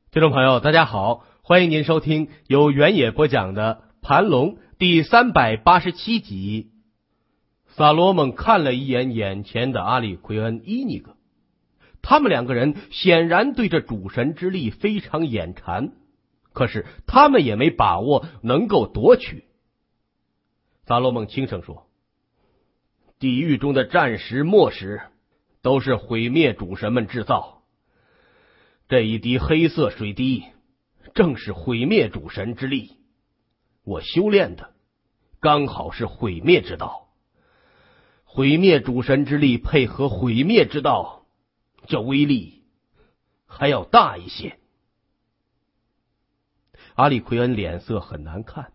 听众朋友，大家好，欢迎您收听由原野播讲的《盘龙》第387集。萨罗蒙看了一眼眼前的阿里奎恩、伊尼格，他们两个人显然对这主神之力非常眼馋，可是他们也没把握能够夺取。萨罗蒙轻声说：“地狱中的战石、墨石都是毁灭主神们制造。这一滴黑色水滴正是毁灭主神之力，我修炼的刚好是毁灭之道。毁灭主神之力配合毁灭之道，这威力还要大一些。”阿里奎恩脸色很难看。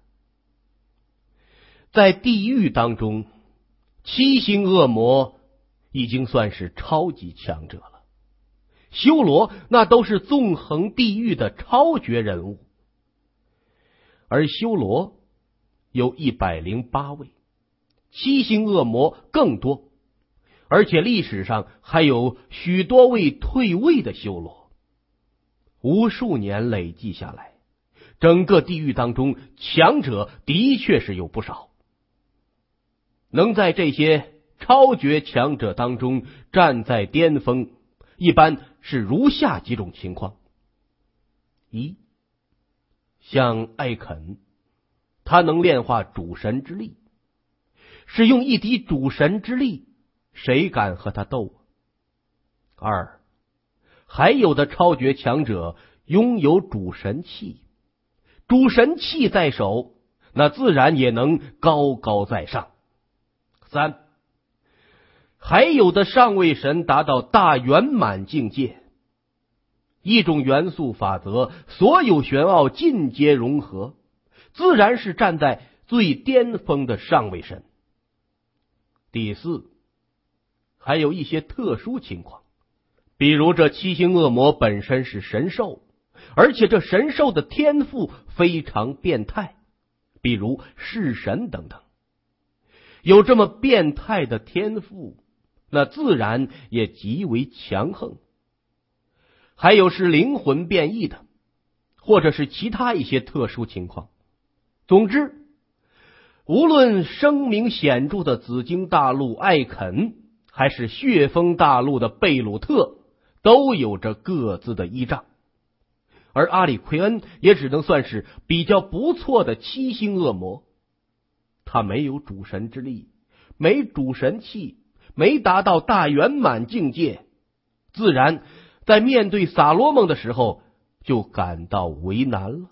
在地狱当中，七星恶魔已经算是超级强者了。修罗那都是纵横地狱的超绝人物，而修罗有108位，七星恶魔更多，而且历史上还有许多位退位的修罗。无数年累计下来，整个地狱当中强者的确是有不少。能在这些超绝强者当中站在巅峰，一般是如下几种情况：一，像艾肯，他能炼化主神之力，使用一滴主神之力，谁敢和他斗？二，还有的超绝强者拥有主神器，主神器在手，那自然也能高高在上。三，还有的上位神达到大圆满境界，一种元素法则，所有玄奥尽皆融合，自然是站在最巅峰的上位神。第四，还有一些特殊情况，比如这七星恶魔本身是神兽，而且这神兽的天赋非常变态，比如弑神等等。有这么变态的天赋，那自然也极为强横。还有是灵魂变异的，或者是其他一些特殊情况。总之，无论声名显著的紫荆大陆艾肯，还是血风大陆的贝鲁特，都有着各自的依仗。而阿里奎恩也只能算是比较不错的七星恶魔，他没有主神之力，没主神器，没达到大圆满境界，自然在面对萨罗蒙的时候就感到为难了。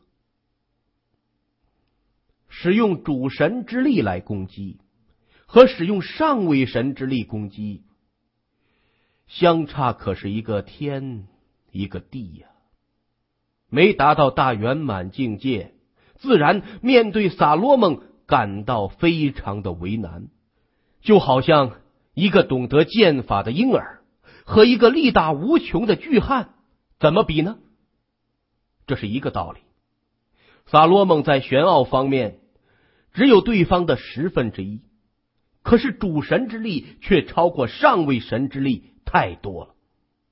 使用主神之力来攻击和使用上位神之力攻击，相差可是一个天一个地呀。没达到大圆满境界，自然面对萨罗蒙感到非常的为难，就好像一个懂得剑法的婴儿和一个力大无穷的巨汉，怎么比呢？这是一个道理。萨罗蒙在玄奥方面只有对方的1/10，可是主神之力却超过上位神之力太多了。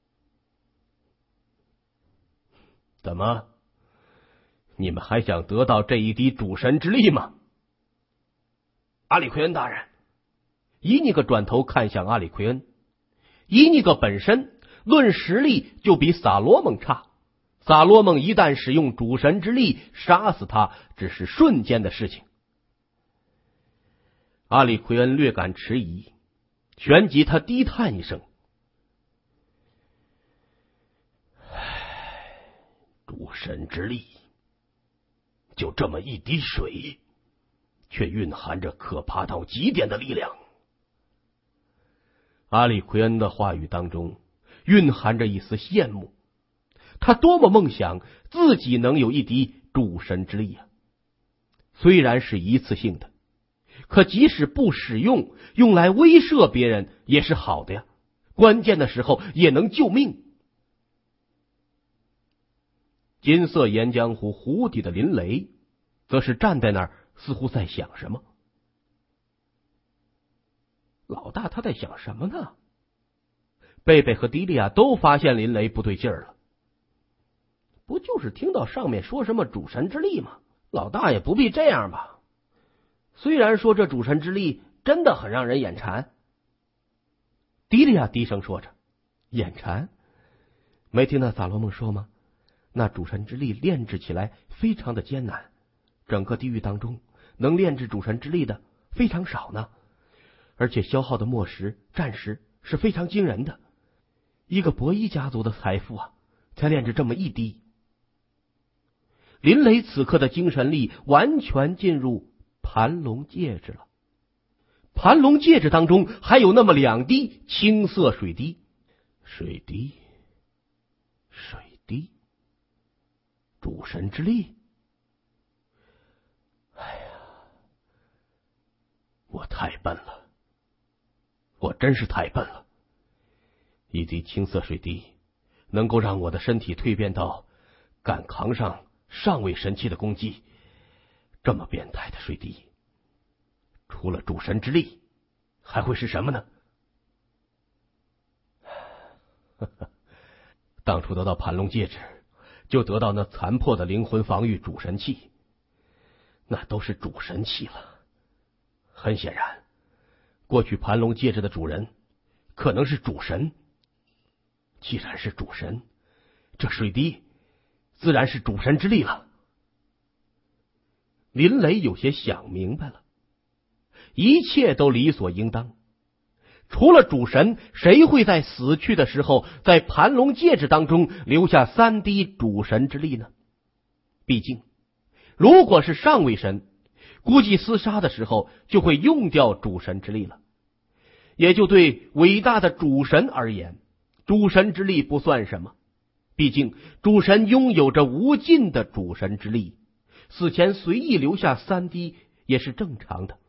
怎么，你们还想得到这一滴主神之力吗？阿里奎恩大人。伊尼格转头看向阿里奎恩，伊尼格本身论实力就比萨罗蒙差，萨罗蒙一旦使用主神之力杀死他，只是瞬间的事情。阿里奎恩略感迟疑，旋即他低叹一声：“主神之力，就这么一滴水，却蕴含着可怕到极点的力量。”阿里奎恩的话语当中蕴含着一丝羡慕，他多么梦想自己能有一滴主神之力啊！虽然是一次性的，可即使不使用，用来威慑别人也是好的呀，关键的时候也能救命。金色岩浆湖湖底的林雷则是站在那儿，似乎在想什么。老大他在想什么呢？贝贝和迪利亚都发现林雷不对劲儿了。 不就是听到上面说什么主神之力吗？老大也不必这样吧。虽然说这主神之力真的很让人眼馋。迪利亚低声说着，眼馋？没听那萨罗蒙说吗？那主神之力炼制起来非常的艰难，整个地狱当中能炼制主神之力的非常少呢，而且消耗的墨石、战石是非常惊人的。一个伯伊家族的财富啊，才炼制这么一滴。林雷此刻的精神力完全进入盘龙戒指了，盘龙戒指当中还有那么2滴青色水滴，水滴，主神之力。哎呀，我太笨了，我真是太笨了。一滴青色水滴能够让我的身体蜕变到敢扛上上位神器的攻击，这么变态的水滴，除了主神之力还会是什么呢？当初得到盘龙戒指，就得到那残破的灵魂防御主神器，那都是主神器了。很显然，过去盘龙戒指的主人可能是主神。既然是主神，这水滴自然是主神之力了。林雷有些想明白了，一切都理所应当。除了主神，谁会在死去的时候在盘龙戒指当中留下3滴主神之力呢？毕竟如果是上位神，估计厮杀的时候就会用掉主神之力了。也就对伟大的主神而言，主神之力不算什么，毕竟主神拥有着无尽的主神之力，死前随意留下3滴也是正常的。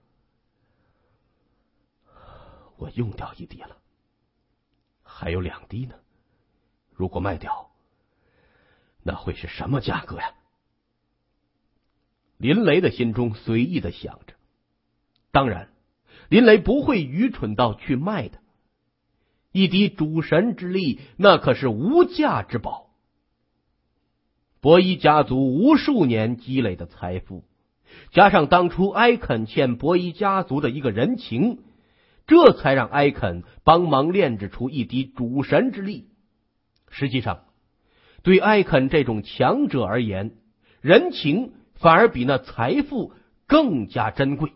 我用掉1滴了，还有2滴呢。如果卖掉，那会是什么价格呀？林雷的心中随意的想着。当然，林雷不会愚蠢到去卖的。1滴主神之力，那可是无价之宝。伯伊家族无数年积累的财富，加上当初埃肯欠伯伊家族的一个人情，这才让埃肯帮忙炼制出1滴主神之力。实际上，对埃肯这种强者而言，人情反而比那财富更加珍贵。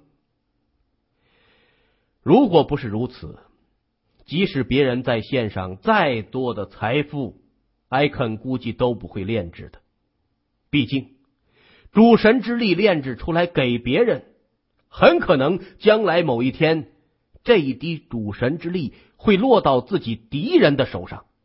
如果不是如此，即使别人在献上再多的财富，埃肯估计都不会炼制的。毕竟主神之力炼制出来给别人，很可能将来某一天，这1滴主神之力会落到自己敌人的手上。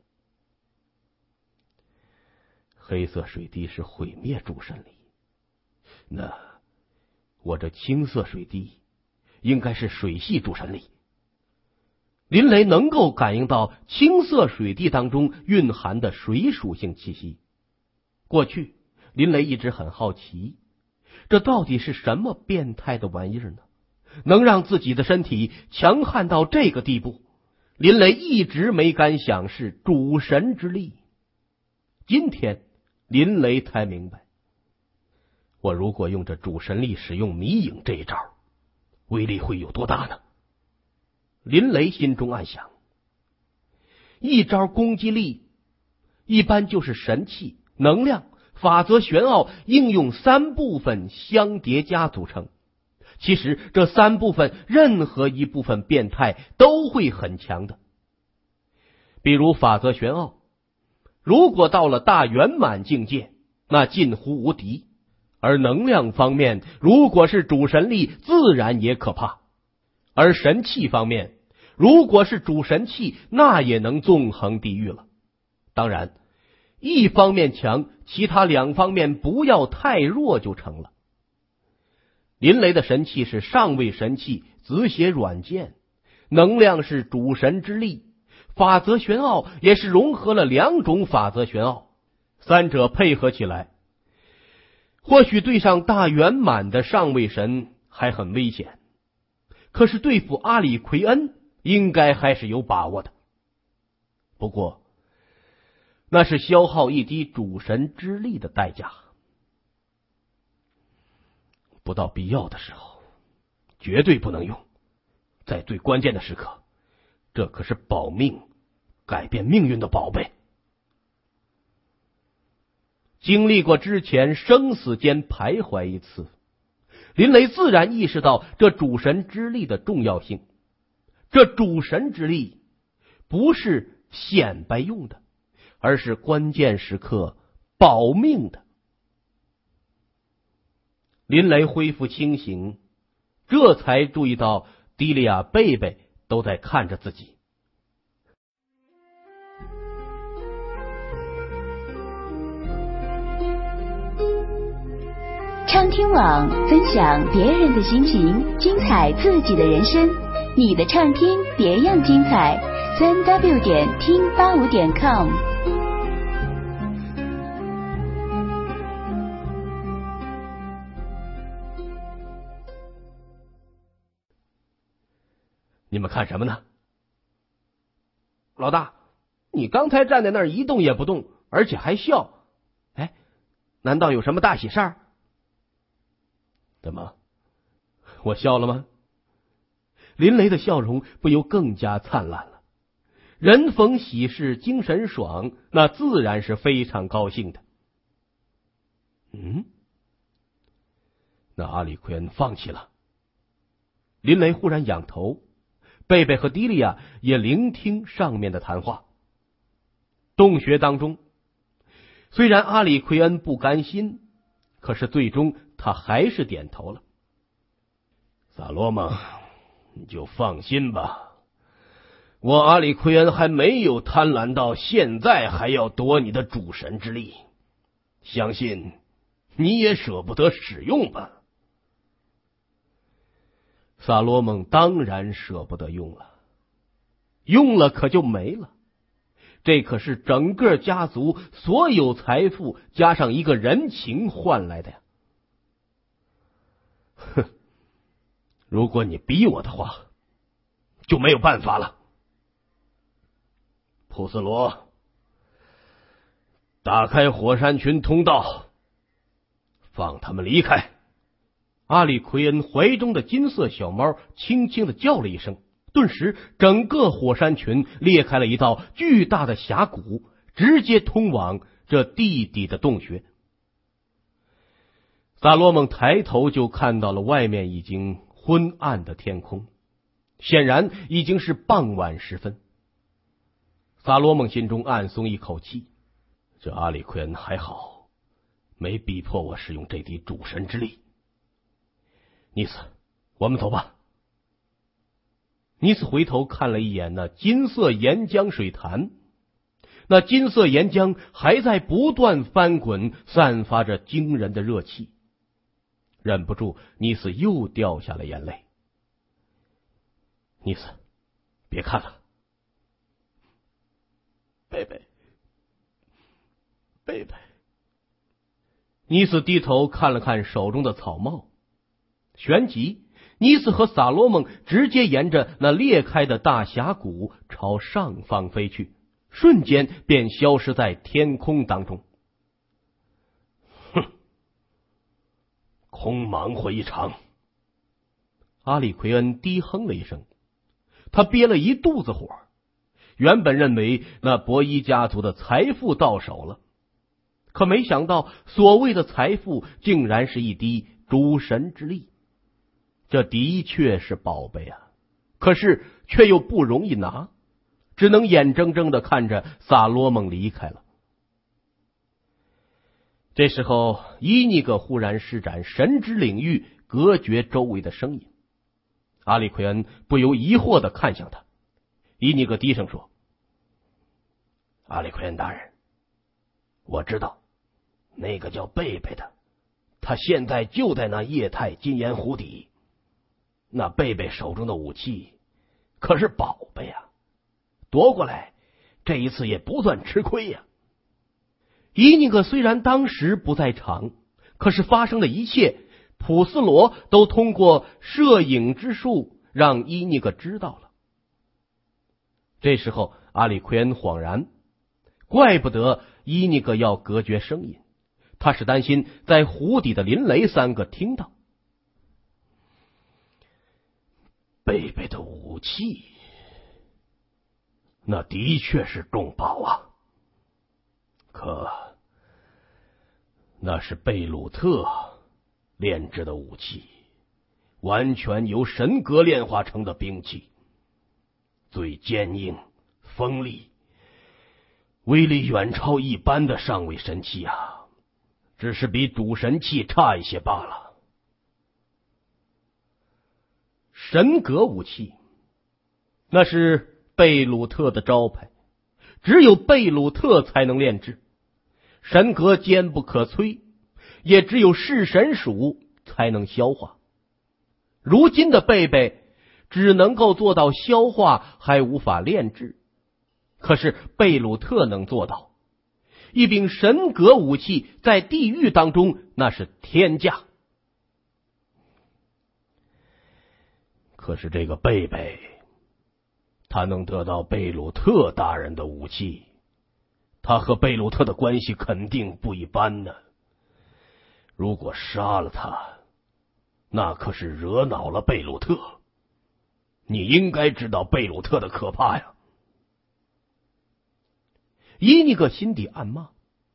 黑色水滴是毁灭主神力，那我这青色水滴应该是水系主神力。林雷能够感应到青色水滴当中蕴含的水属性气息。过去林雷一直很好奇，这到底是什么变态的玩意儿呢？能让自己的身体强悍到这个地步？林雷一直没敢想是主神之力。今天林雷才明白，我如果用这主神力使用迷影这一招，威力会有多大呢？林雷心中暗想，一招攻击力一般就是神器、能量、法则玄奥应用3部分相叠加组成。其实这3部分任何一部分变态都会很强的。比如法则玄奥，如果到了大圆满境界，那近乎无敌。而能量方面，如果是主神力，自然也可怕。而神器方面，如果是主神器，那也能纵横地狱了。当然，一方面强，其他2方面不要太弱就成了。林雷的神器是上位神器紫血软剑，能量是主神之力，法则玄奥也是融合了2种法则玄奥，3者配合起来，或许对上大圆满的上位神还很危险，可是对付阿里奎恩应该还是有把握的。不过那是消耗一滴主神之力的代价。不到必要的时候，绝对不能用。在最关键的时刻，这可是保命、改变命运的宝贝。经历过之前生死间徘徊一次，林雷自然意识到这主神之力的重要性。这主神之力不是显摆用的，而是关键时刻保命的。林雷恢复清醒，这才注意到迪利亚、贝贝都在看着自己。 畅听网，分享别人的心情，精彩自己的人生。你的畅听别样精彩，3w 点听85.com。 你们看什么呢？老大，你刚才站在那儿一动也不动，而且还笑，哎，难道有什么大喜事儿？怎么，我笑了吗？林雷的笑容不由更加灿烂了。人逢喜事精神爽，那自然是非常高兴的。那阿里奎恩放弃了。林雷忽然仰头，贝贝和迪利亚也聆听上面的谈话。洞穴当中，虽然阿里奎恩不甘心，可是最终他还是点头了。萨罗蒙，你就放心吧，我阿里奎恩还没有贪婪到现在还要夺你的主神之力，相信你也舍不得使用吧。萨罗蒙当然舍不得用了，用了可就没了，这可是整个家族所有财富加上一个人情换来的呀。哼，如果你逼我的话，就没有办法了。普斯罗，打开火山群通道，放他们离开。阿里奎恩怀中的金色小猫轻轻的叫了一声，顿时整个火山群裂开了一道巨大的峡谷，直接通往这地底的洞穴。萨罗蒙抬头就看到了外面已经昏暗的天空，显然已经是傍晚时分。萨罗蒙心中暗松一口气，这阿里奎恩还好，没逼迫我使用这滴主神之力。尼斯，我们走吧。尼斯回头看了一眼那金色岩浆水潭，那金色岩浆还在不断翻滚，散发着惊人的热气。忍不住，尼斯又掉下了眼泪。尼斯，别看了。贝贝，贝贝。尼斯低头看了看手中的草帽，旋即，尼斯和萨罗蒙直接沿着那裂开的大峡谷朝上方飞去，瞬间便消失在天空当中。哼，空忙活一场。阿里奎恩低哼了一声，他憋了一肚子火。原本认为那博伊家族的财富到手了，可没想到所谓的财富竟然是一滴主神之力。这的确是宝贝啊，可是却又不容易拿，只能眼睁睁的看着萨罗蒙离开了。这时候，伊尼格忽然施展神之领域，隔绝周围的声音。阿里奎恩不由疑惑的看向他。伊尼格低声说：“阿里奎恩大人，我知道那个叫贝贝的，他现在就在那液态金岩湖底。那贝贝手中的武器可是宝贝啊，夺过来这一次也不算吃亏呀。”伊尼格虽然当时不在场，可是发生的一切，普斯罗都通过摄影之术让伊尼格知道了。这时候，阿里奎恩恍然， 怪不得伊尼格要隔绝声音，他是担心在湖底的林雷三个听到。贝贝的武器，那的确是重宝啊，可那是贝鲁特炼制的武器，完全由神格炼化成的兵器，最坚硬锋利，威力远超一般的上位神器啊，只是比主神器差一些罢了。神格武器，那是贝鲁特的招牌，只有贝鲁特才能炼制。神格坚不可摧，也只有弑神鼠才能消化。如今的贝贝只能够做到消化，还无法炼制。可是贝鲁特能做到，一柄神格武器在地狱当中那是天价。可是这个贝贝，他能得到贝鲁特大人的武器，他和贝鲁特的关系肯定不一般呢。如果杀了他，那可是惹恼了贝鲁特。你应该知道贝鲁特的可怕呀。伊尼格心底暗骂，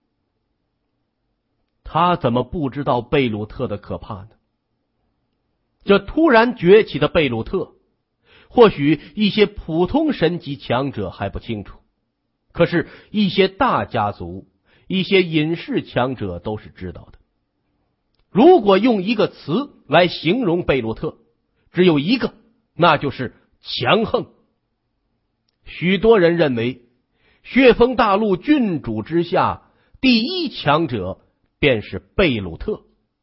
他怎么不知道贝鲁特的可怕呢？这突然崛起的贝鲁特，或许一些普通神级强者还不清楚，可是一些大家族、一些隐士强者都是知道的。如果用一个词来形容贝鲁特，只有一个，那就是强横。许多人认为，血峰大陆郡主之下第一强者便是贝鲁特。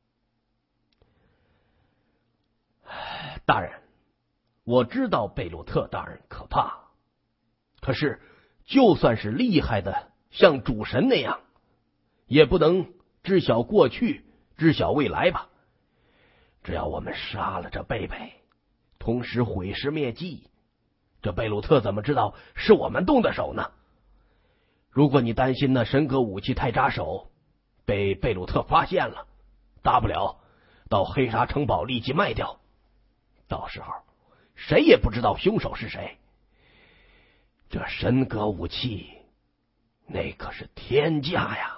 大人，我知道贝鲁特大人可怕，可是就算是厉害的像主神那样，也不能知晓过去，知晓未来吧。只要我们杀了这贝贝，同时毁尸灭迹，这贝鲁特怎么知道是我们动的手呢？如果你担心那神格武器太扎手，被贝鲁特发现了，大不了到黑沙城堡立即卖掉，到时候谁也不知道凶手是谁。这神格武器那可是天价呀。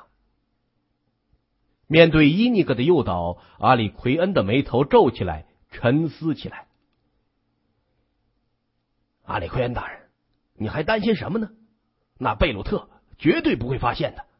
面对伊尼格的诱导，阿里奎恩的眉头皱起来，沉思起来。阿里奎恩大人，你还担心什么呢？那贝鲁特绝对不会发现的。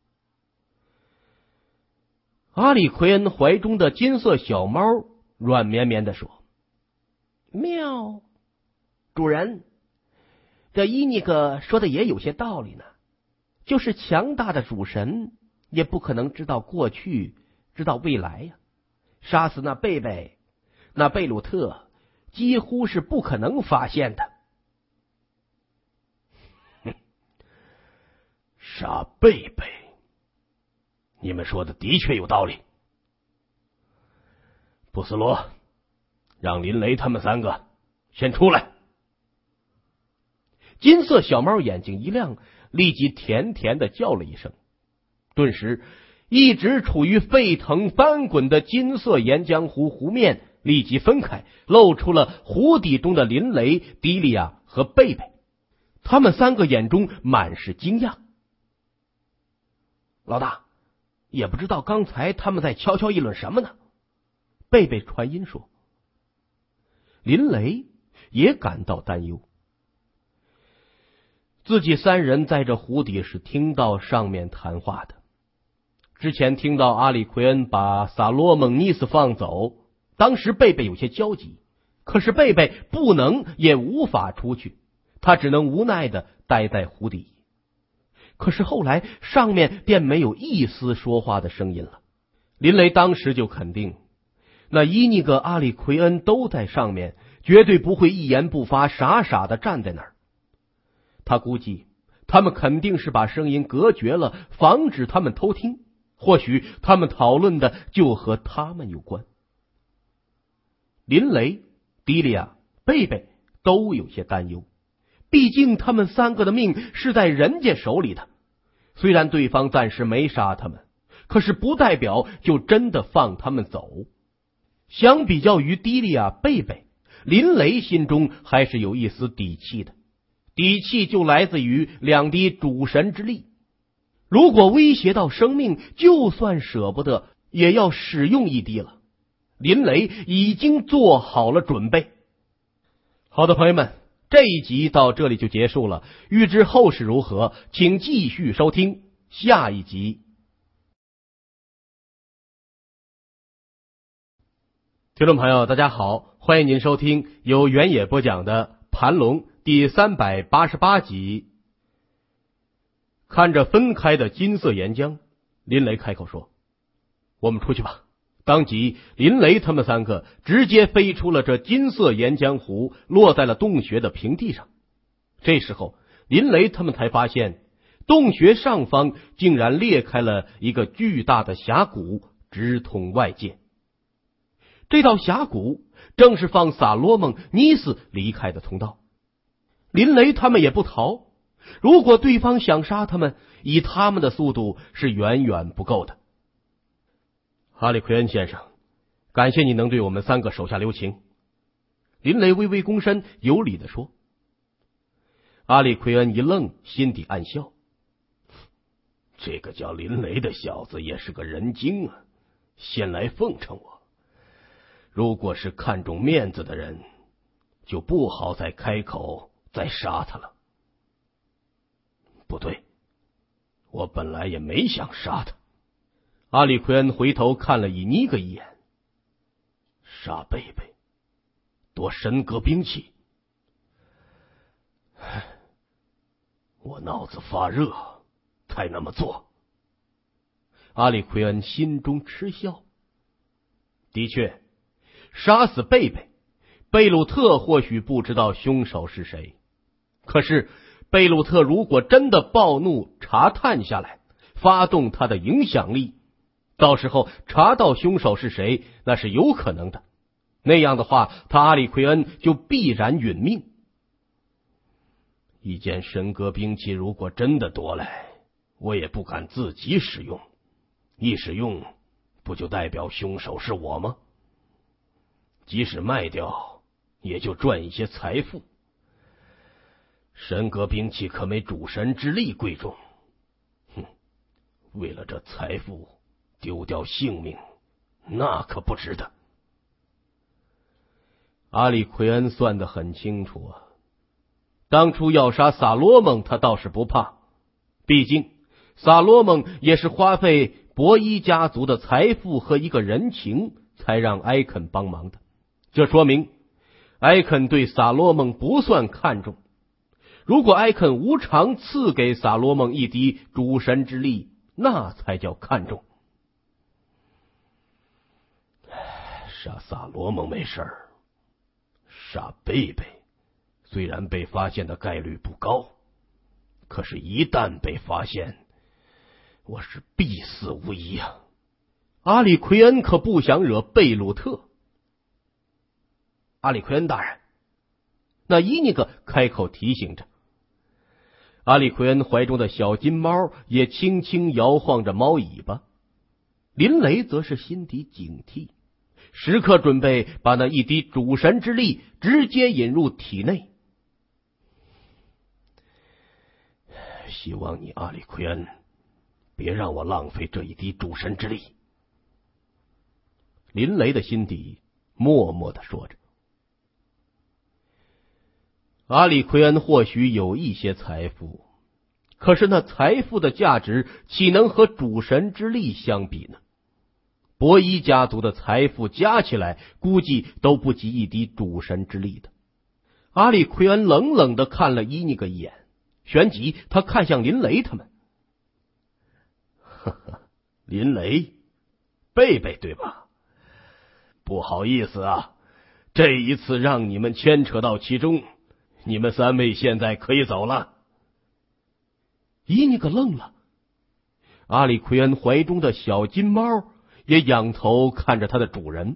阿里奎恩怀中的金色小猫软绵绵地说：喵，主人，这伊尼格说的也有些道理呢。就是强大的主神也不可能知道过去，知道未来呀。杀死那贝贝，那贝鲁特几乎是不可能发现的。杀贝贝，你们说的的确有道理。布斯罗，让林雷他们三个先出来。金色小猫眼睛一亮，立即甜甜的叫了一声。顿时，一直处于沸腾翻滚的金色岩浆湖湖面立即分开，露出了湖底中的林雷、迪利亚和贝贝。他们三个眼中满是惊讶。老大，也不知道刚才他们在悄悄议论什么呢？贝贝传音说。林雷也感到担忧。自己三人在这湖底是听到上面谈话的。之前听到阿里奎恩把萨罗蒙尼斯放走，当时贝贝有些焦急，可是贝贝不能也无法出去，他只能无奈的待在湖底。可是后来上面便没有一丝说话的声音了。林雷当时就肯定，那伊尼格、阿里奎恩都在上面，绝对不会一言不发，傻傻的站在那儿。他估计他们肯定是把声音隔绝了，防止他们偷听，或许他们讨论的就和他们有关。林雷、迪利亚、贝贝都有些担忧，毕竟他们三个的命是在人家手里的， 虽然对方暂时没杀他们，可是不代表就真的放他们走。相比较于迪利亚、贝贝，林雷心中还是有一丝底气的，底气就来自于2滴主神之力。如果威胁到生命，就算舍不得，也要使用1滴了。林雷已经做好了准备。好的，朋友们，这一集到这里就结束了。欲知后事如何，请继续收听下一集。听众朋友，大家好，欢迎您收听由原野播讲的《盘龙》第388集。看着分开的金色岩浆，林雷开口说：“我们出去吧。”当即，林雷他们3个直接飞出了这金色岩浆湖，落在了洞穴的平地上。这时候，林雷他们才发现，洞穴上方竟然裂开了一个巨大的峡谷，直通外界。这道峡谷正是放萨罗蒙、尼斯离开的通道。林雷他们也不逃，如果对方想杀他们，以他们的速度是远远不够的。哈利奎恩先生，感谢你能对我们3个手下留情。林雷微微躬身，有礼地说。阿里奎恩一愣，心底暗笑，这个叫林雷的小子也是个人精啊，先来奉承我。如果是看重面子的人，就不好再开口再杀他了。不对，我本来也没想杀他。阿里奎恩回头看了伊尼格一眼，杀贝贝，夺神格兵器。我脑子发热，才那么做。阿里奎恩心中嗤笑。的确，杀死贝贝，贝鲁特或许不知道凶手是谁，可是贝鲁特如果真的暴怒查探下来，发动他的影响力，到时候查到凶手是谁，那是有可能的。那样的话，他阿里奎恩就必然殒命。一件神格兵器如果真的夺来，我也不敢自己使用，一使用不就代表凶手是我吗？即使卖掉，也就赚一些财富。神格兵器可没主神之力贵重，为了这财富丢掉性命，那可不值得。阿里奎恩算得很清楚啊，当初要杀萨罗蒙，他倒是不怕，毕竟萨罗蒙也是花费博伊家族的财富和一个人情，才让埃肯帮忙的。这说明埃肯对萨罗蒙不算看重。如果埃肯无偿赐给萨罗蒙1滴主神之力，那才叫看重。杀萨罗蒙没事儿，杀贝贝虽然被发现的概率不高，可是一旦被发现，我是必死无疑啊！阿里奎恩可不想惹贝鲁特。阿里奎恩大人，那伊尼格开口提醒着。阿里奎恩怀中的小金猫也轻轻摇晃着猫尾巴，林雷则是心底警惕，时刻准备把那1滴主神之力直接引入体内。希望你阿里奎恩别让我浪费这1滴主神之力。林雷的心底默默地说着。阿里奎恩或许有一些财富，可是那财富的价值岂能和主神之力相比呢？博伊家族的财富加起来估计都不及1滴主神之力的。阿里奎恩冷冷地看了伊尼格一眼，旋即他看向林雷他们。呵呵，林雷，贝贝对吧？不好意思啊，这一次让你们牵扯到其中，你们3位现在可以走了。伊尼格愣了，阿里奎恩怀中的小金猫也仰头看着他的主人。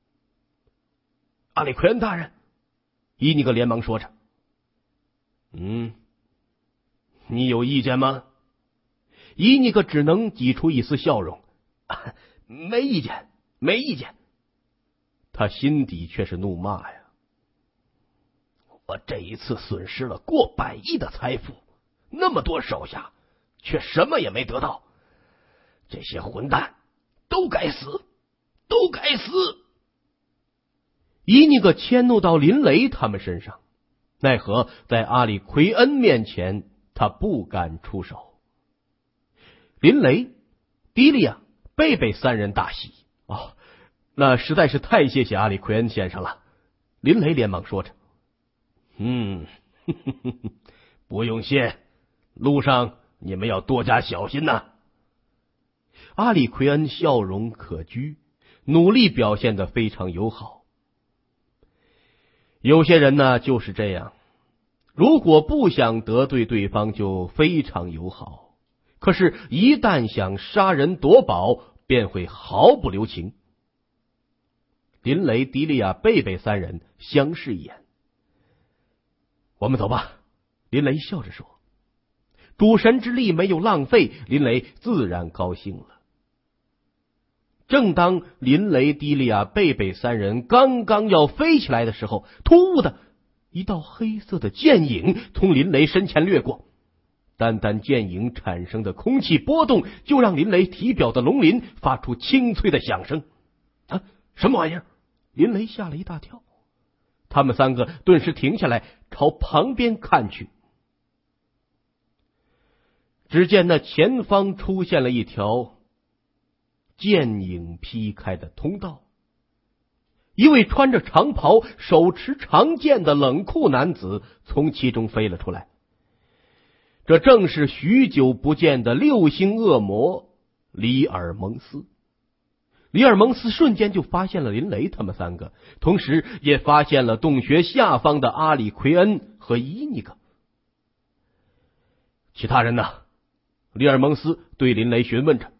阿里奎恩大人，伊尼格连忙说着。你有意见吗？ 伊尼克只能挤出一丝笑容：“没意见，没意见。”他心底却是怒骂呀：“我这一次损失了过百亿的财富，那么多手下，却什么也没得到。这些混蛋都该死，都该死！”伊尼克迁怒到林雷他们身上，奈何在阿里奎恩面前，他不敢出手。林雷、迪利亚、贝贝三人大喜：“哦，那实在是太谢谢阿里奎恩先生了。”林雷连忙说着：“不用谢，路上你们要多加小心呐。”阿里奎恩笑容可掬，努力表现得非常友好。有些人呢就是这样，如果不想得罪对方，就非常友好；可是，一旦想杀人夺宝，便会毫不留情。林雷、迪利亚、贝贝三人相视一眼：“我们走吧。”林雷笑着说。赌神之力没有浪费，林雷自然高兴了。正当林雷、迪利亚、贝贝三人刚刚要飞起来的时候，突兀的一道黑色的剑影从林雷身前掠过。单单剑影产生的空气波动，就让林雷体表的龙鳞发出清脆的响声。啊，什么玩意儿？林雷吓了一大跳。他们三个顿时停下来，朝旁边看去。只见那前方出现了一条剑影劈开的通道，一位穿着长袍、手持长剑的冷酷男子从其中飞了出来。这正是许久不见的六星恶魔里尔蒙斯。里尔蒙斯瞬间就发现了林雷他们三个，同时也发现了洞穴下方的阿里奎恩和伊尼克。其他人呢？里尔蒙斯对林雷询问着。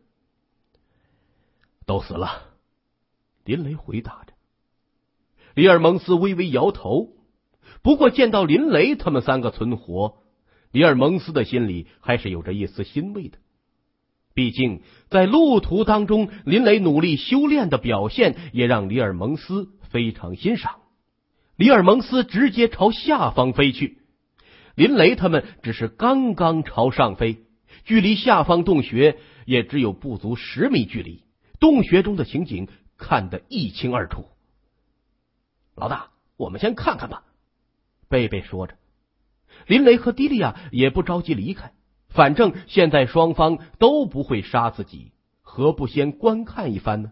都死了，林雷回答着。里尔蒙斯微微摇头，不过见到林雷他们三个存活，里尔蒙斯的心里还是有着一丝欣慰的。毕竟在路途当中，林雷努力修炼的表现也让里尔蒙斯非常欣赏。里尔蒙斯直接朝下方飞去，林雷他们只是刚刚朝上飞，距离下方洞穴也只有不足10米距离，洞穴中的情景看得一清二楚。老大，我们先看看吧，贝贝说着。林雷和迪利亚也不着急离开，反正现在双方都不会杀自己，何不先观看一番呢？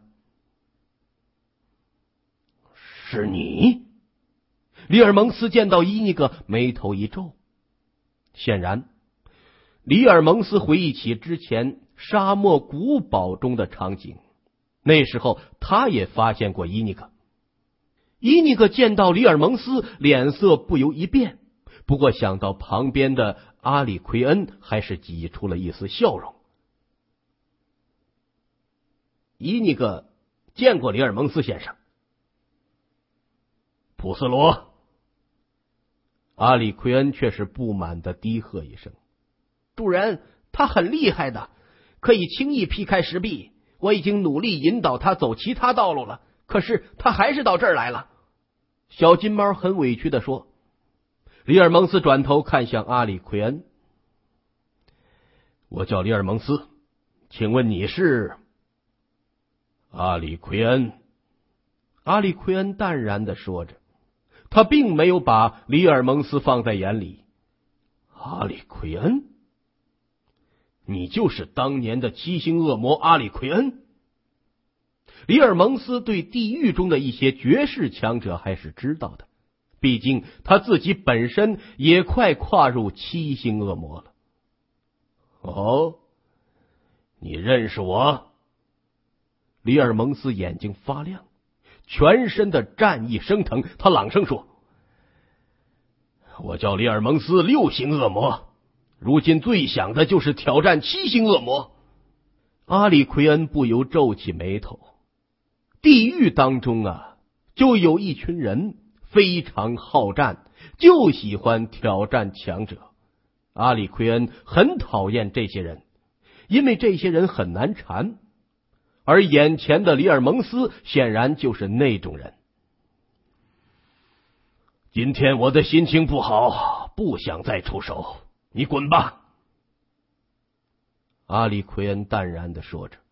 是你？里尔蒙斯见到伊尼克，眉头一皱。显然，里尔蒙斯回忆起之前沙漠古堡中的场景，那时候他也发现过伊尼克。伊尼克见到里尔蒙斯，脸色不由一变，不过想到旁边的阿里奎恩，还是挤出了一丝笑容。伊尼克见过里尔蒙斯先生。普斯罗。阿里奎恩却是不满的低喝一声：“主人，他很厉害的，可以轻易劈开石壁。我已经努力引导他走其他道路了，可是他还是到这儿来了。”小金猫很委屈的说。里尔蒙斯转头看向阿里奎恩：“我叫里尔蒙斯，请问你是？”阿里奎恩。阿里奎恩淡然的说着，他并没有把里尔蒙斯放在眼里。阿里奎恩？你就是当年的七星恶魔阿里奎恩？里尔蒙斯对地狱中的一些绝世强者还是知道的，毕竟他自己本身也快跨入七星恶魔了。哦，你认识我？里尔蒙斯眼睛发亮，全身的战意升腾，他朗声说：“我叫里尔蒙斯，六星恶魔，如今最想的就是挑战七星恶魔。”阿里奎恩不由皱起眉头。地狱当中啊，就有一群人非常好战，就喜欢挑战强者。阿里奎恩很讨厌这些人， 因为这些人很难缠，而眼前的里尔蒙斯显然就是那种人。今天我的心情不好，不想再出手，你滚吧。阿里奎恩淡然地说着。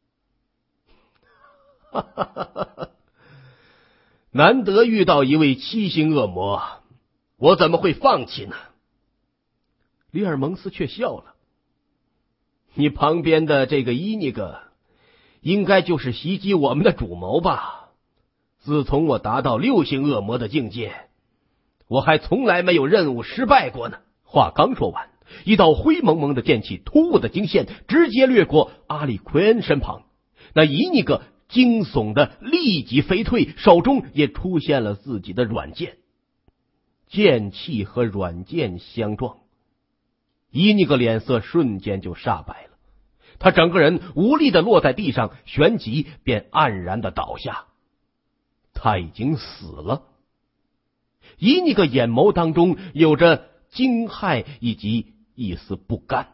难得遇到一位七星恶魔，我怎么会放弃呢？里尔蒙斯却笑了。你旁边的这个伊尼格，应该就是袭击我们的主谋吧？自从我达到6星恶魔的境界，我还从来没有任务失败过呢。话刚说完，一道灰蒙蒙的剑气突兀的惊现，直接掠过阿里奎恩身旁。那伊尼格惊悚的立即飞退，手中也出现了自己的软剑。剑气和软剑相撞，伊尼格脸色瞬间就煞白了，他整个人无力的落在地上，旋即便黯然的倒下。他已经死了。伊尼格眼眸当中有着惊骇以及一丝不甘。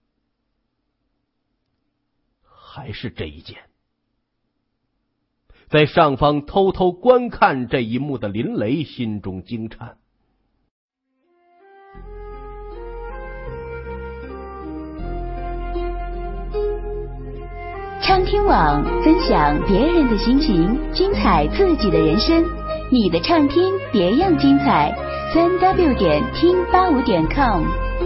还是这一剑。在上方偷偷观看这一幕的林雷心中惊颤。 畅听网分享别人的心情，精彩自己的人生。你的畅听别样精彩，3w 点听85点 com。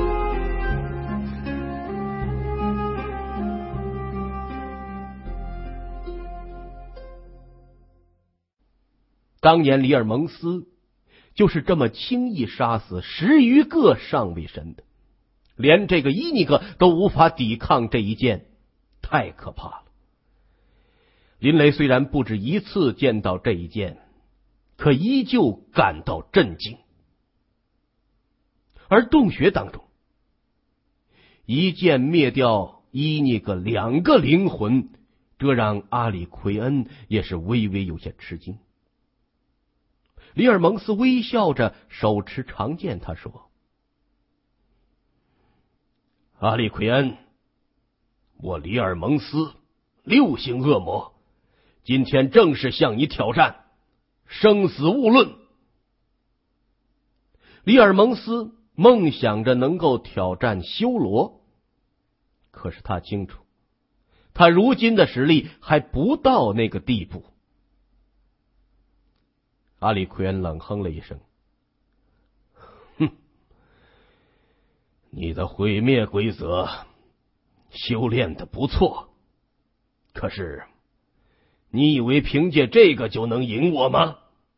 当年里尔蒙斯就是这么轻易杀死10余个上位神的，连这个伊尼格都无法抵抗这一剑，太可怕了。林雷虽然不止一次见到这一剑，可依旧感到震惊。而洞穴当中，一剑灭掉伊尼格2个灵魂，这让阿里奎恩也是微微有些吃惊。里尔蒙斯微笑着手持长剑，他说：阿里奎恩，我里尔蒙斯6星恶魔，今天正式向你挑战，生死勿论。里尔蒙斯梦想着能够挑战修罗，可是他清楚，他如今的实力还不到那个地步。阿里奎恩冷哼了一声：哼，你的毁灭规则修炼的不错，可是你以为凭借这个就能赢我吗？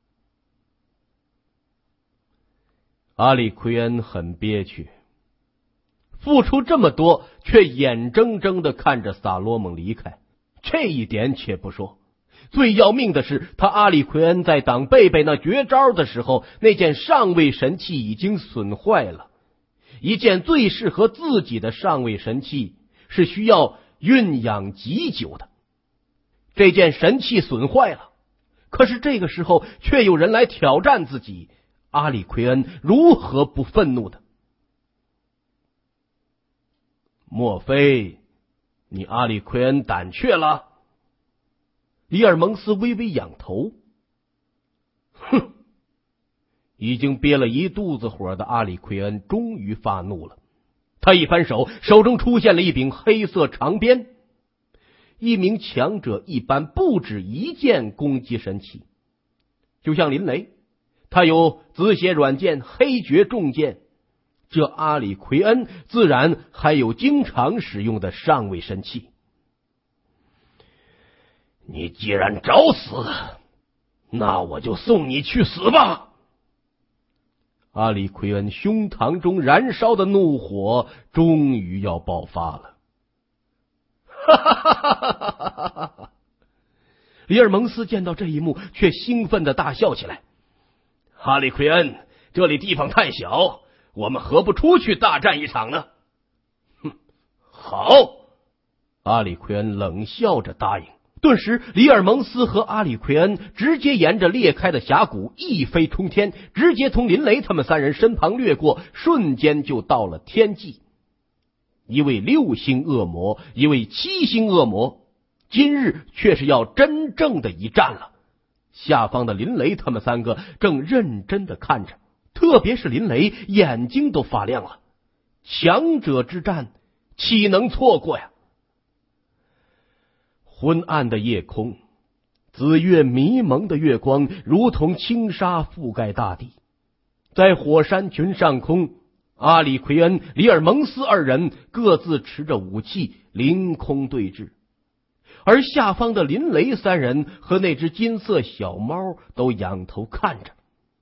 阿里奎恩很憋屈，付出这么多，却眼睁睁的看着萨罗蒙离开，这一点且不说，最要命的是，他阿里奎恩在挡贝贝那绝招的时候，那件上位神器已经损坏了。一件最适合自己的上位神器是需要酝养极久的，这件神器损坏了，可是这个时候却有人来挑战自己，阿里奎恩如何不愤怒的？莫非你阿里奎恩胆怯了？里尔蒙斯微微仰头，哼！已经憋了一肚子火的阿里奎恩终于发怒了，他一翻手，手中出现了一柄黑色长鞭。一名强者一般不止一件攻击神器，就像林雷，他有紫血软剑、黑绝重剑，这阿里奎恩自然还有经常使用的上位神器。你既然找死，那我就送你去死吧！阿里奎恩胸膛中燃烧的怒火终于要爆发了。哈哈哈哈哈哈！里尔蒙斯见到这一幕，却兴奋的大笑起来。阿里奎恩，这里地方太小，我们何不出去大战一场呢？哼，好！阿里奎恩冷笑着答应。顿时，里尔蒙斯和阿里奎恩直接沿着裂开的峡谷一飞冲天，直接从林雷他们3人身旁掠过，瞬间就到了天际。 一位6星恶魔，一位7星恶魔，今日却是要真正的一战了。下方的林雷他们3个正认真的看着，特别是林雷眼睛都发亮了。强者之战岂能错过呀？昏暗的夜空，紫月迷蒙的月光如同轻纱覆盖大地。在火山群上空，阿里奎恩、里尔蒙斯2人各自持着武器，凌空对峙。而下方的林雷3人和那只金色小猫都仰头看着。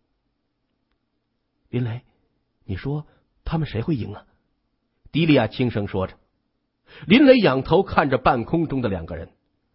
林雷，你说他们谁会赢啊？迪利亚轻声说着。林雷仰头看着半空中的2个人。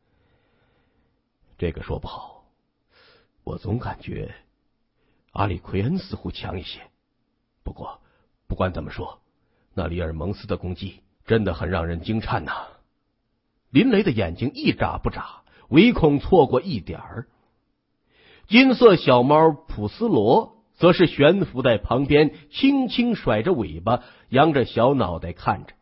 这个说不好，我总感觉阿里奎恩似乎强一些。不过不管怎么说，那里尔蒙斯的攻击真的很让人惊颤呐。林雷的眼睛一眨不眨，唯恐错过一点儿。金色小猫普斯罗则是悬浮在旁边，轻轻甩着尾巴，扬着小脑袋看着。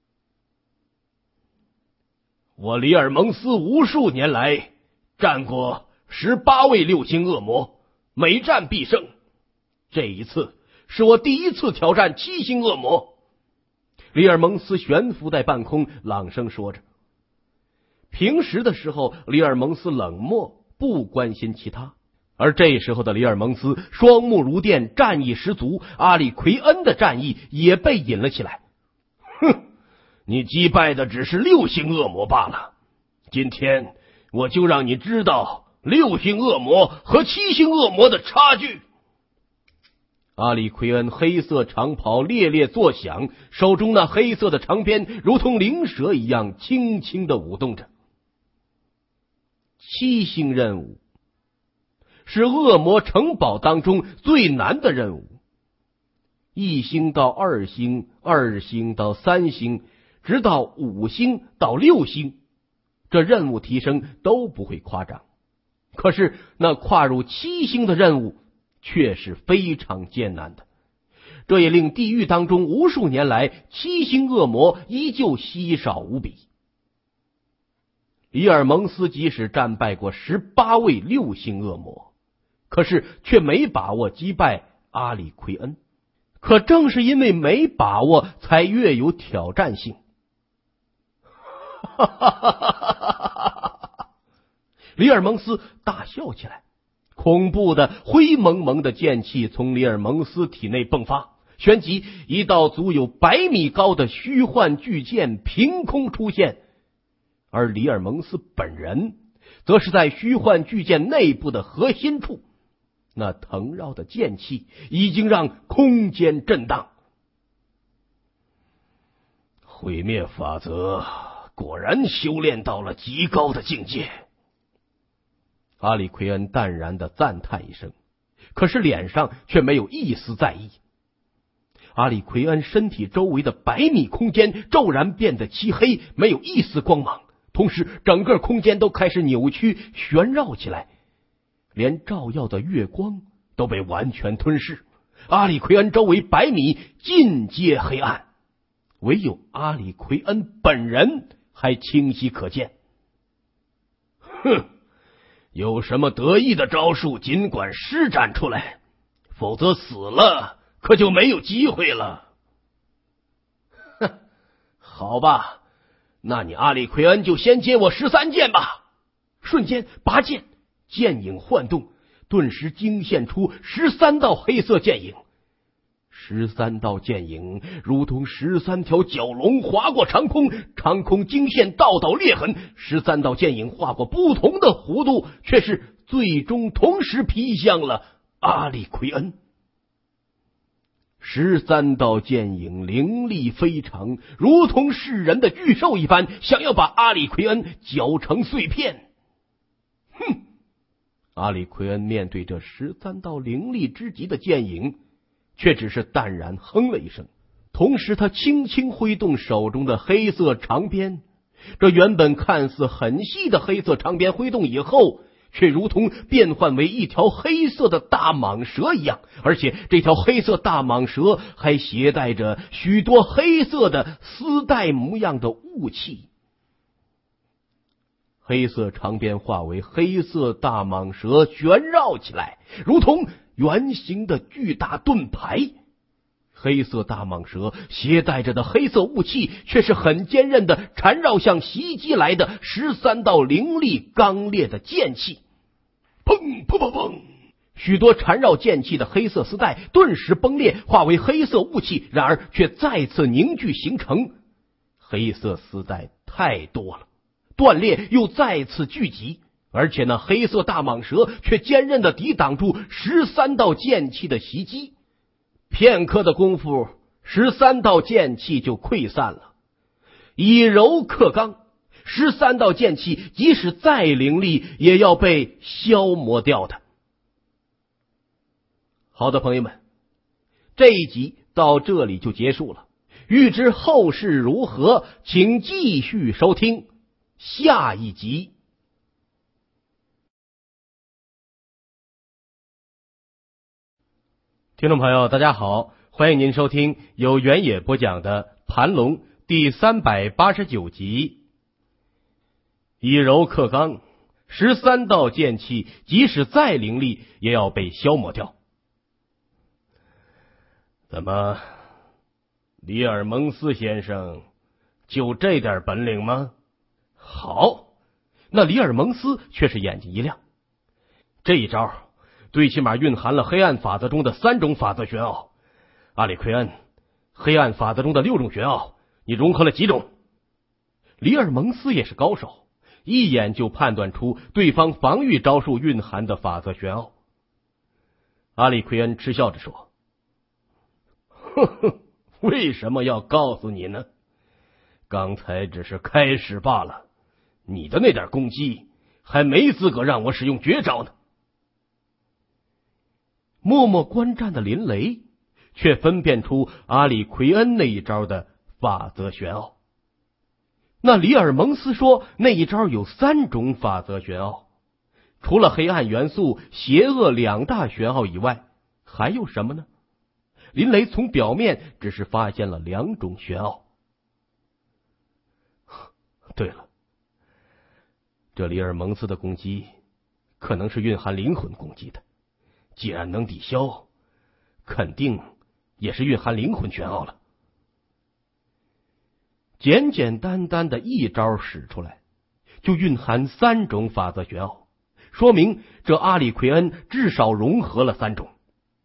我里尔蒙斯无数年来战过18位6星恶魔，每战必胜。这一次是我第一次挑战7星恶魔。里尔蒙斯悬浮在半空，朗声说着。平时的时候，里尔蒙斯冷漠，不关心其他，而这时候的里尔蒙斯双目如电，战意十足。阿里奎恩的战意也被引了起来。哼，你击败的只是6星恶魔罢了，今天我就让你知道6星恶魔和7星恶魔的差距。阿里奎恩黑色长袍猎猎作响，手中那黑色的长鞭如同灵蛇一样轻轻地舞动着。7星任务是恶魔城堡当中最难的任务，1星到2星，2星到3星，直到5星到6星，这任务提升都不会夸张。可是那跨入7星的任务却是非常艰难的，这也令地狱当中无数年来7星恶魔依旧稀少无比。里尔蒙斯即使战败过18位6星恶魔，可是却没把握击败阿里奎恩。可正是因为没把握，才越有挑战性。里尔蒙斯大笑起来，恐怖的灰蒙蒙的剑气从里尔蒙斯体内迸发，旋即一道足有100米高的虚幻巨剑凭空出现，而里尔蒙斯本人则是在虚幻巨剑内部的核心处，那腾绕的剑气已经让空间震荡。毁灭法则果然修炼到了极高的境界。阿里奎恩淡然地赞叹一声，可是脸上却没有一丝在意。阿里奎恩身体周围的100米空间骤然变得漆黑，没有一丝光芒，同时整个空间都开始扭曲旋绕起来，连照耀的月光都被完全吞噬。阿里奎恩周围100米尽皆黑暗，唯有阿里奎恩本人还清晰可见。哼，有什么得意的招数尽管施展出来，否则死了可就没有机会了。哼，好吧，那你阿里奎恩就先接我13剑吧。瞬间拔剑，剑影幻动，顿时惊现出13道黑色剑影。13道剑影如同13条蛟龙划过长空，长空惊现道道裂痕。13道剑影划过不同的弧度，却是最终同时劈向了阿里奎恩。13道剑影凌厉非常，如同噬人的巨兽一般，想要把阿里奎恩搅成碎片。哼！阿里奎恩面对这13道凌厉之极的剑影，却只是淡然哼了一声，同时他轻轻挥动手中的黑色长鞭。这原本看似很细的黑色长鞭挥动以后， 却如同变换为一条黑色的大蟒蛇一样，而且这条黑色大蟒蛇还携带着许多黑色的丝带模样的雾气。黑色长鞭化为黑色大蟒蛇旋绕起来，如同圆形的巨大盾牌。黑色大蟒蛇携带着的黑色雾气却是很坚韧的，缠绕向袭击来的13道凌厉刚烈的剑气。砰砰砰砰！许多缠绕剑气的黑色丝带顿时崩裂，化为黑色雾气，然而却再次凝聚形成。黑色丝带太多了，断裂又再次聚集，而且那黑色大蟒蛇却坚韧地抵挡住13道剑气的袭击。片刻的功夫，13道剑气就溃散了。以柔克刚，13道剑气即使再凌厉，也要被消磨掉的。好的，朋友们，这一集到这里就结束了。欲知后事如何，请继续收听下一集。听众朋友，大家好，欢迎您收听由原野播讲的《盘龙》第389集。以柔克刚，13道剑气即使再凌厉，也要被消磨掉。怎么，里尔蒙斯先生就这点本领吗？好，那里尔蒙斯却是眼睛一亮，这一招最起码蕴含了黑暗法则中的3种法则玄奥。阿里奎恩，黑暗法则中的6种玄奥，你融合了几种？里尔蒙斯也是高手，一眼就判断出对方防御招数蕴含的法则玄奥。阿里奎恩嗤笑着说：呵呵，为什么要告诉你呢？刚才只是开始罢了，你的那点攻击还没资格让我使用绝招呢。默默观战的林雷却分辨出阿里奎恩那一招的法则玄奥。那里尔蒙斯说那一招有3种法则玄奥，除了黑暗元素、邪恶2大玄奥以外，还有什么呢？林雷从表面只是发现了2种玄奥。对了，这里尔蒙斯的攻击可能是蕴含灵魂攻击的，既然能抵消，肯定也是蕴含灵魂玄奥了。简简单单的一招使出来，就蕴含3种法则玄奥，说明这阿里奎恩至少融合了3种。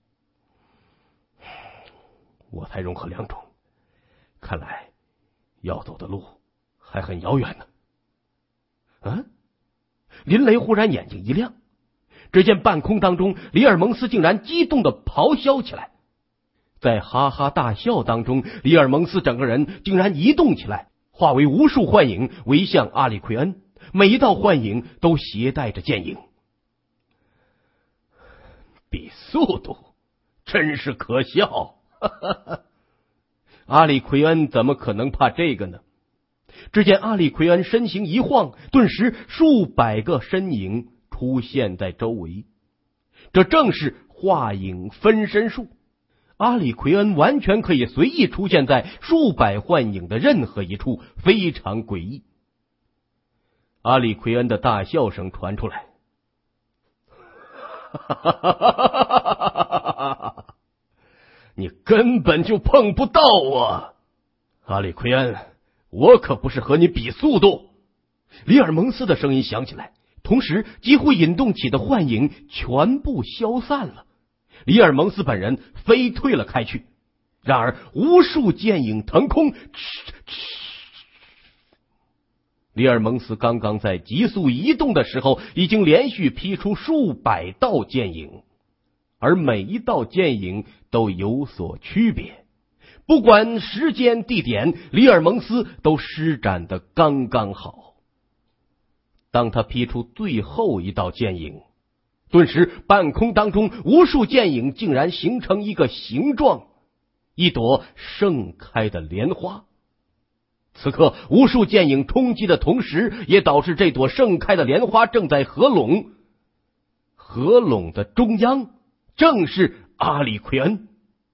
我才融合2种，看来要走的路还很遥远呢。林雷忽然眼睛一亮，只见半空当中，里尔蒙斯竟然激动地咆哮起来。在哈哈大笑当中，里尔蒙斯整个人竟然移动起来，化为无数幻影围向阿里奎恩，每一道幻影都携带着剑影。比速度真是可笑。阿里奎恩怎么可能怕这个呢？只见阿里奎恩身形一晃，顿时数百个身影出现在周围，这正是化影分身术。阿里奎恩完全可以随意出现在数百幻影的任何一处，非常诡异。阿里奎恩的大笑声传出来，你根本就碰不到我，阿里奎恩，我可不是和你比速度。里尔蒙斯的声音响起来，同时几乎引动起的幻影全部消散了。里尔蒙斯本人飞退了开去，然而无数剑影腾空。里尔蒙斯刚刚在急速移动的时候，已经连续劈出数百道剑影，而每一道剑影都有所区别，不管时间地点，里尔蒙斯都施展得刚刚好。当他劈出最后一道剑影，顿时半空当中无数剑影竟然形成一个形状，一朵盛开的莲花。此刻无数剑影冲击的同时，也导致这朵盛开的莲花正在合拢， 合拢的中央正是阿里奎恩。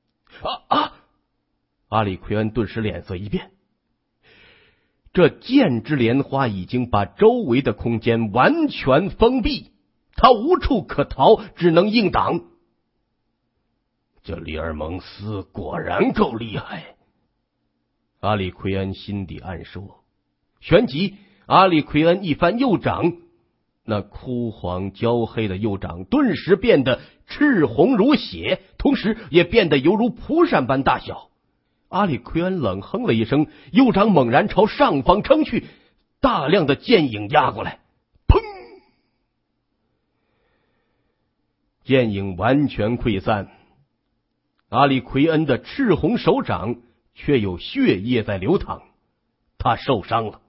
阿里奎恩顿时脸色一变，这剑之莲花已经把周围的空间完全封闭，他无处可逃，只能硬挡。这里尔蒙斯果然够厉害，阿里奎恩心底暗说。旋即阿里奎恩一番右掌，那枯黄焦黑的右掌顿时变得赤红如血，同时也变得犹如蒲扇般大小。阿里奎恩冷哼了一声，右掌猛然朝上方撑去，大量的剑影压过来，砰！剑影完全溃散，阿里奎恩的赤红手掌却有血液在流淌，他受伤了。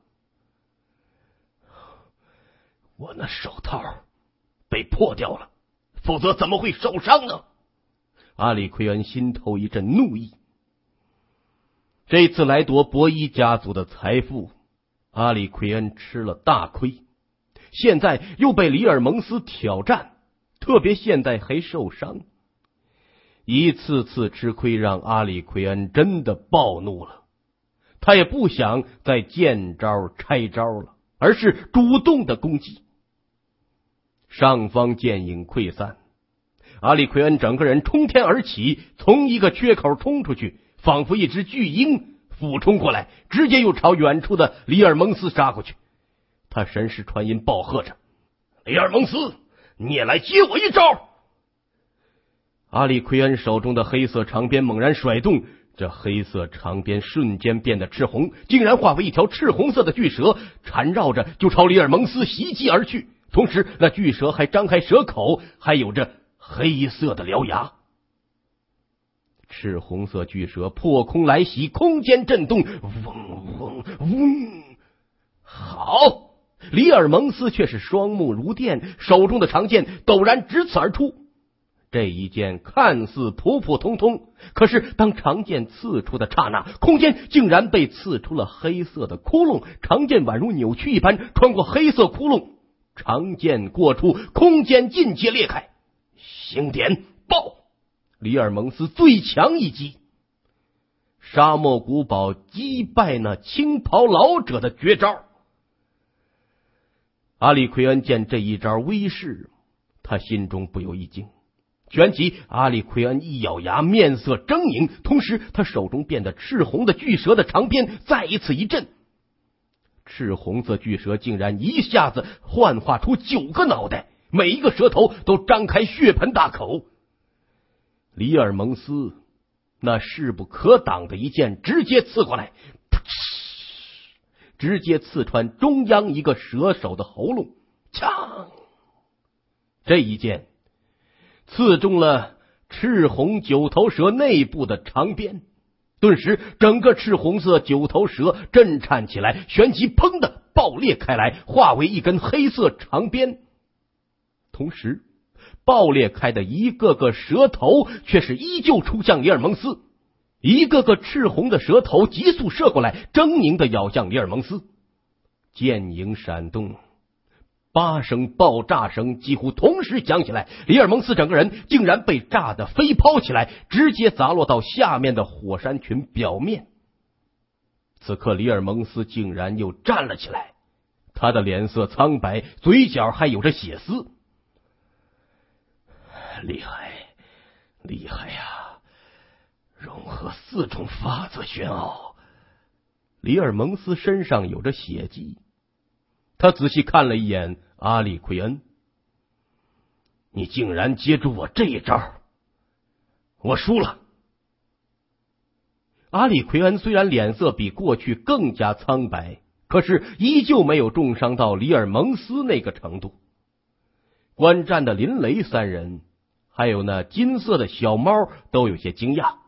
我那手套被破掉了，否则怎么会受伤呢？阿里奎恩心头一阵怒意。这次来夺博伊家族的财富，阿里奎恩吃了大亏，现在又被里尔蒙斯挑战，特别现在还受伤，一次次吃亏让阿里奎恩真的暴怒了。他也不想再见招拆招了，而是主动的攻击。上方剑影溃散，阿里奎恩整个人冲天而起，从一个缺口冲出去，仿佛一只巨鹰俯冲过来，直接又朝远处的里尔蒙斯杀过去。他神识传音暴喝着：里尔蒙斯，你也来接我一招！阿里奎恩手中的黑色长鞭猛然甩动，这黑色长鞭瞬间变得赤红，竟然化为一条赤红色的巨蛇，缠绕着就朝里尔蒙斯袭击而去。同时那巨蛇还张开蛇口，还有着黑色的獠牙。赤红色巨蛇破空来袭，空间震动，嗡嗡嗡。好，里尔蒙斯却是双目如电，手中的长剑陡然直刺而出。这一剑看似普普通通，可是当长剑刺出的刹那，空间竟然被刺出了黑色的窟窿，长剑宛如扭曲一般穿过黑色窟窿，长剑过处，空间尽皆裂开。星点爆！里尔蒙斯最强一击，沙漠古堡击败那青袍老者的绝招。阿里奎恩见这一招威势，他心中不由一惊，旋即阿里奎恩一咬牙，面色狰狞，同时他手中变得赤红的巨蛇的长鞭再一次一震，赤红色巨蛇竟然一下子幻化出9个脑袋，每一个蛇头都张开血盆大口。里尔蒙斯那势不可挡的一剑直接刺过来，直接刺穿中央一个蛇首的喉咙，锵！这一剑刺中了赤红9头蛇内部的长鞭，顿时整个赤红色9头蛇震颤起来，旋即砰的爆裂开来，化为一根黑色长鞭。同时爆裂开的一个个蛇头却是依旧出向里尔蒙斯，一个个赤红的蛇头急速射过来，狰狞的咬向里尔蒙斯。剑影闪动，8声爆炸声几乎同时响起来，里尔蒙斯整个人竟然被炸得飞抛起来，直接砸落到下面的火山群表面。此刻里尔蒙斯竟然又站了起来，他的脸色苍白，嘴角还有着血丝。厉害，厉害呀！融合4种法则玄奥。里尔蒙斯身上有着血迹，他仔细看了一眼阿里奎恩。你竟然接住我这一招，我输了。阿里奎恩虽然脸色比过去更加苍白，可是依旧没有重伤到里尔蒙斯那个程度。观战的林雷3人还有那金色的小猫都有些惊讶。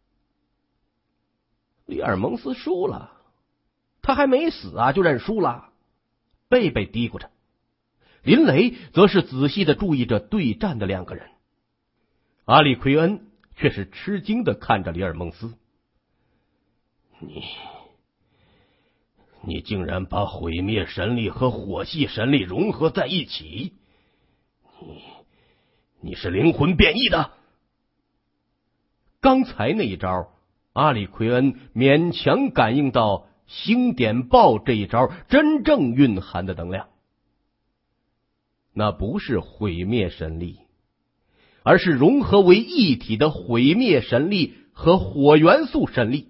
里尔蒙斯输了，他还没死啊就认输了。贝贝嘀咕着，林雷则是仔细的注意着对战的2个人。阿里奎恩却是吃惊的看着里尔蒙斯。你竟然把毁灭神力和火系神力融合在一起， 你是灵魂变异的。刚才那一招，阿里奎恩勉强感应到星点爆这一招真正蕴含的能量，那不是毁灭神力，而是融合为一体的毁灭神力和火元素神力。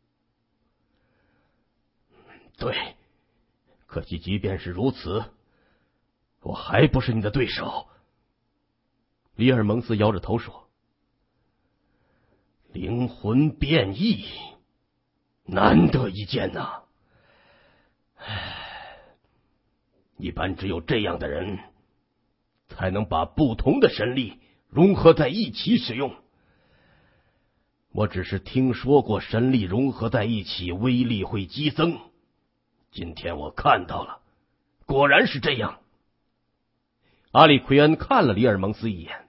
对，可惜即便是如此，我还不是你的对手。里尔蒙斯摇着头说，灵魂变异，难得一见呐。一般只有这样的人才能把不同的神力融合在一起使用。我只是听说过神力融合在一起威力会激增，今天我看到了，果然是这样。阿里奎恩看了里尔蒙斯一眼，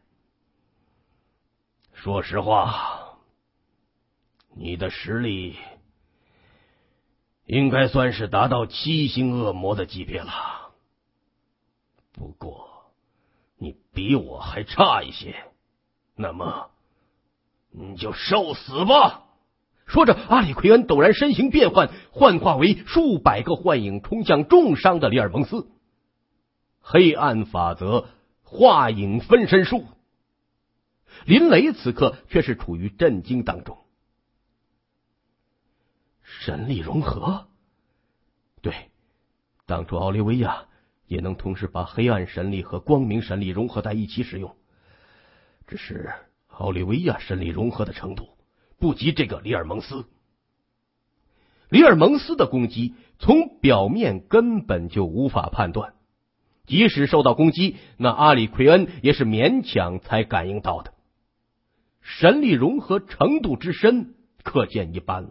说实话，你的实力应该算是达到7星恶魔的级别了，不过你比我还差一些，那么你就受死吧。说着，阿里奎恩陡然身形变换，幻化为数百个幻影，冲向重伤的里尔蒙斯。黑暗法则，化影分身术。林雷此刻却是处于震惊当中。神力融合？对，当初奥利维亚也能同时把黑暗神力和光明神力融合在一起使用，只是奥利维亚神力融合的程度不及这个里尔蒙斯。里尔蒙斯的攻击从表面根本就无法判断，即使受到攻击，那阿里奎恩也是勉强才感应到的。神力融合程度之深，可见一斑了。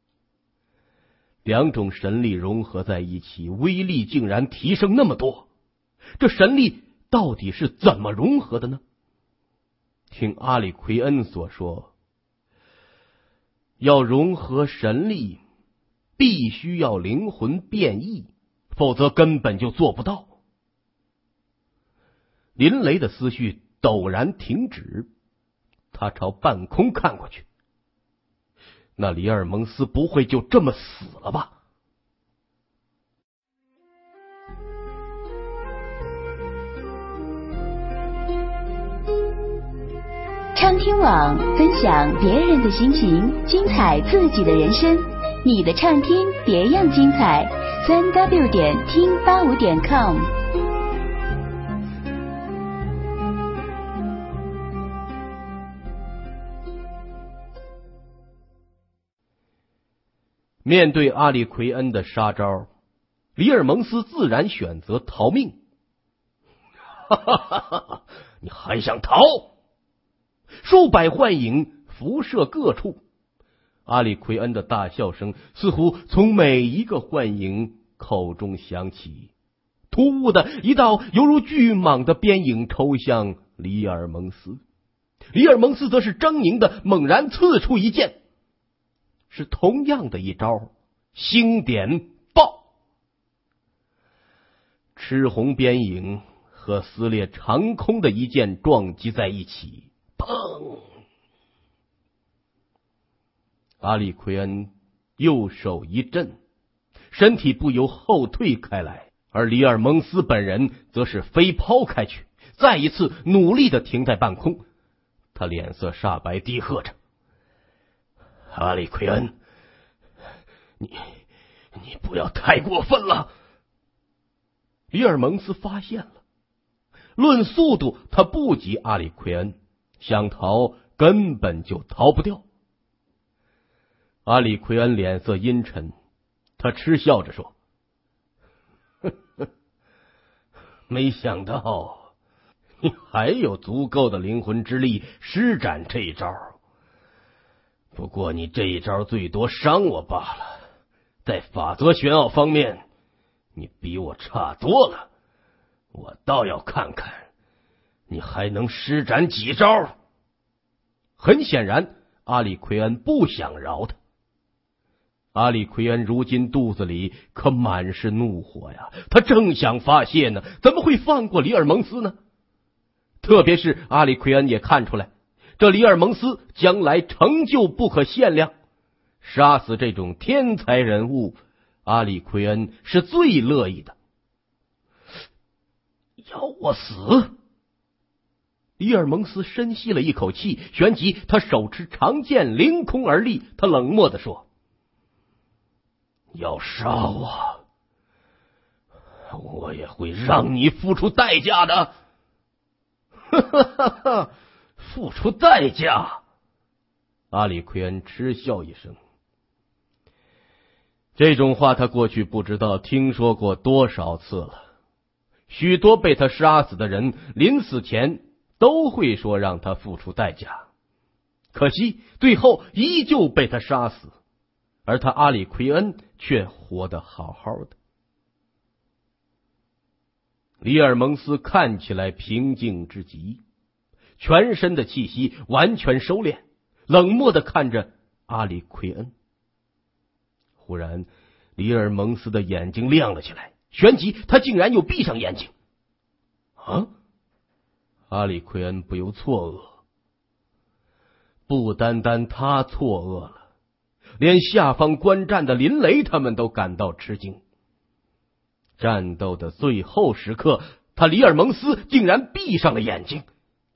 两种神力融合在一起，威力竟然提升那么多，这神力到底是怎么融合的呢？听阿里奎恩所说，要融合神力，必须要灵魂变异，否则根本就做不到。林雷的思绪陡然停止，他朝半空看过去。那里尔蒙斯不会就这么死了吧？ 畅听网分享别人的心情，精彩自己的人生。你的畅听别样精彩，3W 点听85点 com。 面对阿里奎恩的杀招，里尔蒙斯自然选择逃命。哈哈哈哈！你还想逃？数百幻影辐射各处，阿里奎恩的大笑声似乎从每一个幻影口中响起。突兀的一道犹如巨蟒的鞭影抽向里尔蒙斯，里尔蒙斯则是狰狞的猛然刺出一剑，是同样的一招星点爆。赤红鞭影和撕裂长空的一剑撞击在一起，砰！阿里奎恩右手一震，身体不由后退开来，而里尔蒙斯本人则是飞抛开去，再一次努力的停在半空。他脸色煞白，低喝着：“阿里奎恩，你不要太过分了！”里尔蒙斯发现了，论速度他不及阿里奎恩，想逃根本就逃不掉。阿里奎恩脸色阴沉，他嗤笑着说：“呵呵，没想到你还有足够的灵魂之力施展这一招。不过你这一招最多伤我罢了，在法则玄奥方面，你比我差多了。我倒要看看你还能施展几招。”很显然，阿里奎恩不想饶他。阿里奎恩如今肚子里可满是怒火呀，他正想发泄呢，怎么会放过里尔蒙斯呢？ 特别是阿里奎恩也看出来，这里尔蒙斯将来成就不可限量。杀死这种天才人物，阿里奎恩是最乐意的。要我死？里尔蒙斯深吸了一口气，旋即他手持长剑凌空而立，他冷漠地说：要杀我，我也会让你付出代价的。哈哈哈哈，付出代价？阿里奎恩嗤笑一声。这种话他过去不知道听说过多少次了，许多被他杀死的人临死前都会说让他付出代价，可惜最后依旧被他杀死，而他阿里奎恩却活得好好的。里尔蒙斯看起来平静之极，全身的气息完全收敛，冷漠地看着阿里奎恩。忽然，里尔蒙斯的眼睛亮了起来，旋即他竟然又闭上眼睛。啊！阿里奎恩不由错愕，不单单他错愕了，连下方观战的林雷他们都感到吃惊。战斗的最后时刻，他里尔蒙斯竟然闭上了眼睛。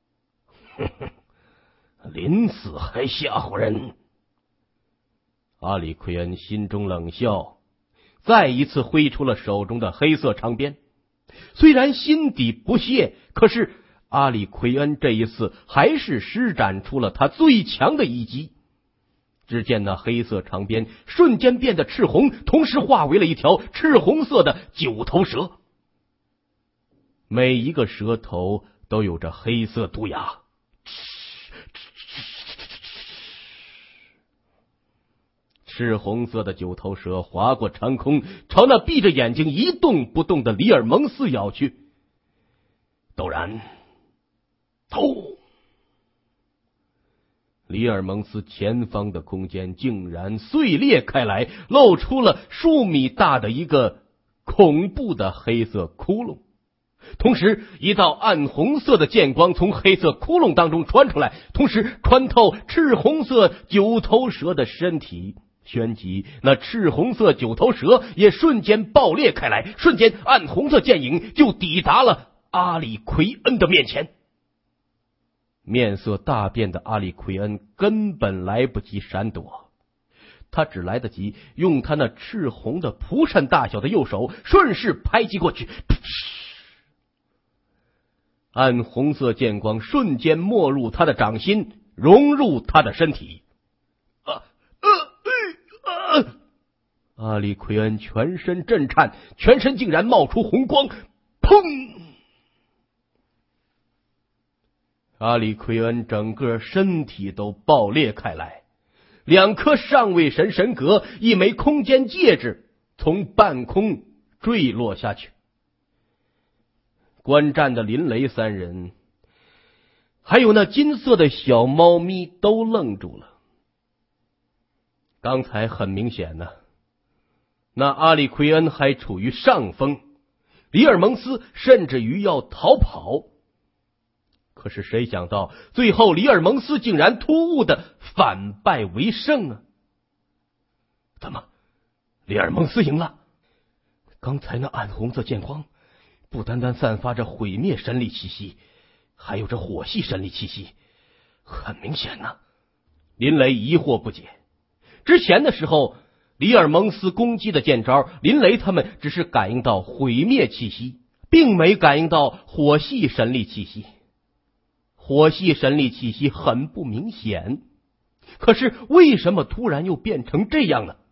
临死还吓唬人！阿里奎恩心中冷笑，再一次挥出了手中的黑色长鞭。虽然心底不屑，可是阿里奎恩这一次还是施展出了他最强的一击。只见那黑色长鞭瞬间变得赤红，同时化为了一条赤红色的九头蛇，每一个蛇头都有着黑色毒牙。赤红色的九头蛇划过长空，朝那闭着眼睛一动不动的里尔蒙斯咬去。陡然，突！里尔蒙斯前方的空间竟然碎裂开来，露出了数米大的一个恐怖的黑色窟窿。同时，一道暗红色的剑光从黑色窟窿当中穿出来，同时穿透赤红色九头蛇的身体。旋即，那赤红色九头蛇也瞬间爆裂开来，瞬间暗红色剑影就抵达了阿里奎恩的面前。面色大变的阿里奎恩根本来不及闪躲，他只来得及用他那赤红的蒲扇大小的右手顺势拍击过去，暗红色剑光瞬间没入他的掌心，融入他的身体。阿里奎恩全身震颤，全身竟然冒出红光，砰！阿里奎恩整个身体都爆裂开来，两颗上位神神格，一枚空间戒指从半空坠落下去。观战的林雷三人，还有那金色的小猫咪都愣住了。刚才很明显呢，那阿里奎恩还处于上风，里尔蒙斯甚至于要逃跑。可是谁想到，最后里尔蒙斯竟然突兀的反败为胜啊！怎么，里尔蒙斯赢了？刚才那暗红色剑光不单单散发着毁灭神力气息，还有着火系神力气息，很明显呢。林雷疑惑不解。之前的时候，里尔蒙斯攻击的剑招，林雷他们只是感应到毁灭气息，并没感应到火系神力气息。火系神力气息很不明显，可是为什么突然又变成这样呢？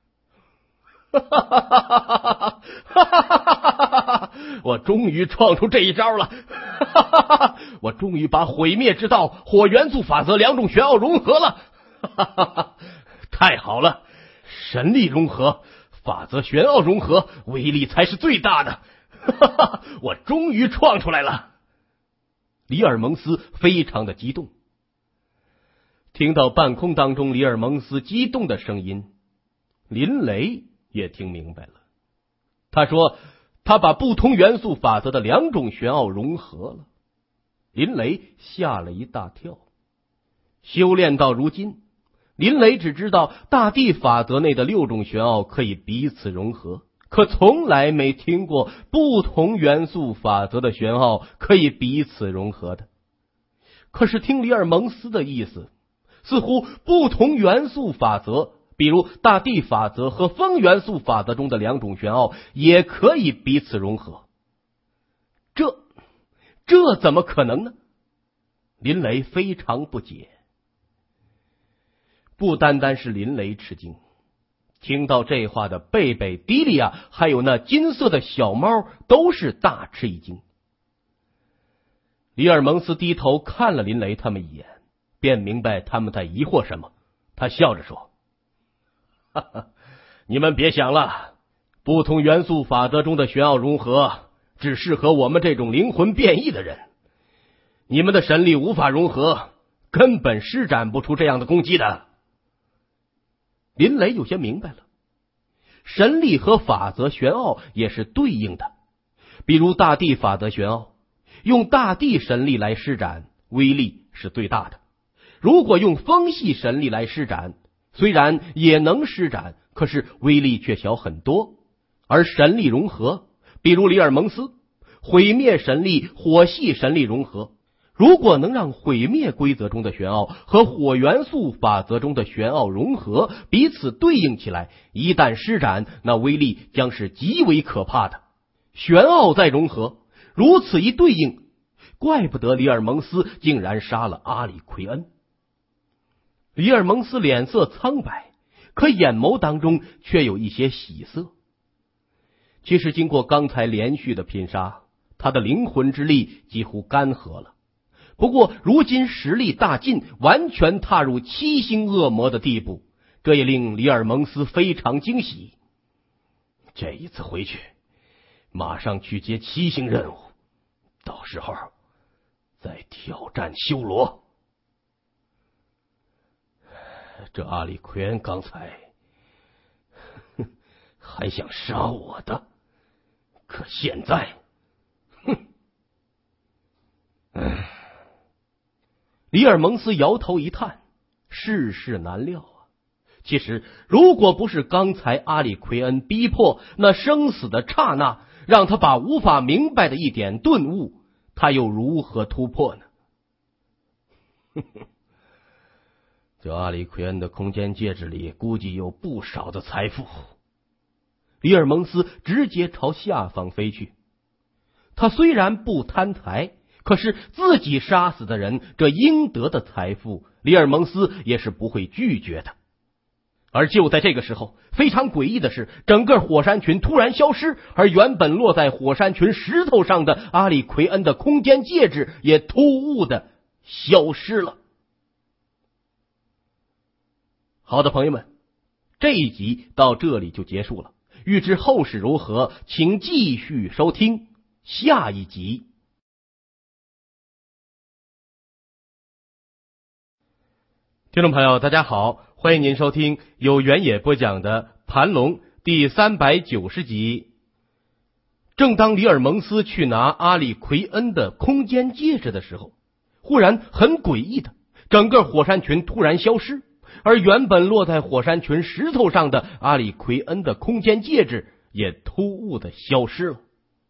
我终于创出这一招了！我终于把毁灭之道、火元素法则两种玄奥融合了！太好了，神力融合、法则玄奥融合，威力才是最大的！我终于创出来了！里尔蒙斯非常的激动。听到半空当中里尔蒙斯激动的声音，林雷也听明白了。他说他把不同元素法则的两种玄奥融合了。 林雷吓了一大跳。修炼到如今，林雷只知道大地法则内的6种玄奥可以彼此融合，可从来没听过不同元素法则的玄奥可以彼此融合的。可是听里尔蒙斯的意思，似乎不同元素法则，比如大地法则和风元素法则中的2种玄奥也可以彼此融合。这怎么可能呢？林雷非常不解。不单单是林雷吃惊，听到这话的贝贝、迪利亚还有那金色的小猫都是大吃一惊。里尔蒙斯低头看了林雷他们一眼，便明白他们在疑惑什么。他笑着说：哈哈，你们别想了，不同元素法则中的玄奥融合只适合我们这种灵魂变异的人，你们的神力无法融合，根本施展不出这样的攻击的。林雷有些明白了，神力和法则玄奥也是对应的。比如大地法则玄奥，用大地神力来施展，威力是最大的。如果用风系神力来施展，虽然也能施展，可是威力却小很多。而神力融合，比如里尔蒙斯，毁灭神力、火系神力融合，如果能让毁灭规则中的玄奥和火元素法则中的玄奥融合，彼此对应起来，一旦施展，那威力将是极为可怕的。玄奥再融合，如此一对应，怪不得里尔蒙斯竟然杀了阿里奎恩。里尔蒙斯脸色苍白，可眼眸当中却有一些喜色。其实经过刚才连续的拼杀，他的灵魂之力几乎干涸了。不过如今实力大进，完全踏入7星恶魔的地步，这也令里尔蒙斯非常惊喜。这一次回去，马上去接7星任务，到时候再挑战修罗。这阿里奎恩刚才还想杀我的，可现在，里尔蒙斯摇头一叹，世事难料啊。其实如果不是刚才阿里奎恩逼迫那生死的刹那，让他把无法明白的一点顿悟，他又如何突破呢？这阿里奎恩的空间戒指里估计有不少的财富。里尔蒙斯直接朝下方飞去。他虽然不贪财，可是自己杀死的人，这应得的财富，里尔蒙斯也是不会拒绝的。而就在这个时候，非常诡异的是，整个火山群突然消失，而原本落在火山群石头上的阿里奎恩的空间戒指也突兀的消失了。好的，朋友们，这一集到这里就结束了。欲知后事如何，请继续收听下一集。听众朋友，大家好，欢迎您收听由原野播讲的《盘龙》第390集。正当里尔蒙斯去拿阿里奎恩的空间戒指的时候，忽然很诡异的，整个火山群突然消失，而原本落在火山群石头上的阿里奎恩的空间戒指也突兀的消失了。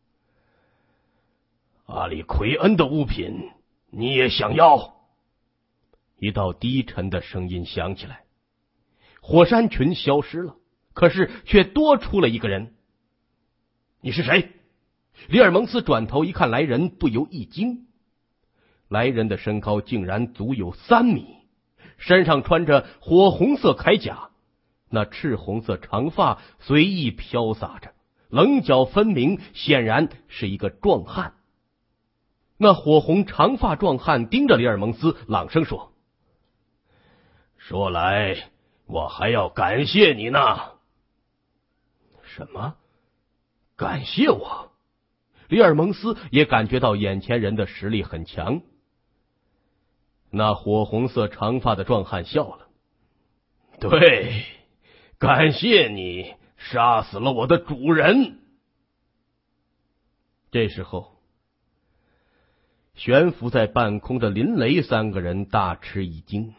阿里奎恩的物品你也想要？一道低沉的声音响起来。火山群消失了，可是却多出了一个人。你是谁？里尔蒙斯转头一看来人，不由一惊。来人的身高竟然足有3米，身上穿着火红色铠甲，那赤红色长发随意飘洒着，棱角分明，显然是一个壮汉。那火红长发壮汉盯着里尔蒙斯，朗声说：说来我还要感谢你呢。什么？感谢我？里尔蒙斯也感觉到眼前人的实力很强。那火红色长发的壮汉笑了：对，感谢你杀死了我的主人。这时候， 悬浮在半空的林雷三个人大吃一惊。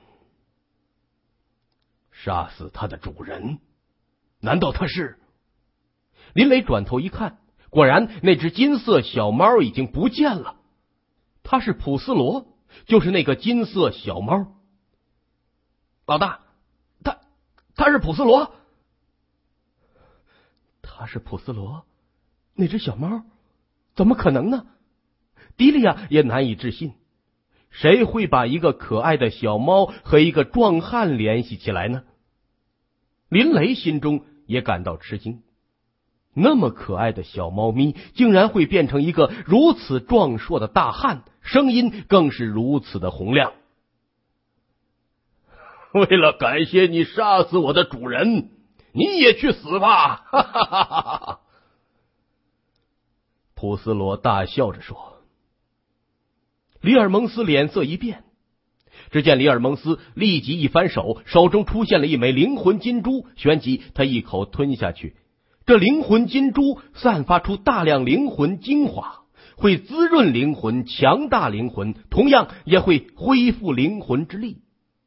杀死他的主人，难道他是？林雷转头一看，果然那只金色小猫已经不见了。他是普斯罗，就是那个金色小猫。老大，他是普斯罗，他是普斯罗，那只小猫，怎么可能呢？迪利亚也难以置信，谁会把一个可爱的小猫和一个壮汉联系起来呢？林雷心中也感到吃惊，那么可爱的小猫咪竟然会变成一个如此壮硕的大汉，声音更是如此的洪亮。为了感谢你杀死我的主人，你也去死吧！哈哈哈哈哈！普斯罗大笑着说。里尔蒙斯脸色一变，只见里尔蒙斯立即一翻手，手中出现了一枚灵魂金珠，旋即他一口吞下去。这灵魂金珠散发出大量灵魂精华，会滋润灵魂，强大灵魂，同样也会恢复灵魂之力。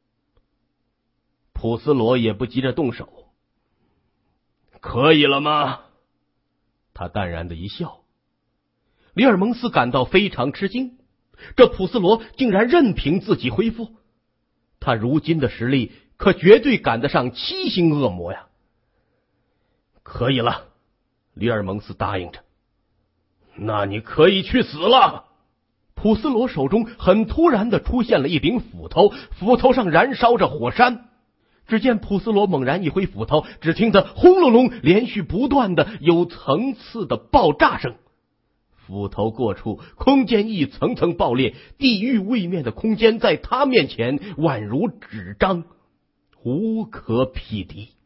普斯罗也不急着动手。可以了吗？他淡然的一笑。里尔蒙斯感到非常吃惊，这普斯罗竟然任凭自己恢复，他如今的实力可绝对赶得上7星恶魔呀！可以了，里尔蒙斯答应着。那你可以去死了。普斯罗手中很突然的出现了一柄斧头，斧头上燃烧着火山。只见普斯罗猛然一挥斧头，只听得轰隆隆连续不断的有层次的爆炸声。斧头过处，空间一层层爆裂，地狱位面的空间在他面前宛如纸张，无可匹敌。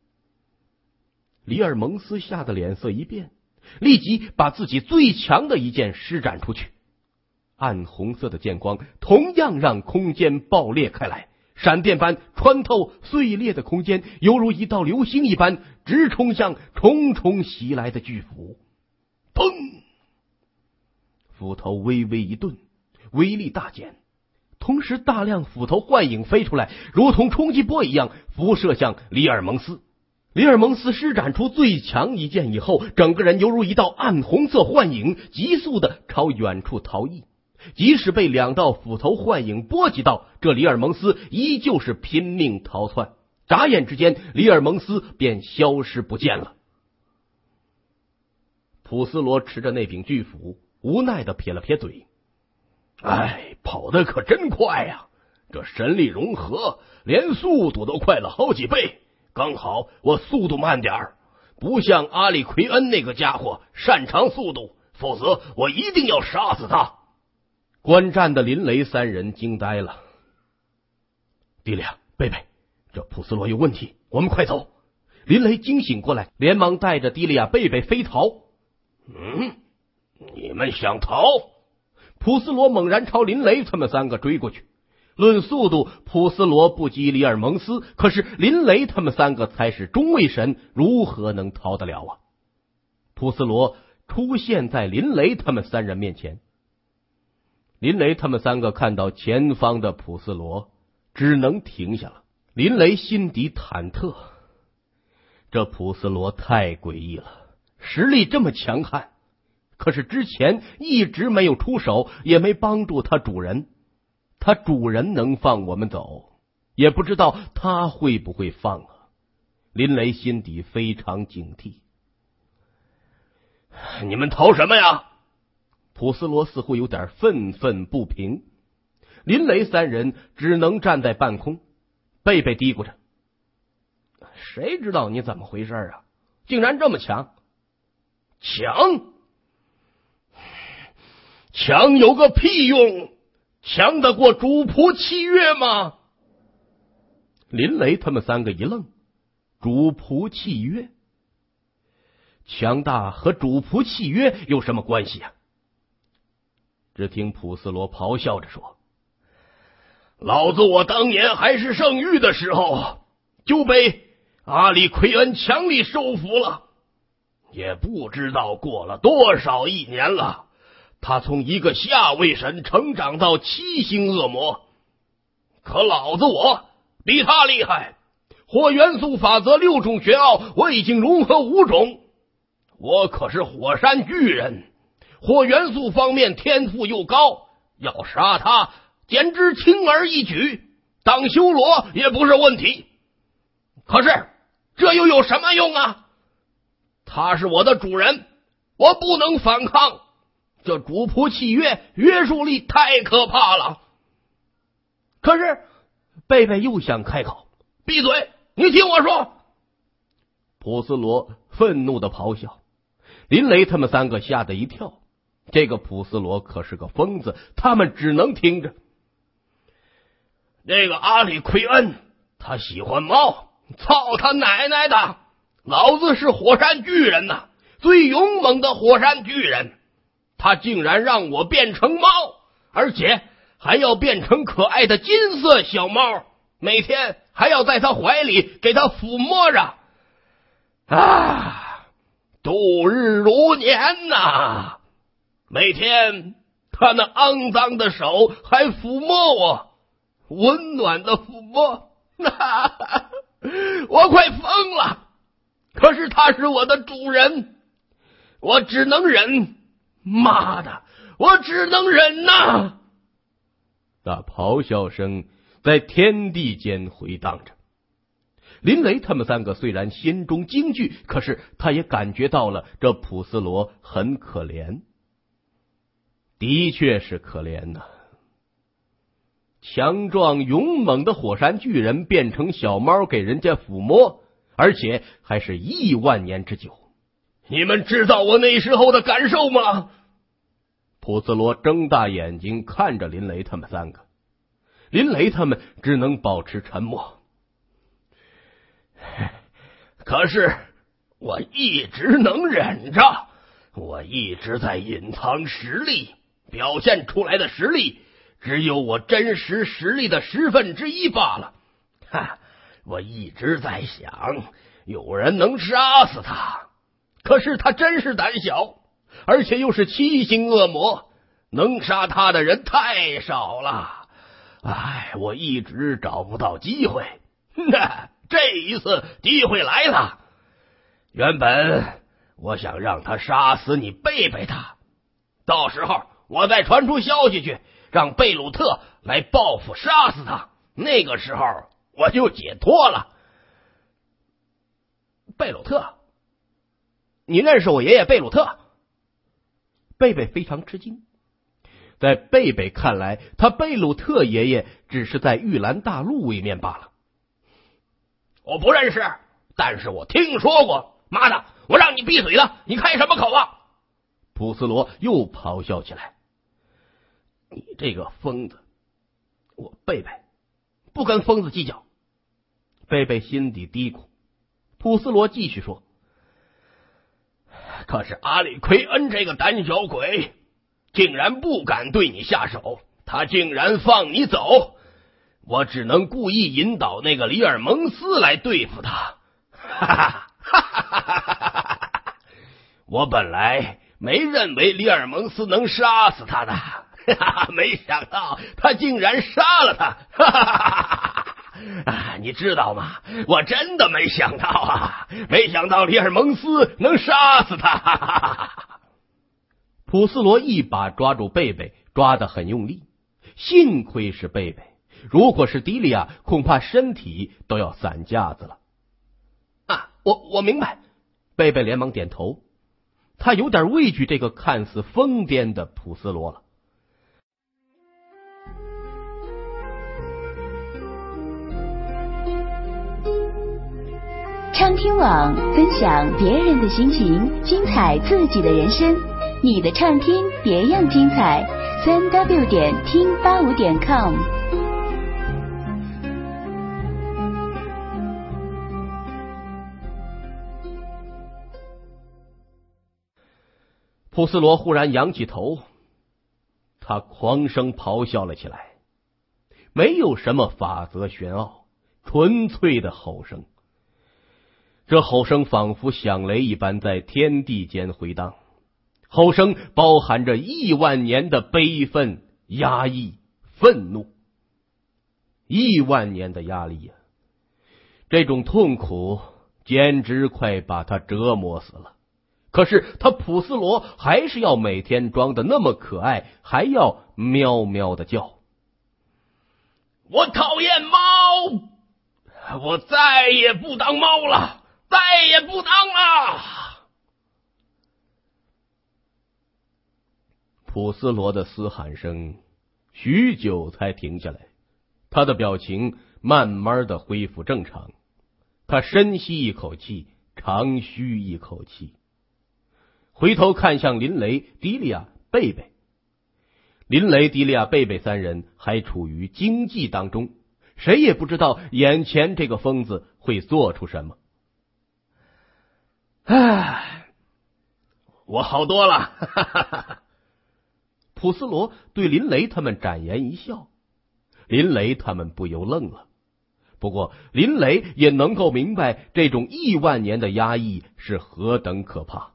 里尔蒙斯吓得脸色一变，立即把自己最强的一剑施展出去。暗红色的剑光同样让空间爆裂开来，闪电般穿透碎裂的空间，犹如一道流星一般直冲向重重袭来的巨斧。砰！斧头微微一顿，威力大减，同时大量斧头幻影飞出来，如同冲击波一样辐射向里尔蒙斯。里尔蒙斯施展出最强一剑以后，整个人犹如一道暗红色幻影，急速的朝远处逃逸。即使被2道斧头幻影波及到，这里尔蒙斯依旧是拼命逃窜。眨眼之间，里尔蒙斯便消失不见了。普斯罗持着那柄巨斧，无奈的撇了撇嘴：“哎，跑得可真快呀！这神力融合，连速度都快了好几倍。刚好我速度慢点儿，不像阿里奎恩那个家伙擅长速度，否则我一定要杀死他。”观战的林雷3人惊呆了。迪利亚、贝贝，这普斯罗有问题，我们快走！林雷惊醒过来，连忙带着迪利亚、贝贝飞逃。你们想逃？普斯罗猛然朝林雷他们3个追过去。论速度，普斯罗不及里尔蒙斯，可是林雷他们3个才是中位神，如何能逃得了啊？普斯罗出现在林雷他们3人面前。林雷他们3个看到前方的普斯罗，只能停下了。林雷心底忐忑，这普斯罗太诡异了，实力这么强悍，可是之前一直没有出手，也没帮助他主人。他主人能放我们走，也不知道他会不会放啊！林雷心底非常警惕。你们逃什么呀？普斯罗似乎有点愤愤不平。林雷3人只能站在半空。贝贝嘀咕着：“谁知道你怎么回事啊？竟然这么强！强有个屁用！强得过主仆契约吗？”林雷他们3个一愣，主仆契约？强大和主仆契约有什么关系啊？只听普斯罗咆哮着说：“老子我当年还是圣域的时候，就被阿里奎恩强力收服了，也不知道过了多少1年了， 他从一个下位神成长到七星恶魔，可老子我比他厉害。火元素法则6种玄奥我已经融合5种，我可是火山巨人，火元素方面天赋又高，要杀他简直轻而易举，当修罗也不是问题。可是这又有什么用啊？他是我的主人，我不能反抗，这主仆契约约束力太可怕了。可是贝贝又想开口，闭嘴，你听我说。普斯罗愤怒的咆哮，林雷他们3个吓得一跳，这个普斯罗可是个疯子，他们只能听着。这个阿里奎恩他喜欢猫，操他奶奶的，老子是火山巨人呐，最勇猛的火山巨人，他竟然让我变成猫，而且还要变成可爱的金色小猫，每天还要在他怀里给他抚摸着。度日如年呐，每天他那肮脏的手还抚摸我，温暖的抚摸，我快疯了。可是他是我的主人，我只能忍，妈的，我只能忍呐！那咆哮声在天地间回荡着。林雷他们3个虽然心中惊惧，可是他也感觉到了这普斯罗很可怜，的确是可怜呐。强壮勇猛的火山巨人变成小猫给人家抚摸，而且还是亿万年之久。你们知道我那时候的感受吗？普斯罗睁大眼睛看着林雷他们3个，林雷他们只能保持沉默。可是我一直能忍着，我一直在隐藏实力，表现出来的实力只有我真实实力的1/10罢了。我一直在想，有人能杀死他，可是他真是胆小，而且又是7星恶魔，能杀他的人太少了。我一直找不到机会。这一次机会来了，原本我想让他杀死你贝贝他，到时候我再传出消息去，让贝鲁特来报复杀死他，那个时候我就解脱了。贝鲁特？你认识我爷爷贝鲁特？贝贝非常吃惊，在贝贝看来，他贝鲁特爷爷只是在玉兰大陆位面罢了。我不认识，但是我听说过。妈的，我让你闭嘴了，你开什么口啊？普斯罗又咆哮起来。你这个疯子！我贝贝不跟疯子计较。贝贝心底嘀咕。普斯罗继续说，可是阿里奎恩这个胆小鬼竟然不敢对你下手，他竟然放你走，我只能故意引导那个里尔蒙斯来对付他。我本来没认为里尔蒙斯能杀死他的，没想到他竟然杀了他。你知道吗？我真的没想到啊，没想到里尔蒙斯能杀死他。普斯罗一把抓住贝贝，抓得很用力，幸亏是贝贝，如果是迪利亚，恐怕身体都要散架子了。我明白。贝贝连忙点头，他有点畏惧这个看似疯癫的普斯罗了。 畅听网分享别人的心情，精彩自己的人生。你的畅听别样精彩，3w 点听85点 com。 普斯罗忽然仰起头，他狂声咆哮了起来，没有什么法则玄奥，纯粹的吼声。这吼声仿佛响雷一般在天地间回荡， 吼声包含着10000年的悲愤、压抑、愤怒。10000年的压力呀，这种痛苦简直快把他折磨死了。可是他普斯罗还是要每天装的那么可爱，还要喵喵的叫。我讨厌猫，我再也不当猫了，再也不当了。普斯罗的嘶喊声许久才停下来，他的表情慢慢的恢复正常。他深吸一口气，长吁一口气，回头看向林雷、迪利亚、贝贝。林雷、迪利亚、贝贝三人还处于惊悸当中，谁也不知道眼前这个疯子会做出什么。唉，我好多了。哈哈哈。普斯罗对林雷他们展颜一笑，林雷他们不由愣了。不过林雷也能够明白这种10000年的压抑是何等可怕。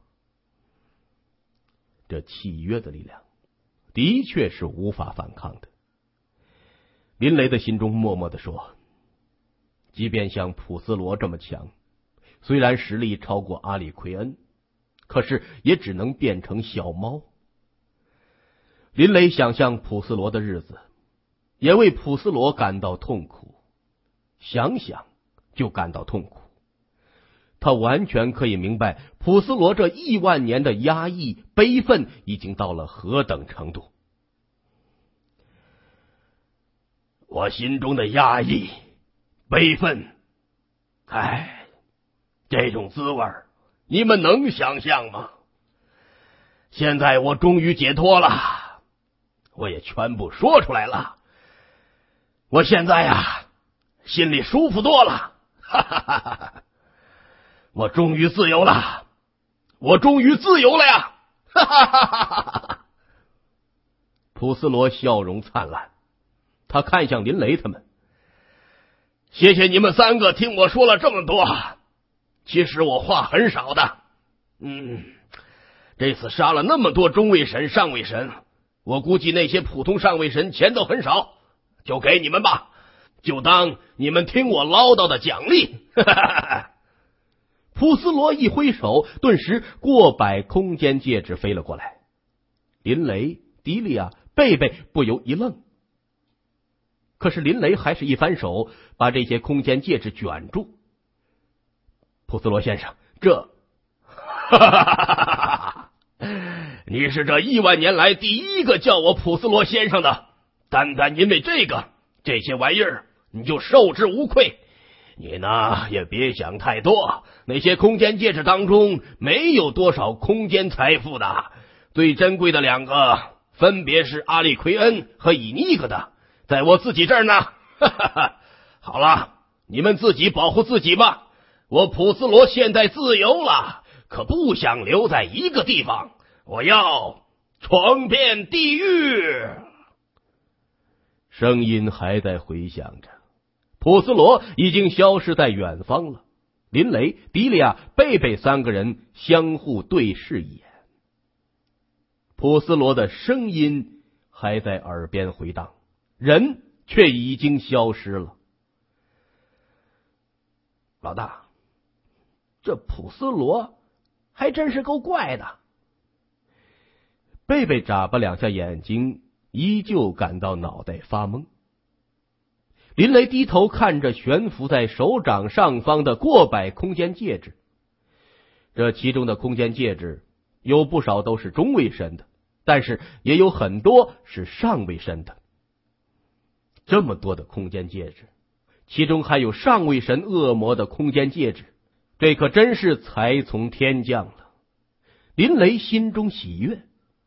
这契约的力量的确是无法反抗的。林雷的心中默默地说，即便像普斯罗这么强，虽然实力超过阿里奎恩，可是也只能变成小猫。林雷想象普斯罗的日子，也为普斯罗感到痛苦，想想就感到痛苦。他完全可以明白普斯罗这10000年的压抑、悲愤已经到了何等程度。我心中的压抑、悲愤，这种滋味你们能想象吗？现在我终于解脱了，我也全部说出来了。我现在呀，心里舒服多了。哈哈哈哈！我终于自由了，我终于自由了呀！哈哈哈哈！普斯罗笑容灿烂，他看向林雷他们，谢谢你们3个听我说了这么多。其实我话很少的，这次杀了那么多中位神、上位神，我估计那些普通上位神钱都很少，就给你们吧，就当你们听我唠叨的奖励。哈哈哈哈！普斯罗一挥手，顿时过百空间戒指飞了过来。林雷、迪利亚、贝贝不由一愣，可是林雷还是一翻手，把这些空间戒指卷住。普斯罗先生，这，你是这10000年来第一个叫我普斯罗先生的，单单因为这些玩意儿，你就受之无愧。你呢，也别想太多，那些空间戒指当中没有多少空间财富的，最珍贵的2个分别是阿里奎恩和以尼克的，在我自己这儿呢。好了，你们自己保护自己吧，我普斯罗现在自由了，可不想留在一个地方，我要闯遍地狱。声音还在回响着，普斯罗已经消失在远方了。林雷、迪利亚、贝贝3个人相互对视一眼，普斯罗的声音还在耳边回荡，人却已经消失了。老大，这普斯罗还真是够怪的。贝贝眨巴2下眼睛，依旧感到脑袋发懵。林雷低头看着悬浮在手掌上方的过百空间戒指，这其中的空间戒指有不少都是中位神的，但是也有很多是上位神的。这么多的空间戒指，其中还有上位神恶魔的空间戒指，这可真是才从天降了。林雷心中喜悦。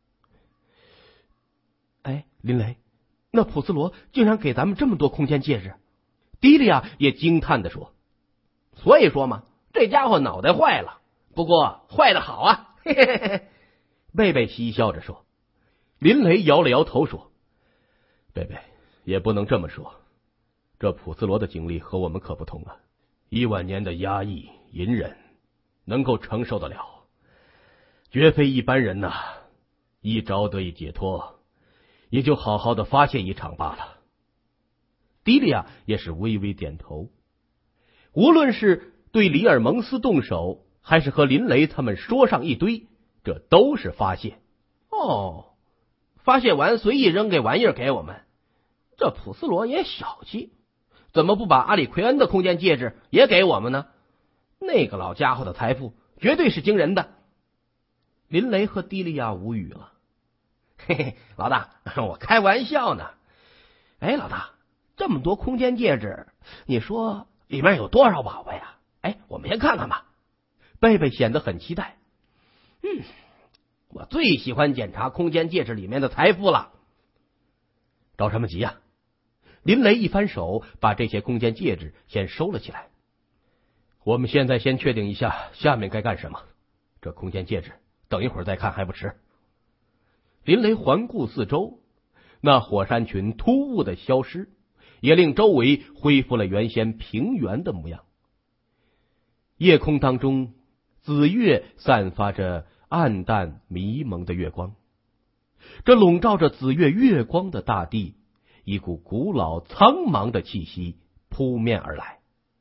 林雷，那普斯罗竟然给咱们这么多空间戒指。迪利亚也惊叹地说，所以说嘛，这家伙脑袋坏了，不过坏得好啊。嘿嘿嘿嘿。贝贝嬉笑着说。林雷摇了摇头说，贝贝，也不能这么说，这普斯罗的经历和我们可不同啊，10000年的压抑隐忍能够承受得了， 绝非一般人呐，一朝得以解脱，也就好好的发泄一场罢了。迪利亚也是微微点头。无论是对里尔蒙斯动手，还是和林雷他们说上一堆，这都是发泄。 哦，发泄完随意扔给玩意儿给我们，这普斯罗也小气，怎么不把阿里奎恩的空间戒指也给我们呢？那个老家伙的财富绝对是惊人的。 林雷和迪利亚无语了。 嘿嘿，老大，我开玩笑呢。哎，老大，这么多空间戒指，你说里面有多少宝贝啊？哎，我们先看看吧。 贝贝显得很期待。 我最喜欢检查空间戒指里面的财富了。 着什么急呀？林雷一翻手，把这些空间戒指先收了起来。我们现在先确定一下下面该干什么。这空间戒指等一会儿再看还不迟。林雷环顾四周，那火山群突兀的消失，也令周围恢复了原先平原的模样。夜空当中，紫月散发着暗淡迷蒙的月光，这笼罩着紫月月光的大地，一股古老苍茫的气息扑面而来。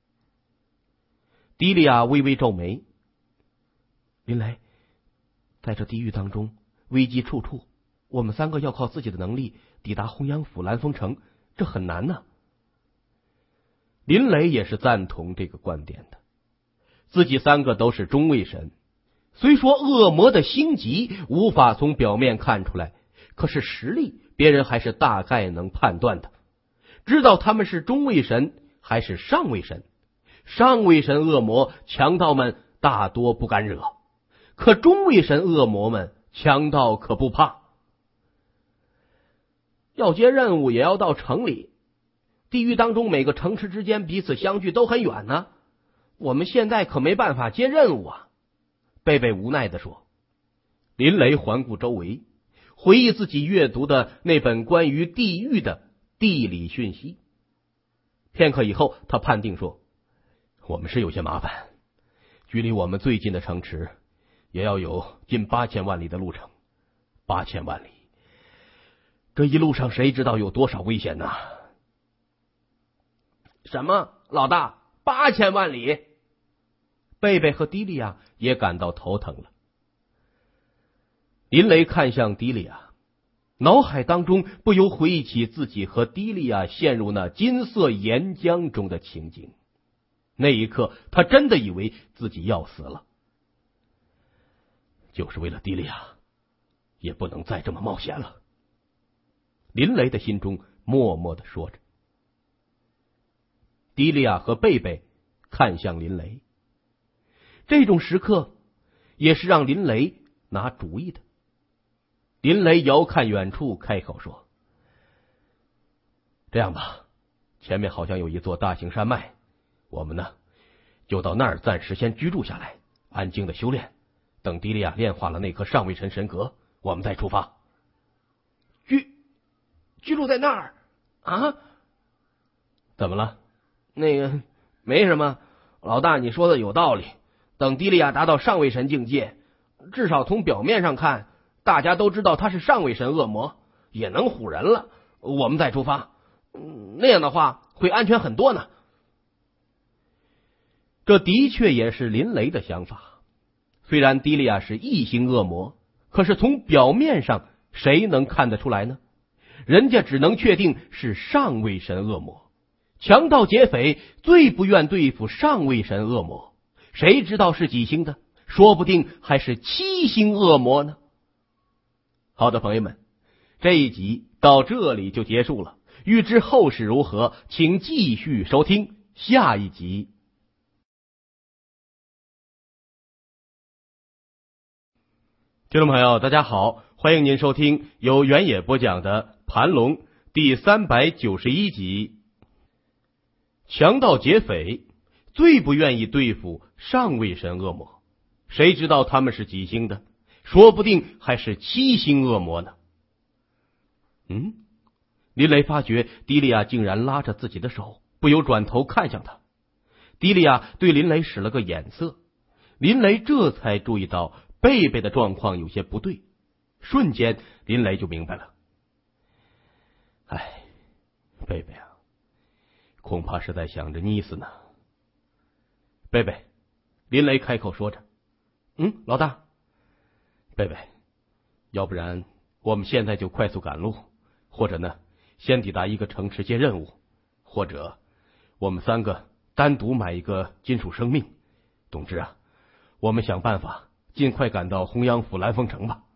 迪利亚微微皱眉。林雷，在这地狱当中，危机处处，我们三个要靠自己的能力抵达洪阳府蓝风城，这很难呢。林雷也是赞同这个观点的。自己三个都是中位神，虽说恶魔的心急无法从表面看出来，可是实力别人还是大概能判断的，知道他们是中位神还是上位神。上位神恶魔强盗们大多不敢惹，可中位神恶魔们强盗可不怕。 要接任务也要到城里，地狱当中每个城池之间彼此相距都很远呢，我们现在可没办法接任务啊。 贝贝无奈地说。林雷环顾周围，回忆自己阅读的那本关于地狱的地理讯息。片刻以后，他判定说，我们是有些麻烦，距离我们最近的城池也要有近8000万里的路程。8000万里，这一路上谁知道有多少危险呢？ 什么？老大，8000万里？ 贝贝和迪利亚也感到头疼了。林雷看向迪利亚，脑海当中不由回忆起自己和迪利亚陷入那金色岩浆中的情景。那一刻，他真的以为自己要死了。就是为了迪利亚，也不能再这么冒险了。林雷的心中默默的说着。迪利亚和贝贝看向林雷，这种时刻也是让林雷拿主意的。林雷遥看远处，开口说：“这样吧，前面好像有一座大型山脉，我们呢就到那儿暂时先居住下来，安静的修炼，等迪利亚炼化了那颗上位神神格，我们再出发。” 居住在那儿啊？ 怎么了？ 那个没什么，老大你说的有道理。等迪利亚达到上位神境界，至少从表面上看，大家都知道他是上位神恶魔，也能唬人了。我们再出发，那样的话会安全很多呢。 这的确也是林雷的想法。虽然迪利亚是异星恶魔，可是从表面上谁能看得出来呢？人家只能确定是上位神恶魔。强盗劫匪最不愿对付上位神恶魔，谁知道是几星的？说不定还是7星恶魔呢。好的，朋友们，这一集到这里就结束了。欲知后事如何，请继续收听下一集。听众朋友，大家好，欢迎您收听由原野播讲的《盘龙》第391集。强盗劫匪最不愿意对付上位神恶魔，谁知道他们是几星的？说不定还是7星恶魔呢。林雷发觉迪利亚竟然拉着自己的手，不由转头看向他。迪利亚对林雷使了个眼色，林雷这才注意到贝贝的状况有些不对，瞬间林雷就明白了。哎，贝贝啊，恐怕是在想着妮斯呢。贝贝，林雷开口说着。老大。贝贝，要不然我们现在就快速赶路，或者呢，先抵达一个城池接任务，或者我们3个单独买一个金属生命。总之啊，我们想办法尽快赶到洪阳府蓝风城吧。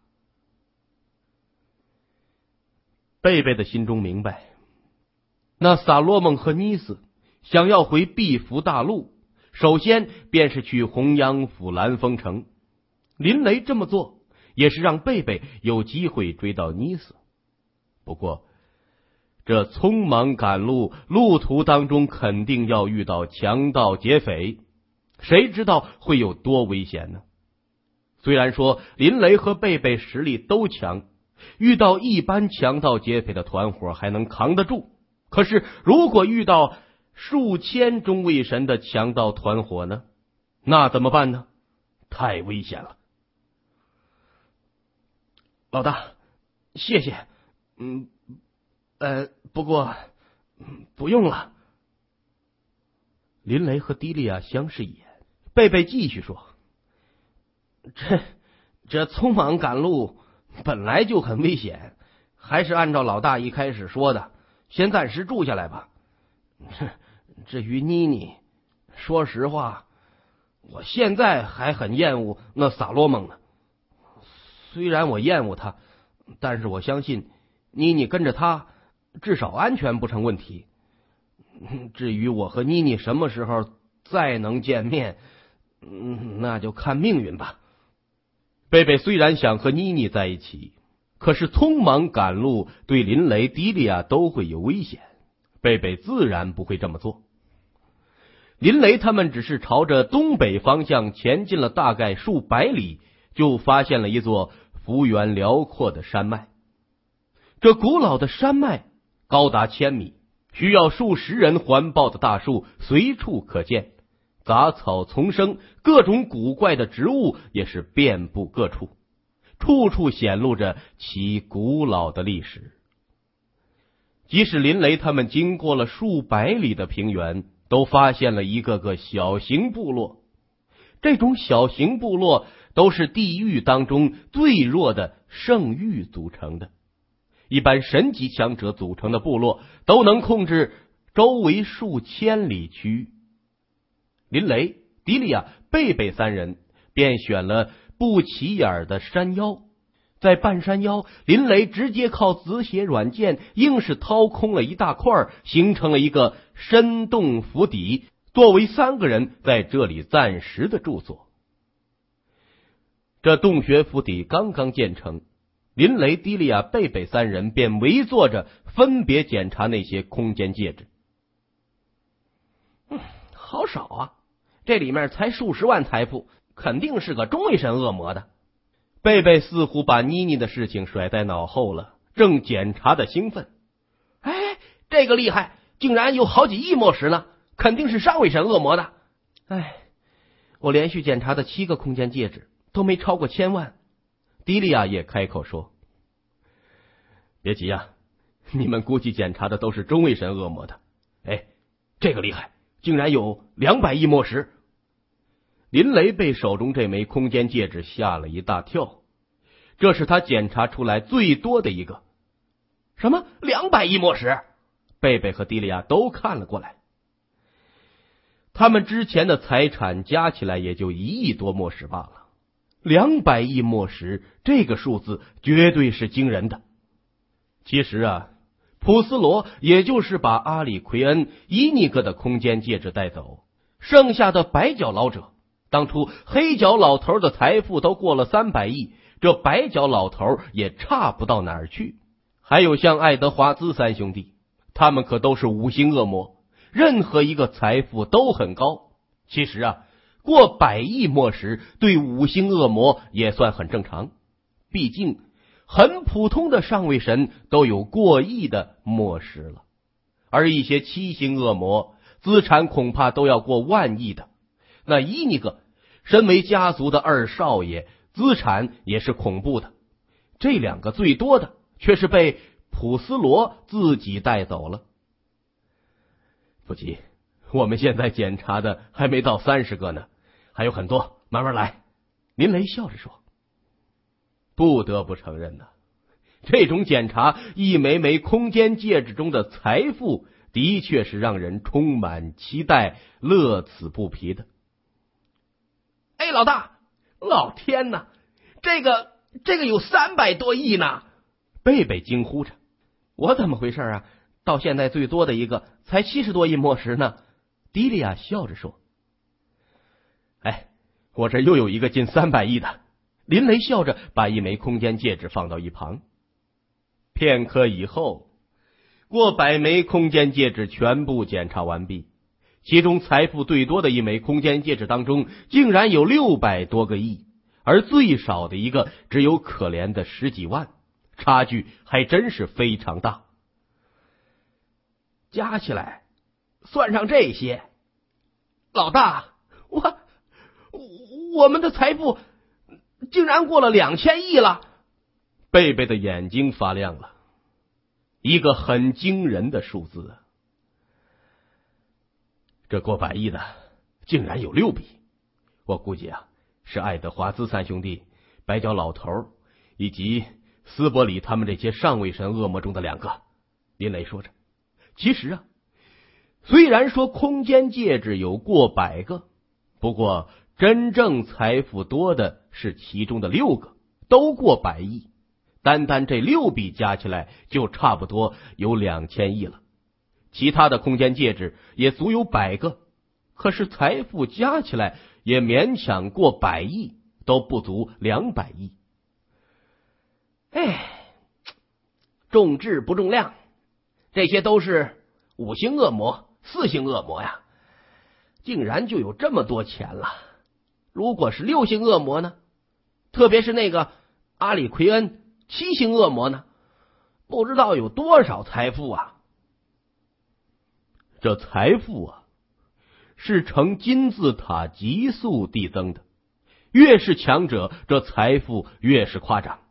贝贝的心中明白，那萨洛蒙和妮斯想要回毕福大陆，首先便是去洪阳府蓝风城。林雷这么做也是让贝贝有机会追到妮斯。不过这匆忙赶路，路途当中肯定要遇到强盗劫匪，谁知道会有多危险呢？虽然说林雷和贝贝实力都强，遇到一般强盗劫匪的团伙还能扛得住，可是如果遇到数千中卫神的强盗团伙呢？那怎么办呢？太危险了。老大，谢谢。不过不用了。林雷和迪利亚相视一眼，贝贝继续说：这匆忙赶路本来就很危险，还是按照老大一开始说的，先暂时住下来吧。至于妮妮，说实话，我现在还很厌恶那萨洛蒙呢。虽然我厌恶他，但是我相信妮妮跟着他至少安全不成问题。至于我和妮妮什么时候再能见面，那就看命运吧。贝贝虽然想和妮妮在一起，可是匆忙赶路对林雷、迪利亚都会有危险，贝贝自然不会这么做。林雷他们只是朝着东北方向前进了大概数百里，就发现了一座幅员辽阔的山脉。这古老的山脉高达1000米，需要数十人环抱的大树随处可见，杂草丛生，各种古怪的植物也是遍布各处，处处显露着其古老的历史。即使林雷他们经过了数百里的平原，都发现了一个个小型部落。这种小型部落都是地狱当中最弱的圣域组成的，一般神级强者组成的部落都能控制周围数千里区域。林雷、迪利亚、贝贝3人便选了不起眼的山腰，在半山腰，林雷直接靠止血软件硬是掏空了一大块，形成了一个深洞府邸，作为3个人在这里暂时的住所。这洞穴府邸刚刚建成，林雷、迪利亚、贝贝3人便围坐着，分别检查那些空间戒指。好少啊，这里面才数十万财富，肯定是个中位神恶魔的。贝贝似乎把妮妮的事情甩在脑后了，正检查的兴奋。这个厉害，竟然有好几亿墨石呢，肯定是上位神恶魔的。我连续检查的7个空间戒指都没超过1000万。迪利亚也开口说：别急啊，你们估计检查的都是中位神恶魔的。这个厉害，竟然有200亿墨石。林雷被手中这枚空间戒指吓了一大跳，这是他检查出来最多的一个。什么200亿墨石？贝贝和迪利亚都看了过来。他们之前的财产加起来也就1亿多墨石罢了，200亿墨石，这个数字绝对是惊人的。其实啊，普斯罗也就是把阿里奎恩、伊尼格的空间戒指带走，剩下的白脚老者，当初黑脚老头的财富都过了300亿，这白脚老头也差不到哪儿去。还有像爱德华兹3兄弟，他们可都是5星恶魔，任何一个财富都很高。其实啊，过100亿墨石对5星恶魔也算很正常，毕竟很普通的上位神都有过亿的墨石了，而一些7星恶魔资产恐怕都要过1万亿的。那伊尼格身为家族的2少爷， 资产也是恐怖的。这2个最多的却是被普斯罗自己带走了。不急，我们现在检查的还没到30个呢，还有很多，慢慢来。林雷笑着说。不得不承认呢，这种检查一枚枚空间戒指中的财富，的确是让人充满期待，乐此不疲的。 哎，老大，老天哪，这个有300多亿呢！ 贝贝惊呼着。 我怎么回事啊？到现在最多的一个才70多亿墨石呢。 迪利亚笑着说。哎，我这又有一个近300亿的。林雷笑着把一枚空间戒指放到一旁。片刻以后，过100枚空间戒指全部检查完毕，其中财富最多的一枚空间戒指当中竟然有600多个亿，而最少的一个只有可怜的10几万，差距还真是非常大。 加起来算上这些，老大，我们的财富竟然过了2000亿了。 贝贝的眼睛发亮了，一个很惊人的数字啊！这过100亿的竟然有6笔，我估计啊，是爱德华兹3兄弟、白脚老头以及斯伯里他们这些上位神恶魔中的2个。林雷说着。其实啊，虽然说空间戒指有过100个，不过真正财富多的是其中的6个，都过100亿。单单这6笔加起来就差不多有2000亿了。其他的空间戒指也足有100个，可是财富加起来也勉强过100亿，都不足200亿。 哎，重质不重量，这些都是5星恶魔、4星恶魔呀，竟然就有这么多钱了。如果是6星恶魔呢？特别是那个阿里奎恩7星恶魔呢？不知道有多少财富啊！ 这财富啊，是呈金字塔急速递增的，越是强者，这财富越是夸张。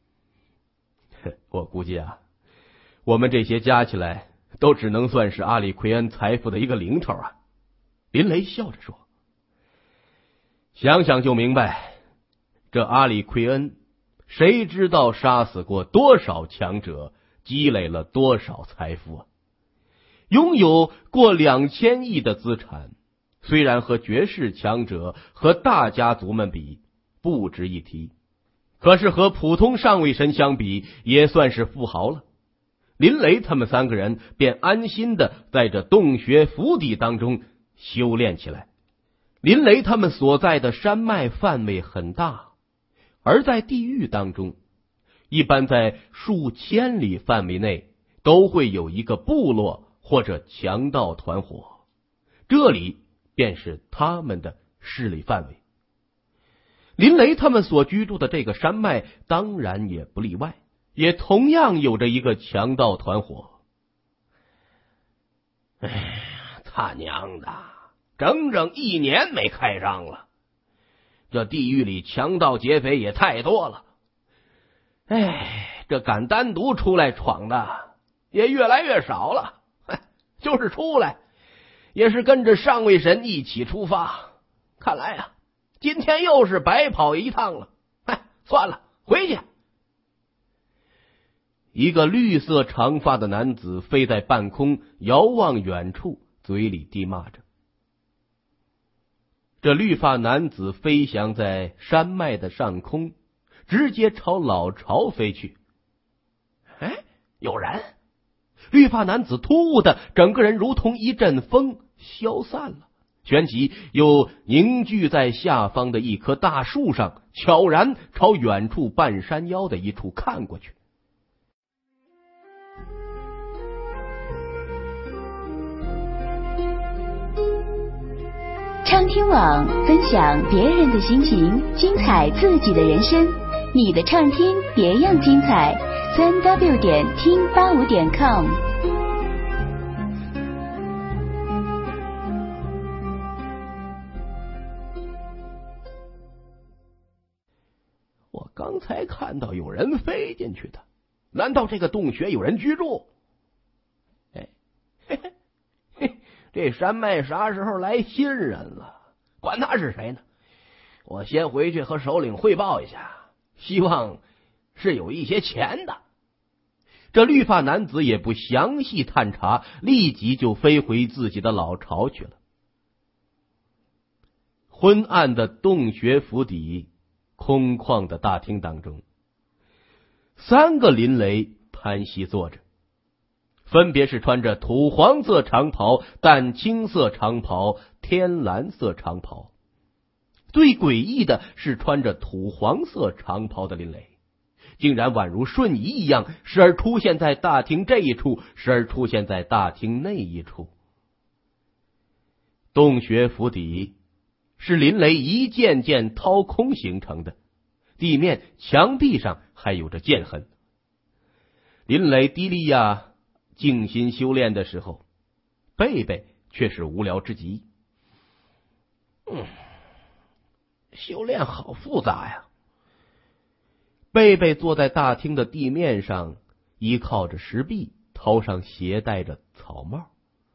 我估计啊，我们这些加起来都只能算是阿里奎恩财富的一个零头啊。林雷笑着说。想想就明白，这阿里奎恩谁知道杀死过多少强者，积累了多少财富啊！拥有过2000亿的资产，虽然和绝世强者和大家族们比不值一提，可是和普通上位神相比，也算是富豪了。林雷他们3个人便安心的在这洞穴府邸当中修炼起来。林雷他们所在的山脉范围很大，而在地狱当中，一般在数千里范围内都会有一个部落或者强盗团伙，这里便是他们的势力范围。林雷他们所居住的这个山脉当然也不例外，也同样有着一个强盗团伙。 哎呀，他娘的，整整1年没开张了，这地狱里强盗劫匪也太多了。哎，这敢单独出来闯的也越来越少了。就是出来，也是跟着上位神一起出发。看来啊，今天又是白跑一趟了。算了，回去。 一个绿色长发的男子飞在半空，遥望远处，嘴里低骂着。这绿发男子飞翔在山脉的上空，直接朝老巢飞去。 哎，有人！ 绿发男子突兀的整个人如同一阵风消散了，旋即又凝聚在下方的一棵大树上，悄然朝远处半山腰的一处看过去。 畅听网分享别人的心情，精彩自己的人生。你的畅听别样精彩，3w 点听85点 com。 才看到有人飞进去的，难道这个洞穴有人居住？哎，嘿嘿嘿，这山脉啥时候来新人了？管他是谁呢？我先回去和首领汇报一下，希望是有一些钱的。这绿发男子也不详细探查，立即就飞回自己的老巢去了。昏暗的洞穴府邸，空旷的大厅当中，3个林雷盘膝坐着，分别是穿着土黄色长袍、淡青色长袍、天蓝色长袍。最诡异的是，穿着土黄色长袍的林雷竟然宛如瞬移一样，时而出现在大厅这一处，时而出现在大厅那一处。洞穴府邸是林雷一件件掏空形成的，地面、墙壁上还有着剑痕。林雷、迪利亚静心修炼的时候，贝贝却是无聊之极。修炼好复杂呀。贝贝坐在大厅的地面上，依靠着石壁，头上携带着草帽。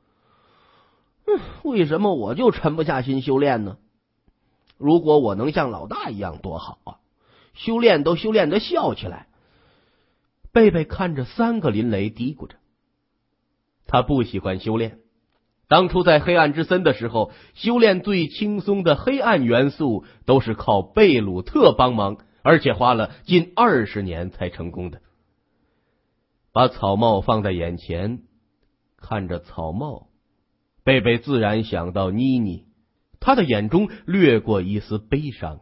为什么我就沉不下心修炼呢？如果我能像老大一样多好啊，修炼都修炼得笑起来。贝贝看着3个林雷嘀咕着，他不喜欢修炼。当初在黑暗之森的时候，修炼最轻松的黑暗元素都是靠贝鲁特帮忙，而且花了近20年才成功的。把草帽放在眼前，看着草帽，贝贝自然想到妮妮，他的眼中掠过一丝悲伤。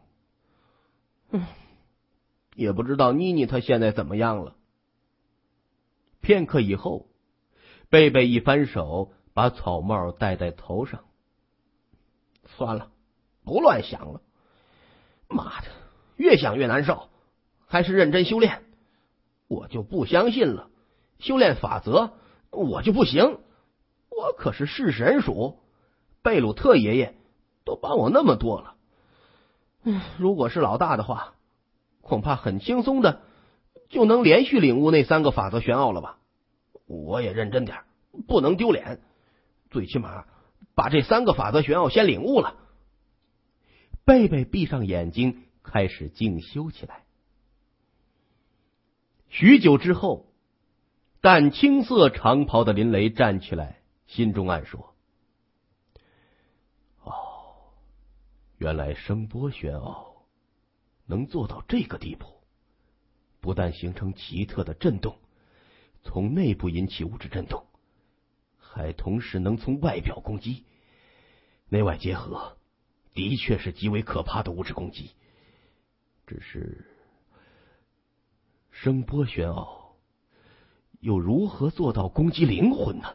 也不知道妮妮她现在怎么样了。片刻以后，贝贝一翻手，把草帽戴在头上。算了，不乱想了。妈的，越想越难受，还是认真修炼。我就不相信了，修炼法则我就不行。我可是弑神属，贝鲁特爷爷都帮我那么多了。如果是老大的话，恐怕很轻松的就能连续领悟那3个法则玄奥了吧。我也认真点，不能丢脸，最起码把这3个法则玄奥先领悟了。贝贝闭上眼睛，开始静修起来。许久之后，淡青色长袍的林雷站起来，心中暗说：原来声波玄奥能做到这个地步，不但形成奇特的震动，从内部引起物质震动，还同时能从外表攻击，内外结合，的确是极为可怕的物质攻击。只是声波玄奥又如何做到攻击灵魂呢？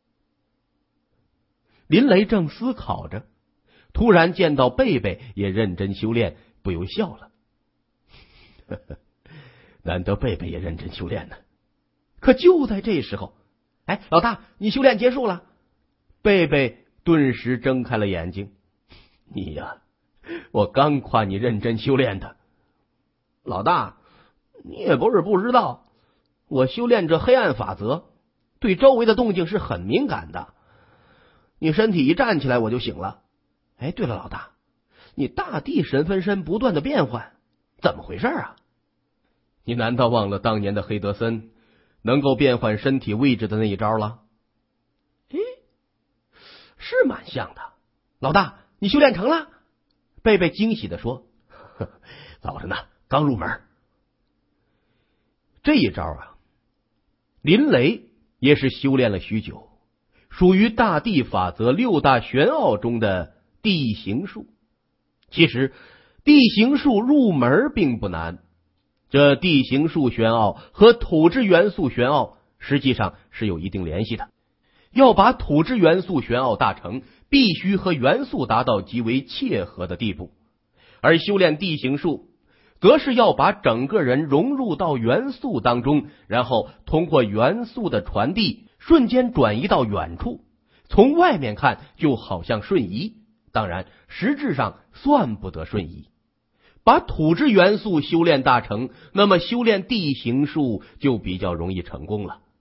林雷正思考着，突然见到贝贝也认真修炼，不由笑了。难得贝贝也认真修炼呢。可就在这时候，老大，你修炼结束了。贝贝顿时睁开了眼睛。你呀，我刚夸你认真修炼的。老大，你也不是不知道，我修炼这黑暗法则，对周围的动静是很敏感的。你身体一站起来我就醒了。对了，老大，你大地神分身不断的变换，怎么回事啊？你难道忘了当年的黑德森能够变换身体位置的那一招了？是蛮像的。老大，你修炼成了？贝贝惊喜的说：早着呢，刚入门。这一招啊，林雷也是修炼了许久，属于大地法则6大玄奥中的地形术。其实地形术入门并不难，这地形术玄奥和土质元素玄奥实际上是有一定联系的。要把土质元素玄奥大成，必须和元素达到极为切合的地步，而修炼地形术则是要把整个人融入到元素当中，然后通过元素的传递，瞬间转移到远处。从外面看就好像瞬移，当然实质上算不得瞬移。 把土质元素修炼大成，那么修炼地形术就比较容易成功了。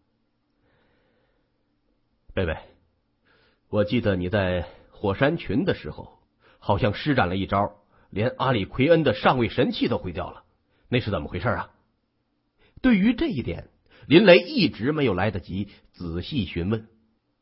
贝贝，我记得你在火山群的时候，好像施展了一招，连阿里奎恩的上位神器都毁掉了，那是怎么回事啊？对于这一点，林雷一直没有来得及仔细询问。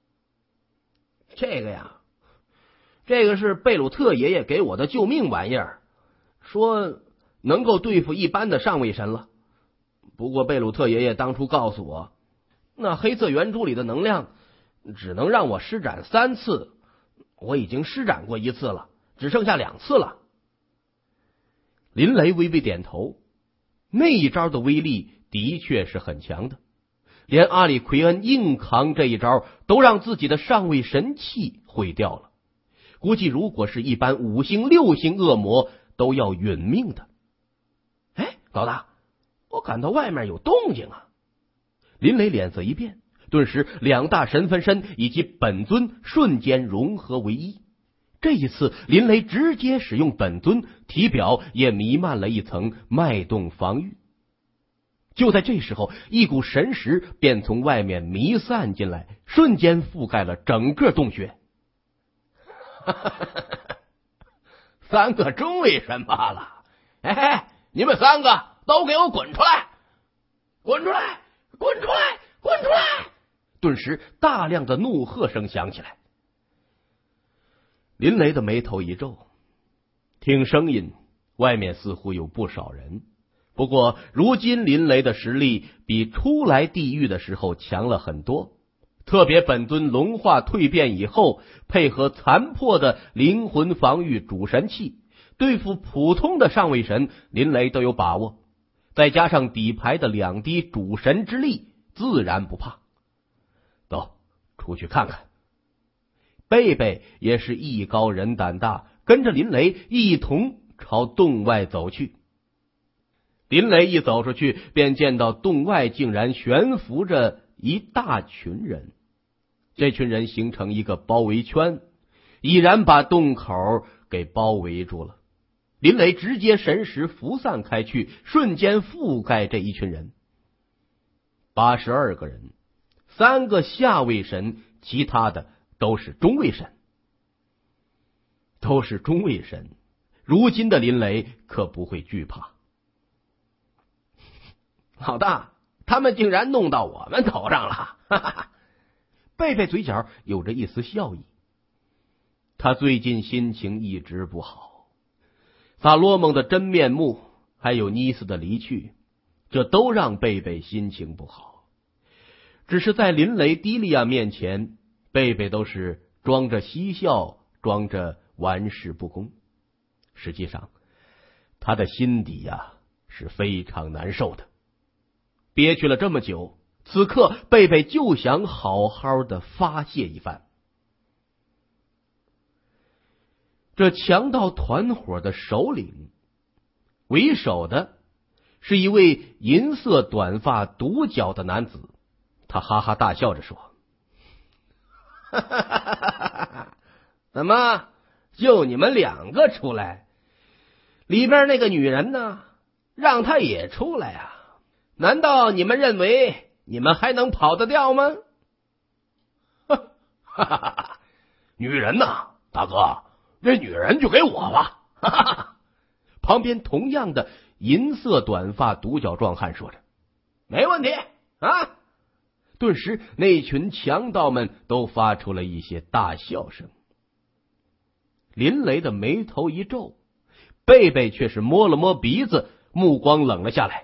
这个呀，这个是贝鲁特爷爷给我的救命玩意儿，说能够对付一般的上位神了。不过贝鲁特爷爷当初告诉我，那黑色圆珠里的能量只能让我施展3次，我已经施展过1次了，只剩下2次了。 林雷微微点头，那一招的威力的确是很强的，连阿里奎恩硬扛这一招都让自己的上位神器毁掉了，估计如果是一般5星6星恶魔都要殒命的。 哎，老大，我感到外面有动静啊！ 林雷脸色一变，顿时2大神分身以及本尊瞬间融合为一。这一次林雷直接使用本尊，体表也弥漫了一层脉动防御。就在这时候，一股神识便从外面弥散进来，瞬间覆盖了整个洞穴。 3个中位神罢了！哎，你们3个都给我滚出来！滚出来！滚出来！滚出来！ 顿时大量的怒喝声响起来。林雷的眉头一皱，听声音，外面似乎有不少人。不过如今林雷的实力比初来地狱的时候强了很多，特别本尊龙化蜕变以后，配合残破的灵魂防御主神器，对付普通的上位神，林雷都有把握。再加上底牌的2滴主神之力，自然不怕。走，出去看看。贝贝也是艺高人胆大，跟着林雷一同朝洞外走去。林雷一走出去，便见到洞外竟然悬浮着一大群人，这群人形成一个包围圈，已然把洞口给包围住了。林雷直接神识浮散开去，瞬间覆盖这一群人。82个人，3个下位神，其他的都是中位神。都是中位神，如今的林雷可不会惧怕。 老大，他们竟然弄到我们头上了！哈哈， 贝贝嘴角有着一丝笑意。他最近心情一直不好，萨罗蒙的真面目，还有尼斯的离去，这都让贝贝心情不好。只是在林雷、迪利亚面前，贝贝都是装着嬉笑，装着玩世不恭。实际上，他的心底呀是非常难受的。憋屈了这么久，此刻贝贝就想好好的发泄一番。这强盗团伙的首领为首的是一位银色短发独角的男子，他哈哈大笑着说： 怎么就你们2个出来？里边那个女人呢？让她也出来啊！难道你们认为你们还能跑得掉吗？ 女人呐，大哥，这女人就给我吧！旁边同样的银色短发独角壮汉说着： 没问题啊！ 顿时那群强盗们都发出了一些大笑声。林雷的眉头一皱，贝贝却是摸了摸鼻子，目光冷了下来。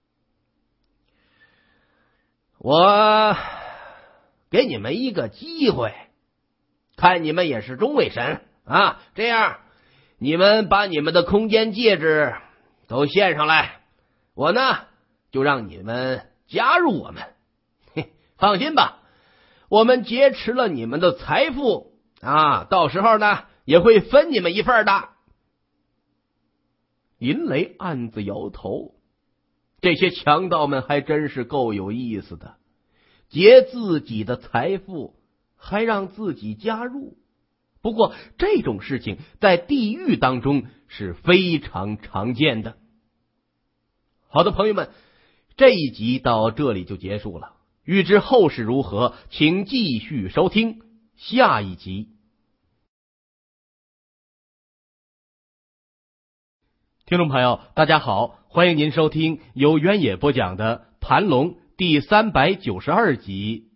我给你们一个机会，看你们也是中位神啊！这样，你们把你们的空间戒指都献上来，我呢就让你们加入我们。放心吧，我们劫持了你们的财富啊，到时候呢也会分你们一份的。 银雷暗自摇头，这些强盗们还真是够有意思的，劫自己的财富，还让自己加入， 不过这种事情在地狱当中是非常常见的。好的，朋友们，这一集到这里就结束了。欲知后事如何，请继续收听下一集。听众朋友，大家好，欢迎您收听由原野播讲的《盘龙》第392集。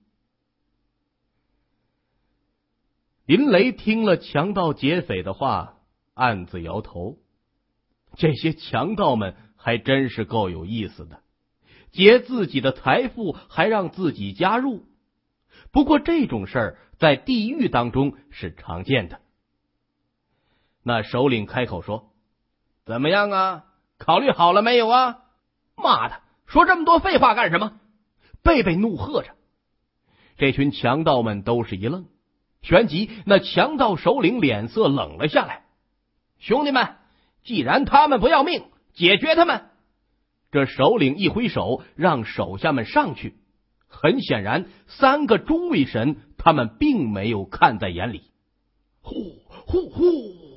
林雷听了强盗劫匪的话，暗自摇头。这些强盗们还真是够有意思的，劫自己的财富还让自己加入。不过这种事儿在地狱当中是常见的。那首领开口说：“怎么样啊？考虑好了没有啊？”妈的，说这么多废话干什么？贝贝怒喝着。这群强盗们都是一愣，旋即那强盗首领脸色冷了下来。兄弟们，既然他们不要命，解决他们。这首领一挥手，让手下们上去。很显然，3个中位神他们并没有看在眼里。呼呼呼！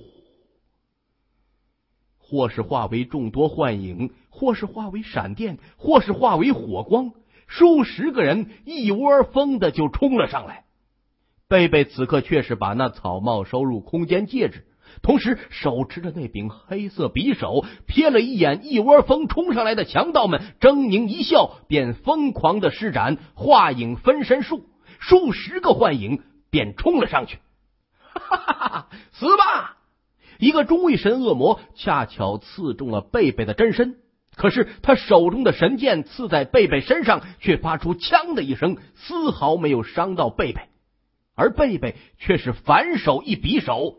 或是化为众多幻影，或是化为闪电，或是化为火光，数十个人一窝蜂的就冲了上来。贝贝此刻却是把那草帽收入空间戒指，同时手持着那柄黑色匕首，瞥了一眼一窝蜂冲上来的强盗们，狰狞一笑，便疯狂的施展化影分身术，数十个幻影便冲了上去。哈哈哈！死吧！一个中位神恶魔恰巧刺中了贝贝的真身，可是他手中的神剑刺在贝贝身上，却发出锵的一声，丝毫没有伤到贝贝，而贝贝却是反手一匕首，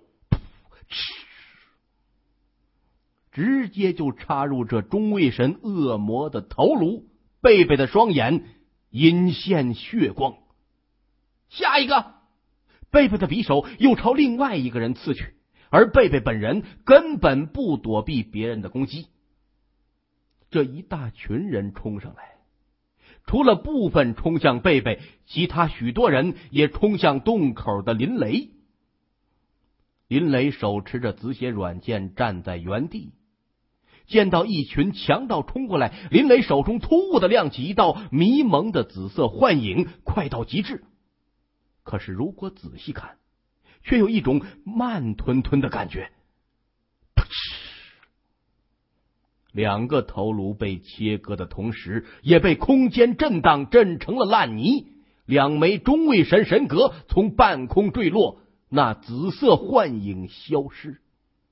直接就插入这中位神恶魔的头颅，贝贝的双眼阴现血光。下一个，贝贝的匕首又朝另外一个人刺去，而贝贝本人根本不躲避别人的攻击。这一大群人冲上来，除了部分冲向贝贝，其他许多人也冲向洞口的林雷。林雷手持着紫血软剑站在原地，见到一群强盗冲过来，林雷手中突兀的亮起一道迷蒙的紫色幻影，快到极致。可是如果仔细看，却有一种慢吞吞的感觉。2个头颅被切割的同时，也被空间震荡震成了烂泥。2枚中位神神格从半空坠落，那紫色幻影消失。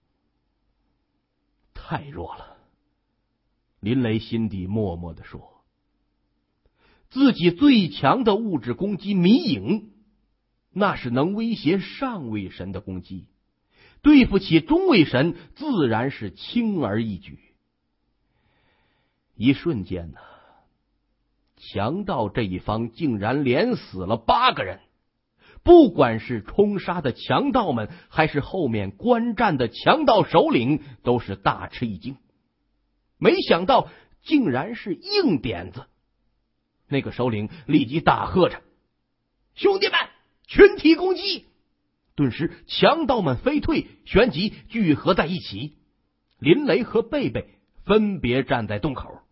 太弱了，林雷心底默默地说。自己最强的物质攻击迷影，那是能威胁上位神的攻击，对付起中位神自然是轻而易举。一瞬间呢，强盗这一方竟然连死了8个人。不管是冲杀的强盗们，还是后面观战的强盗首领，都是大吃一惊。没想到竟然是硬点子。那个首领立即大喝着：“兄弟们，群体攻击！”顿时强盗们飞退，旋即聚合在一起。林雷和贝贝分别站在洞口。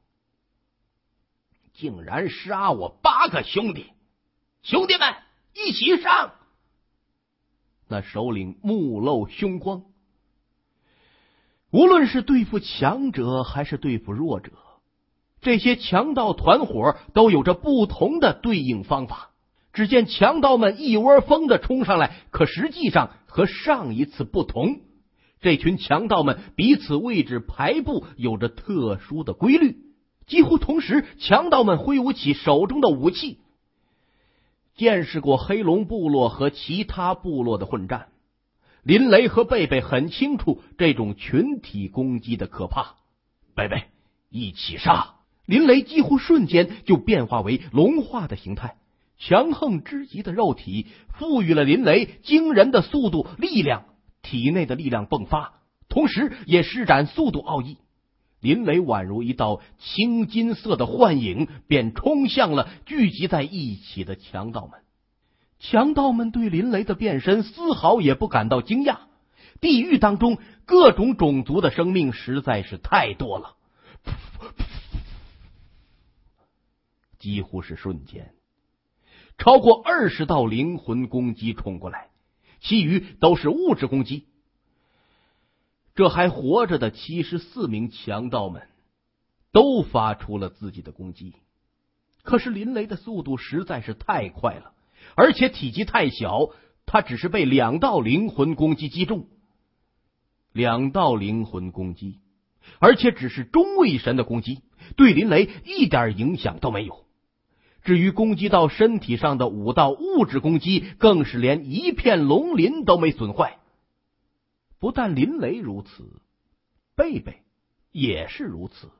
竟然杀我8个兄弟！兄弟们，一起上！那首领目露凶光。无论是对付强者还是对付弱者，这些强盗团伙都有着不同的对应方法。只见强盗们一窝蜂的冲上来，可实际上和上一次不同，这群强盗们彼此位置排布有着特殊的规律。几乎同时，强盗们挥舞起手中的武器。见识过黑龙部落和其他部落的混战，林雷和贝贝很清楚这种群体攻击的可怕。贝贝，一起杀！林雷几乎瞬间就变化为龙化的形态，强横之极的肉体赋予了林雷惊人的速度、力量，体内的力量迸发，同时也施展速度奥义。林雷宛如一道青金色的幻影，便冲向了聚集在一起的强盗们。 强盗们对林雷的变身丝毫也不感到惊讶。地狱当中各种种族的生命实在是太多了，几乎是瞬间，超过20道灵魂攻击冲过来，其余都是物质攻击。这还活着的74名强盗们都发出了自己的攻击，可是林雷的速度实在是太快了，而且体积太小，他只是被2道灵魂攻击击中。2道灵魂攻击，而且只是中位神的攻击，对林雷一点影响都没有。至于攻击到身体上的5道物质攻击，更是连一片龙鳞都没损坏。不但林雷如此，贝贝也是如此。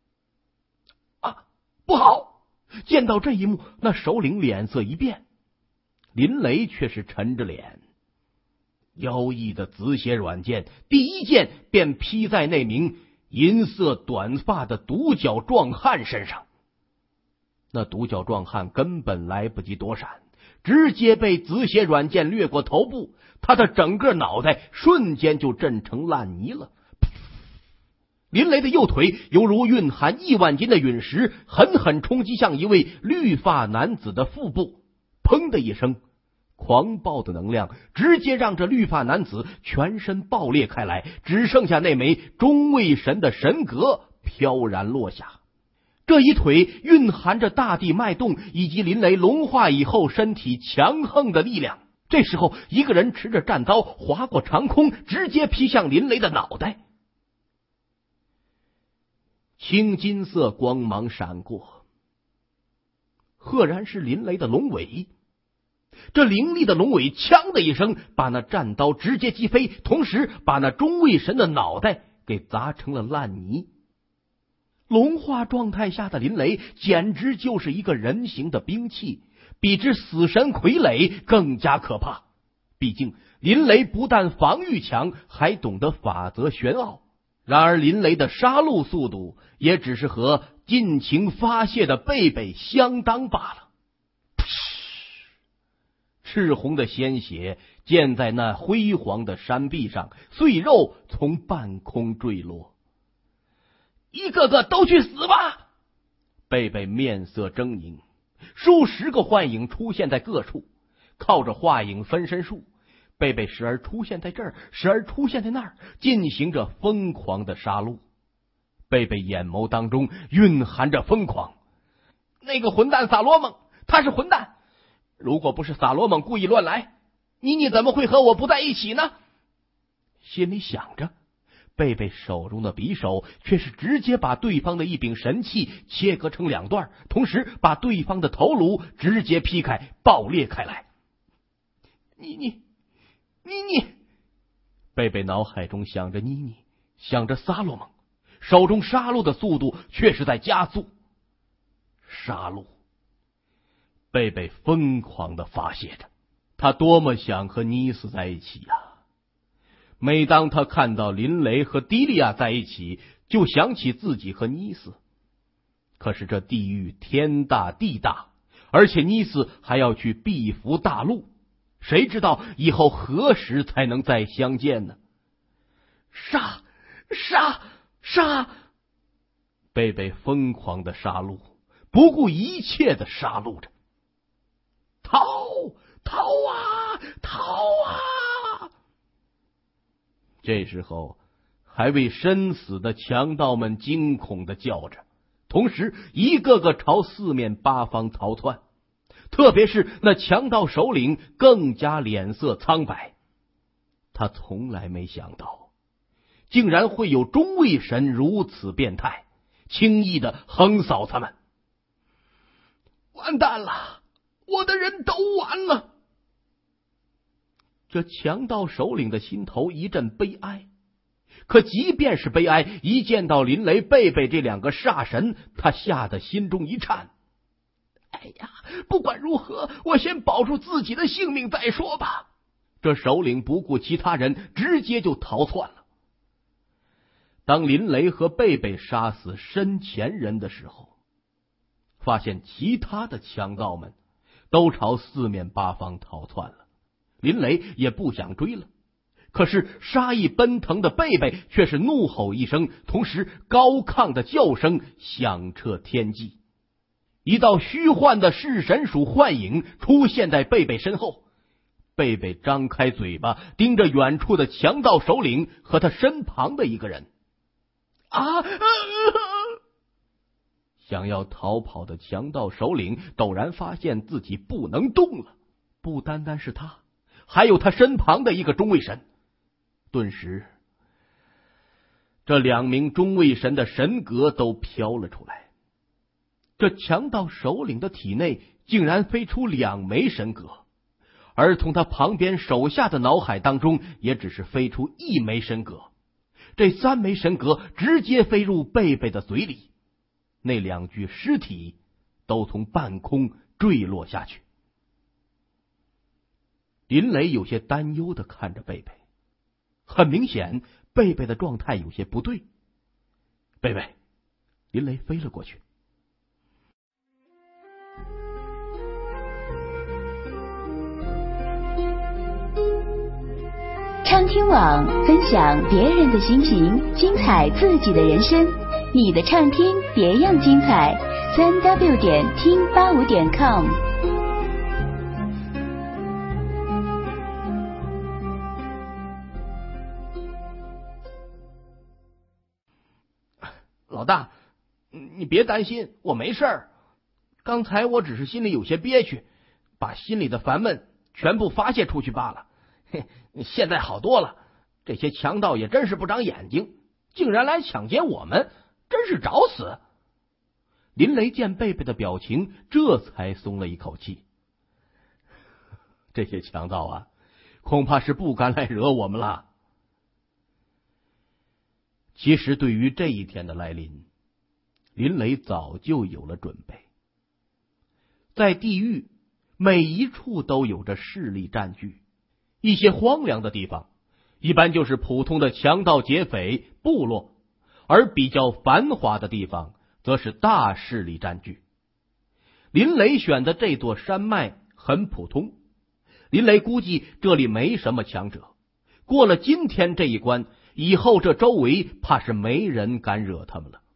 不好！见到这一幕，那首领脸色一变，林雷却是沉着脸。妖异的紫血软剑第一剑便劈在那名银色短发的独角壮汉身上。那独角壮汉根本来不及躲闪，直接被紫血软剑掠过头部，他的整个脑袋瞬间就震成烂泥了。林雷的右腿犹如蕴含1万斤的陨石，狠狠冲击向一位绿发男子的腹部。砰的一声，狂暴的能量直接让这绿发男子全身爆裂开来，只剩下那枚中位神的神格飘然落下。这一腿蕴含着大地脉动以及林雷龙化以后身体强横的力量。这时候，一个人持着战刀划过长空，直接劈向林雷的脑袋。青金色光芒闪过，赫然是林雷的龙尾。这凌厉的龙尾锵的一声把那战刀直接击飞，同时把那中位神的脑袋给砸成了烂泥。龙化状态下的林雷简直就是一个人形的兵器，比之死神傀儡更加可怕。毕竟林雷不但防御强，还懂得法则玄奥。然而林雷的杀戮速度也只是和尽情发泄的贝贝相当罢了。赤红的鲜血溅在那辉煌的山壁上，碎肉从半空坠落。一个个都去死吧！贝贝面色狰狞，数十个幻影出现在各处，靠着化影分身术，贝贝时而出现在这儿，时而出现在那儿，进行着疯狂的杀戮。贝贝眼眸当中蕴含着疯狂。那个混蛋萨罗蒙，他是混蛋！如果不是萨罗蒙故意乱来，妮怎么会和我不在一起呢？心里想着，贝贝手中的匕首却是直接把对方的一柄神器切割成2段，同时把对方的头颅直接劈开，爆裂开来。妮，贝贝脑海中想着妮，想着萨罗蒙，手中杀戮的速度却是在加速。杀戮，贝贝疯狂的发泄着，他多么想和妮斯在一起呀！每当他看到林雷和迪利亚在一起，就想起自己和妮斯。可是这地狱天大地大，而且妮斯还要去庇扶大陆，谁知道以后何时才能再相见呢？杀！贝贝疯狂的杀戮，不顾一切的杀戮着。逃啊！这时候，还未身死的强盗们惊恐的叫着，同时一个个朝四面八方逃窜。特别是那强盗首领更加脸色苍白，他从来没想到，竟然会有中位神如此变态，轻易的横扫他们。完蛋了，我的人都完了！这强盗首领的心头一阵悲哀，可即便是悲哀，一见到林雷、贝贝这2个煞神，他吓得心中一颤。哎呀，不管如何，我先保住自己的性命再说吧。这首领不顾其他人，直接就逃窜了。当林雷和贝贝杀死身前人的时候，发现其他的强盗们都朝四面八方逃窜了。林雷也不想追了，可是杀意奔腾的贝贝却是怒吼一声，同时高亢的叫声响彻天际。一道虚幻的噬神鼠幻影出现在贝贝身后，贝贝张开嘴巴盯着远处的强盗首领和他身旁的一个人。想要逃跑的强盗首领陡然发现自己不能动了，不单单是他，还有他身旁的一个中卫神。顿时，这两名中卫神的神格都飘了出来。这强盗首领的体内竟然飞出2枚神格，而从他旁边手下的脑海当中也只是飞出1枚神格。这3枚神格直接飞入贝贝的嘴里，那2具尸体都从半空坠落下去。林雷有些担忧的看着贝贝，很明显贝贝的状态有些不对。贝贝，林雷飞了过去。 畅听网，分享别人的心情，精彩自己的人生。你的畅听别样精彩，3W 点听85点 com。 老大，你别担心，我没事儿。刚才我只是心里有些憋屈，把心里的烦闷全部发泄出去罢了。现在好多了，这些强盗也真是不长眼睛，竟然来抢劫我们，真是找死。 林雷见贝贝的表情，这才松了一口气。这些强盗啊，恐怕是不敢来惹我们了。其实对于这一天的来临，林雷早就有了准备。在地狱，每一处都有着势力占据，一些荒凉的地方一般就是普通的强盗劫匪部落，而比较繁华的地方则是大势力占据。林雷选的这座山脉很普通，林雷估计这里没什么强者，过了今天这一关，以后这周围怕是没人敢惹他们了。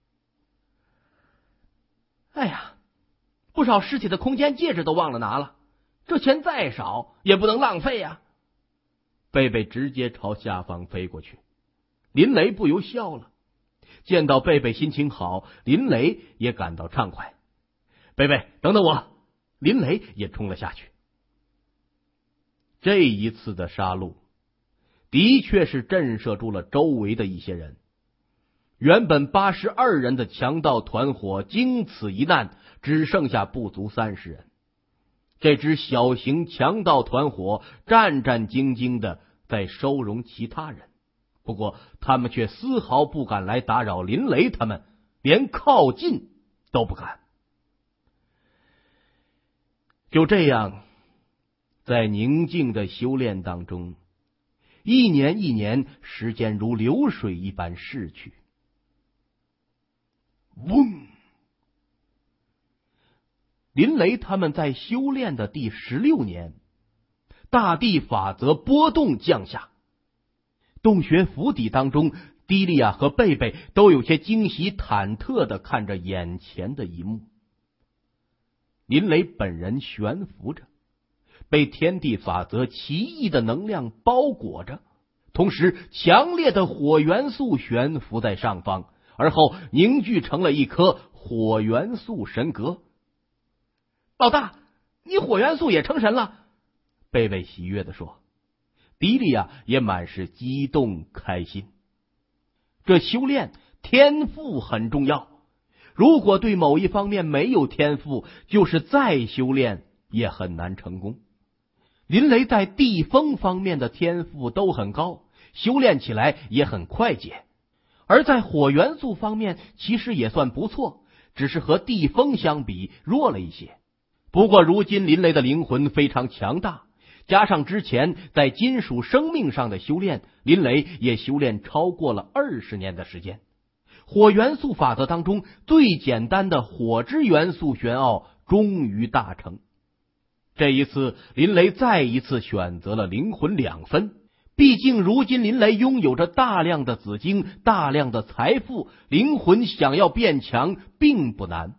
哎呀，不少尸体的空间戒指都忘了拿了，这钱再少也不能浪费呀。 贝贝直接朝下方飞过去，林雷不由笑了。见到贝贝心情好，林雷也感到畅快。贝贝，等等我！林雷也冲了下去。这一次的杀戮的确是震慑住了周围的一些人。原本82人的强盗团伙经此一难，只剩下不足30人。这支小型强盗团伙战战兢兢的在收容其他人，不过他们却丝毫不敢来打扰林雷他们，连靠近都不敢。就这样，在宁静的修炼当中，一年一年，时间如流水一般逝去。嗡！林雷他们在修炼的第16年，大地法则波动降下。洞穴府邸当中，迪利亚和贝贝都有些惊喜忐忑的看着眼前的一幕。林雷本人悬浮着，被天地法则奇异的能量包裹着，同时强烈的火元素悬浮在上方，而后凝聚成了一颗火元素神格。 老大，你火元素也成神了！ 贝贝喜悦地说。迪利亚也满是激动开心。这修炼天赋很重要，如果对某一方面没有天赋，就是再修炼也很难成功。林雷在地风方面的天赋都很高，修炼起来也很快捷，而在火元素方面其实也算不错，只是和地风相比弱了一些。不过如今林雷的灵魂非常强大，加上之前在金属生命上的修炼，林雷也修炼超过了20年的时间。火元素法则当中最简单的火之元素玄奥终于大成。 这一次，林雷再一次选择了灵魂2分。毕竟如今林雷拥有着大量的紫晶，大量的财富，灵魂想要变强并不难。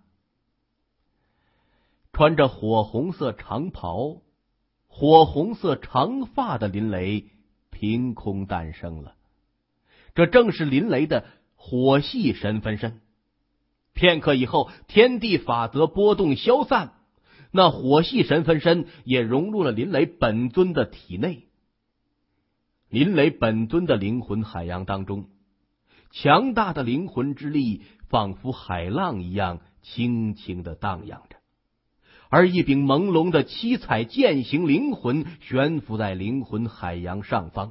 穿着火红色长袍、火红色长发的林雷凭空诞生了，这正是林雷的火系神分身。片刻以后，天地法则波动消散，那火系神分身也融入了林雷本尊的体内。林雷本尊的灵魂海洋当中，强大的灵魂之力仿佛海浪一样轻轻地荡漾着，而一柄朦胧的七彩剑形灵魂悬浮在灵魂海洋上方。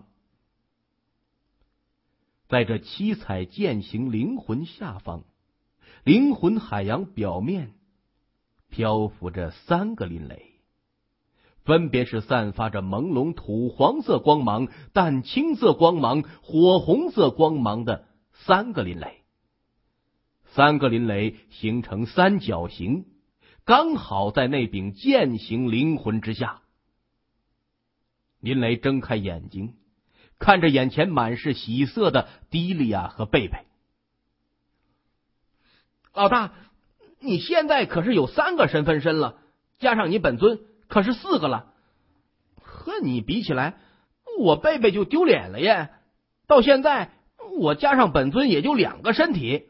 在这七彩剑形灵魂下方，灵魂海洋表面漂浮着3个林雷，分别是散发着朦胧土黄色光芒、淡青色光芒、火红色光芒的3个林雷。3个林雷形成三角形，刚好在那柄剑形灵魂之下。林雷睁开眼睛，看着眼前满是喜色的迪利亚和贝贝。 老大，你现在可是有3个身份身了，加上你本尊可是4个了。和你比起来，我贝贝就丢脸了耶。到现在我加上本尊也就2个身体。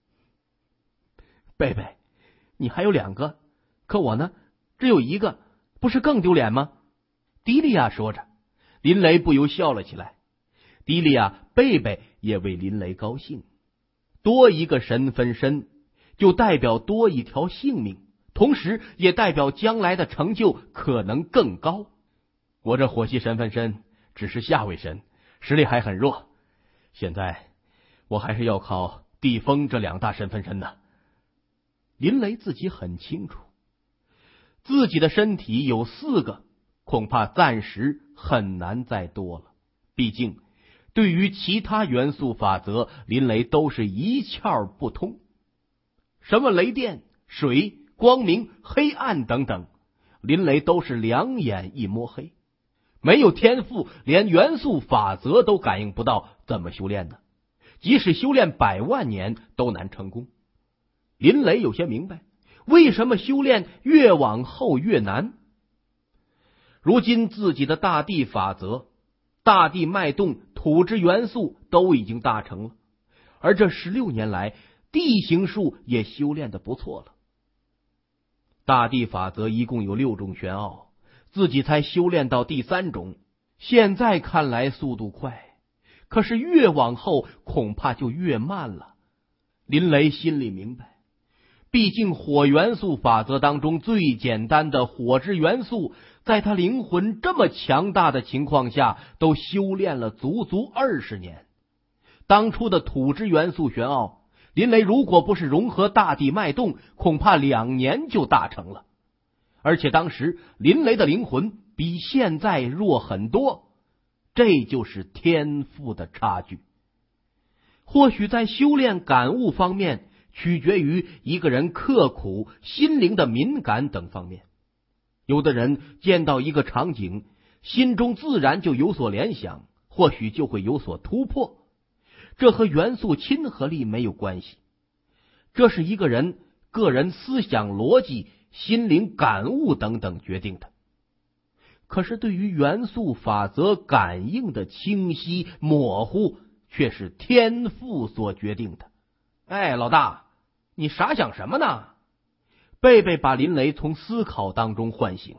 贝贝，你还有2个，可我呢，只有1个，不是更丢脸吗？迪利亚说着，林雷不由笑了起来。迪利亚、贝贝也为林雷高兴，多一个神分身就代表多一条性命，同时也代表将来的成就可能更高。我这火系神分身只是下位神，实力还很弱，现在我还是要靠地风这2大神分身呢。林雷自己很清楚，自己的身体有4个，恐怕暂时很难再多了。毕竟对于其他元素法则，林雷都是一窍不通。什么雷电、水、光明、黑暗等等，林雷都是2眼一摸黑。没有天赋，连元素法则都感应不到，怎么修炼呢？即使修炼100万年都难成功。林雷有些明白，为什么修炼越往后越难。如今自己的大地法则、大地脉动、土之元素都已经大成了，而这16年来，地形术也修炼得不错了。大地法则一共有6种玄奥，自己才修炼到第3种，现在看来速度快，可是越往后恐怕就越慢了。林雷心里明白，毕竟火元素法则当中最简单的火之元素，在他灵魂这么强大的情况下，都修炼了足足20年。当初的土之元素玄奥，林雷如果不是融合大地脉动，恐怕2年就大成了。而且当时林雷的灵魂比现在弱很多，这就是天赋的差距。或许在修炼感悟方面，取决于一个人刻苦、心灵的敏感等方面。有的人见到一个场景，心中自然就有所联想，或许就会有所突破。这和元素亲和力没有关系，这是一个人个人思想逻辑、心灵感悟等等决定的。可是对于元素法则感应的清晰模糊，却是天赋所决定的。 哎，老大，你傻想什么呢？ 贝贝把林雷从思考当中唤醒。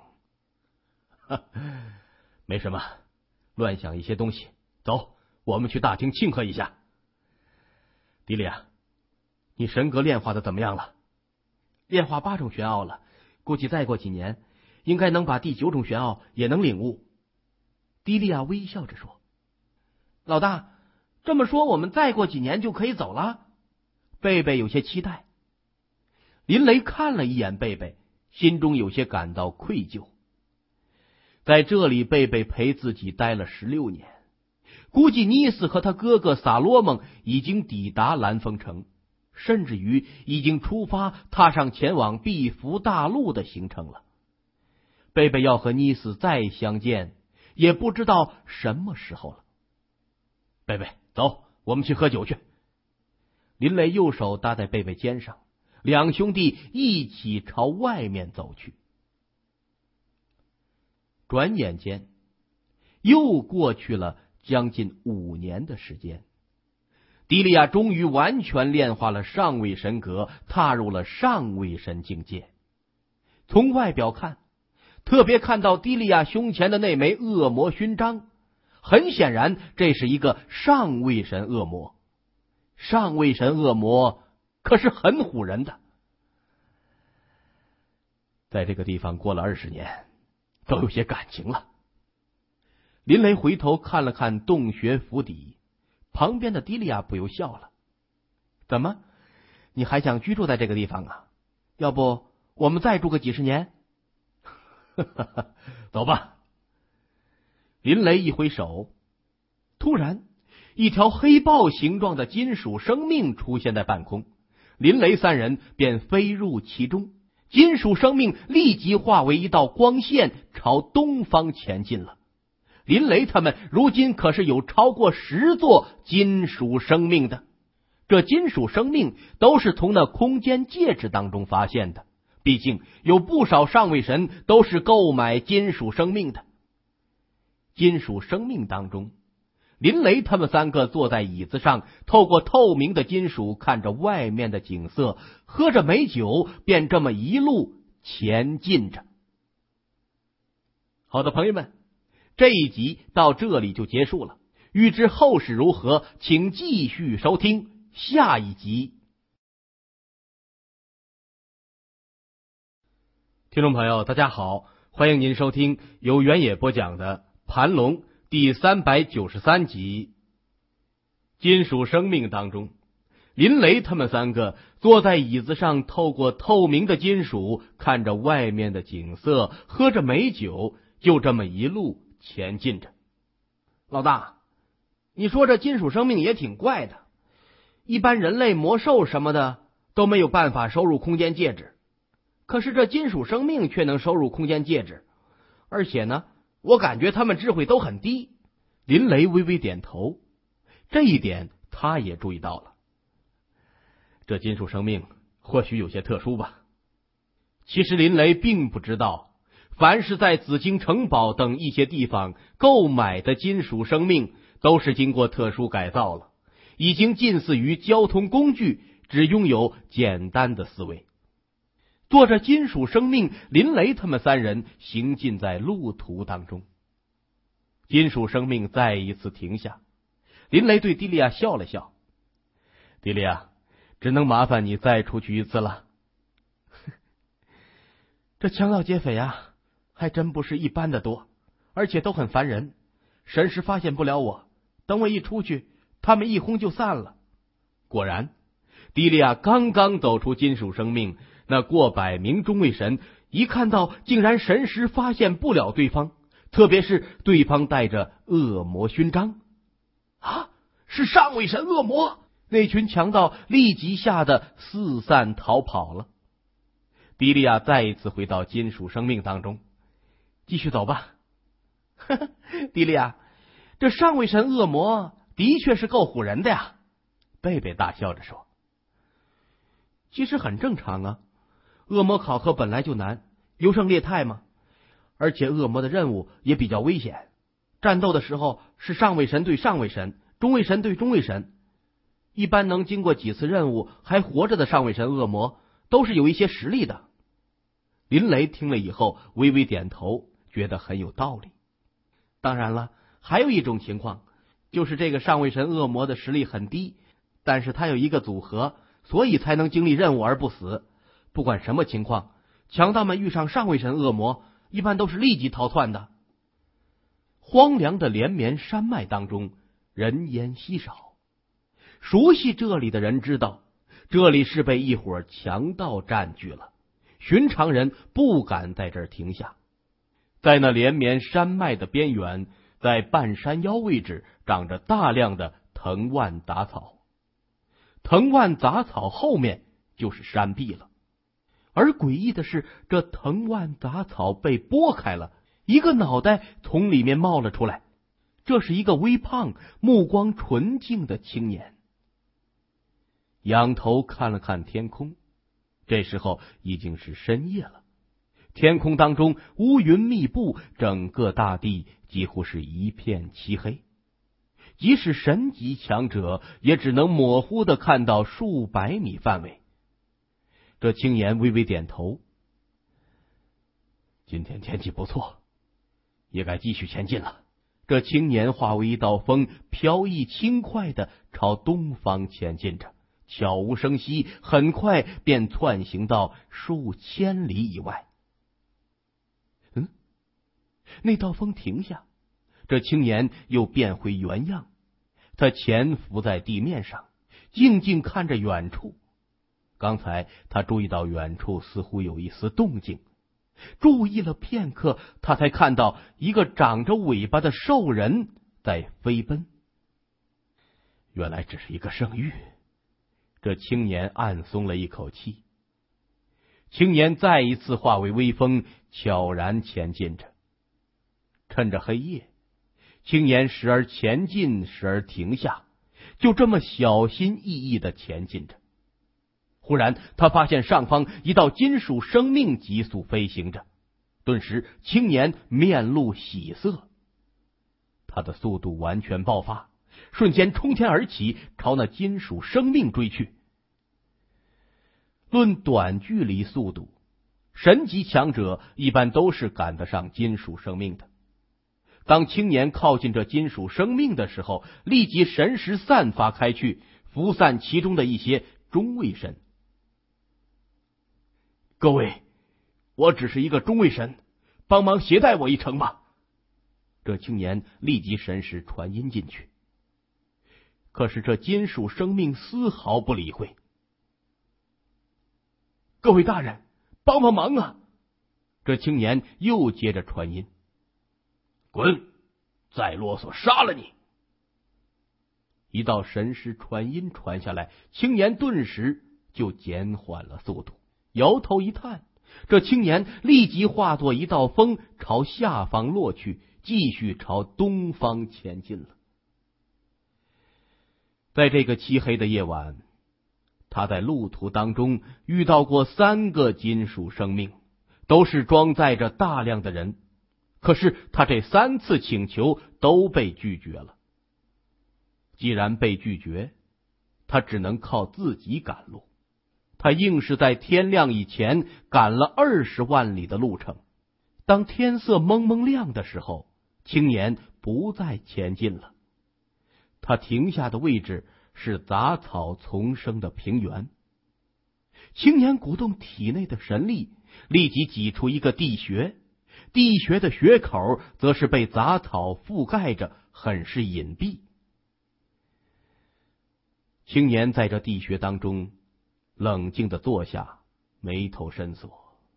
没什么，乱想一些东西。走，我们去大厅庆贺一下。迪利亚，你神格炼化的怎么样了？炼化8种玄奥了，估计再过几年，应该能把第9种玄奥也能领悟。迪利亚微笑着说。 老大，这么说我们再过几年就可以走了？ 贝贝有些期待。林雷看了一眼贝贝，心中有些感到愧疚。在这里，贝贝陪自己待了16年，估计尼斯和他哥哥萨罗蒙已经抵达蓝风城，甚至于已经出发踏上前往碧福大陆的行程了。 贝贝要和妮丝再相见，也不知道什么时候了。贝贝，走，我们去喝酒去。林雷右手搭在贝贝肩上，两兄弟一起朝外面走去。转眼间又过去了将近5年的时间，迪利亚终于完全炼化了上位神格，踏入了上位神境界。从外表看，特别看到迪利亚胸前的那枚恶魔勋章，很显然这是一个上位神恶魔。上位神恶魔可是很唬人的。在这个地方过了20年，都有些感情了。林雷回头看了看洞穴府邸，旁边的迪利亚不由笑了。怎么，你还想居住在这个地方啊？要不我们再住个几十年？走吧。林雷一挥手，突然一条黑豹形状的金属生命出现在半空，林雷3人便飞入其中。金属生命立即化为一道光线，朝东方前进了。林雷他们如今可是有超过10座金属生命的，这金属生命都是从那空间戒指当中发现的，毕竟有不少上位神都是购买金属生命的。金属生命当中，林雷他们3个坐在椅子上，透过透明的金属看着外面的景色，喝着美酒，便这么一路前进着。好的，朋友们，这一集到这里就结束了。欲知后事如何，请继续收听下一集。听众朋友，大家好，欢迎您收听由原野播讲的《盘龙》第393集。金属生命当中，林雷他们3个坐在椅子上，透过透明的金属看着外面的景色，喝着美酒，就这么一路前进着。老大，你说这金属生命也挺怪的，一般人类魔兽什么的都没有办法收入空间戒指，可是这金属生命却能收入空间戒指，而且呢，我感觉他们智慧都很低。林雷微微点头，这一点他也注意到了。这金属生命或许有些特殊吧。其实林雷并不知道，凡是在紫金城堡等一些地方购买的金属生命，都是经过特殊改造了，已经近似于交通工具，只拥有简单的思维。坐着金属生命，林雷他们3人行进在路途当中。金属生命再一次停下，林雷对迪利亚笑了笑。迪利亚，只能麻烦你再出去一次了。这强盗劫匪啊，还真不是一般的多，而且都很烦人，神识发现不了我，等我一出去，他们一轰就散了。果然，迪利亚刚刚走出金属生命，那过百名中位神一看到竟然神识发现不了对方，特别是对方带着恶魔勋章啊，是上位神恶魔！那群强盗立即吓得四散逃跑了。迪利亚再一次回到金属生命当中，继续走吧。迪利亚，这上位神恶魔的确是够唬人的呀。贝贝大笑着说。其实很正常啊，恶魔考核本来就难，优胜劣汰嘛。而且恶魔的任务也比较危险，战斗的时候是上位神对上位神，中位神对中位神。一般能经过几次任务还活着的上位神恶魔，都是有一些实力的。林雷听了以后微微点头，觉得很有道理。当然了，还有一种情况，就是这个上位神恶魔的实力很低，但是他有一个组合，所以才能经历任务而不死。不管什么情况，强盗们遇上上位神恶魔，一般都是立即逃窜的。荒凉的连绵山脉当中，人烟稀少。熟悉这里的人知道，这里是被一伙强盗占据了，寻常人不敢在这儿停下。在那连绵山脉的边缘，在半山腰位置长着大量的藤蔓杂草，藤蔓杂草后面就是山壁了。 而诡异的是，这藤蔓杂草被拨开了，一个脑袋从里面冒了出来。这是一个微胖、目光纯净的青年。仰头看了看天空，这时候已经是深夜了。天空当中乌云密布，整个大地几乎是一片漆黑。即使神级强者，也只能模糊的看到数百米范围。这青年微微点头，今天天气不错，也该继续前进了。这青年化为一道风，飘逸轻快的朝东方前进着，悄无声息，很快便窜行到数千里以外。那道风停下，这青年又变回原样，他潜伏在地面上，静静看着远处。刚才他注意到远处似乎有一丝动静，注意了片刻，他才看到一个长着尾巴的兽人在飞奔。原来只是一个圣域，这青年暗松了一口气。青年再一次化为微风，悄然前进着。趁着黑夜，青年时而前进，时而停下，就这么小心翼翼的前进着。忽然他发现上方一道金属生命急速飞行着，顿时青年面露喜色，他的速度完全爆发，瞬间冲天而起，朝那金属生命追去。论短距离速度，神级强者一般都是赶得上金属生命的。当青年靠近这金属生命的时候，立即神识散发开去，拂散其中的一些中位神。各位，我只是一个中位神，帮忙携带我一程吧。这青年立即神识传音进去，可是这金属生命丝毫不理会。各位大人，帮帮忙啊！这青年又接着传音。滚！再啰嗦，杀了你！一道神识传音传下来，青年顿时就减缓了速度，摇头一叹，这青年立即化作一道风，朝下方落去，继续朝东方前进了。在这个漆黑的夜晚，他在路途当中遇到过3个金属生命，都是装载着大量的人。可是他这3次请求都被拒绝了。既然被拒绝，他只能靠自己赶路。他硬是在天亮以前赶了20万里的路程。当天色蒙蒙亮的时候，青年不再前进了。他停下的位置是杂草丛生的平原。青年鼓动体内的神力，立即挤出一个地穴。地穴的穴口则是被杂草覆盖着，很是隐蔽。青年在这地穴当中冷静的坐下，眉头深锁。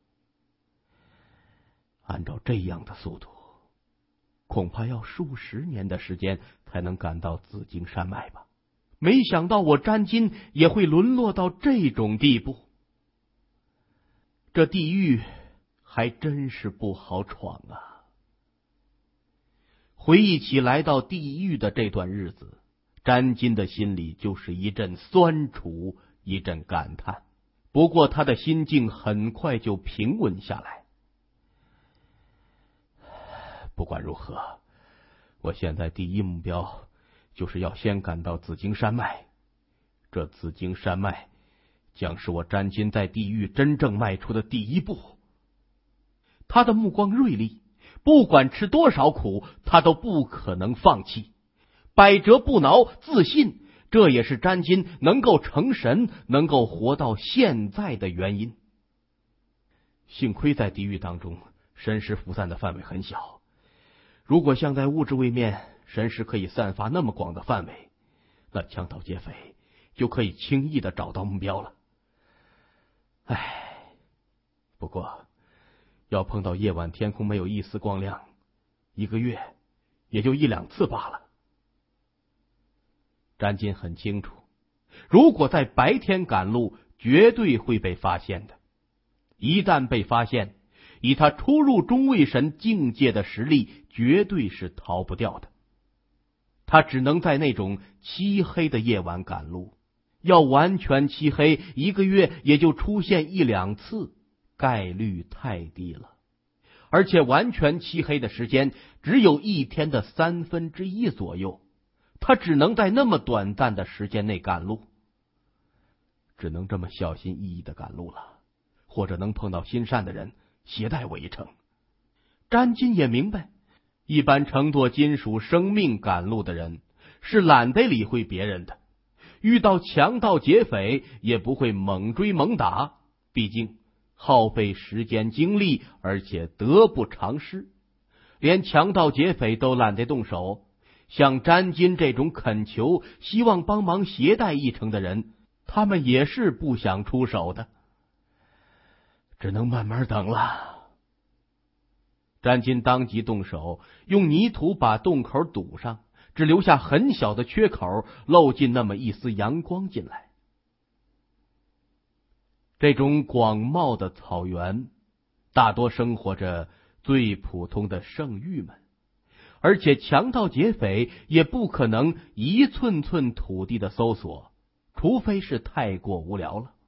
按照这样的速度，恐怕要数十年的时间才能赶到紫荆山脉吧。没想到我詹金也会沦落到这种地步。这地狱还真是不好闯啊！回忆起来到地狱的这段日子，詹金的心里就是一阵酸楚，一阵感叹。不过他的心境很快就平稳下来。不管如何，我现在第一目标就是要先赶到紫荆山脉。这紫荆山脉将是我詹金在地狱真正迈出的第一步。他的目光锐利，不管吃多少苦，他都不可能放弃。百折不挠，自信，这也是詹金能够成神，能够活到现在的原因。幸亏在地狱当中，神识辐散的范围很小。如果像在物质位面，神识可以散发那么广的范围，那强盗劫匪就可以轻易的找到目标了。不过要碰到夜晚天空没有一丝光亮，1个月也就1、2次罢了。詹金很清楚，如果在白天赶路，绝对会被发现的。 一旦被发现，以他初入中位神境界的实力，绝对是逃不掉的。他只能在那种漆黑的夜晚赶路，要完全漆黑，1个月也就出现1、2次，概率太低了。而且完全漆黑的时间只有1天的1/3左右，他只能在那么短暂的时间内赶路，只能这么小心翼翼的赶路了，或者能碰到心善的人携带我一程。詹金也明白，一般乘坐金属生命赶路的人是懒得理会别人的，遇到强盗劫匪也不会猛追猛打，毕竟耗费时间精力，而且得不偿失。连强盗劫匪都懒得动手，像詹金这种恳求希望帮忙携带一程的人，他们也是不想出手的，只能慢慢等了。詹金当即动手，用泥土把洞口堵上，只留下很小的缺口，漏进那么一丝阳光进来。这种广袤的草原，大多生活着最普通的圣域们，而且强盗劫匪也不可能一寸寸土地的搜索，除非是太过无聊了。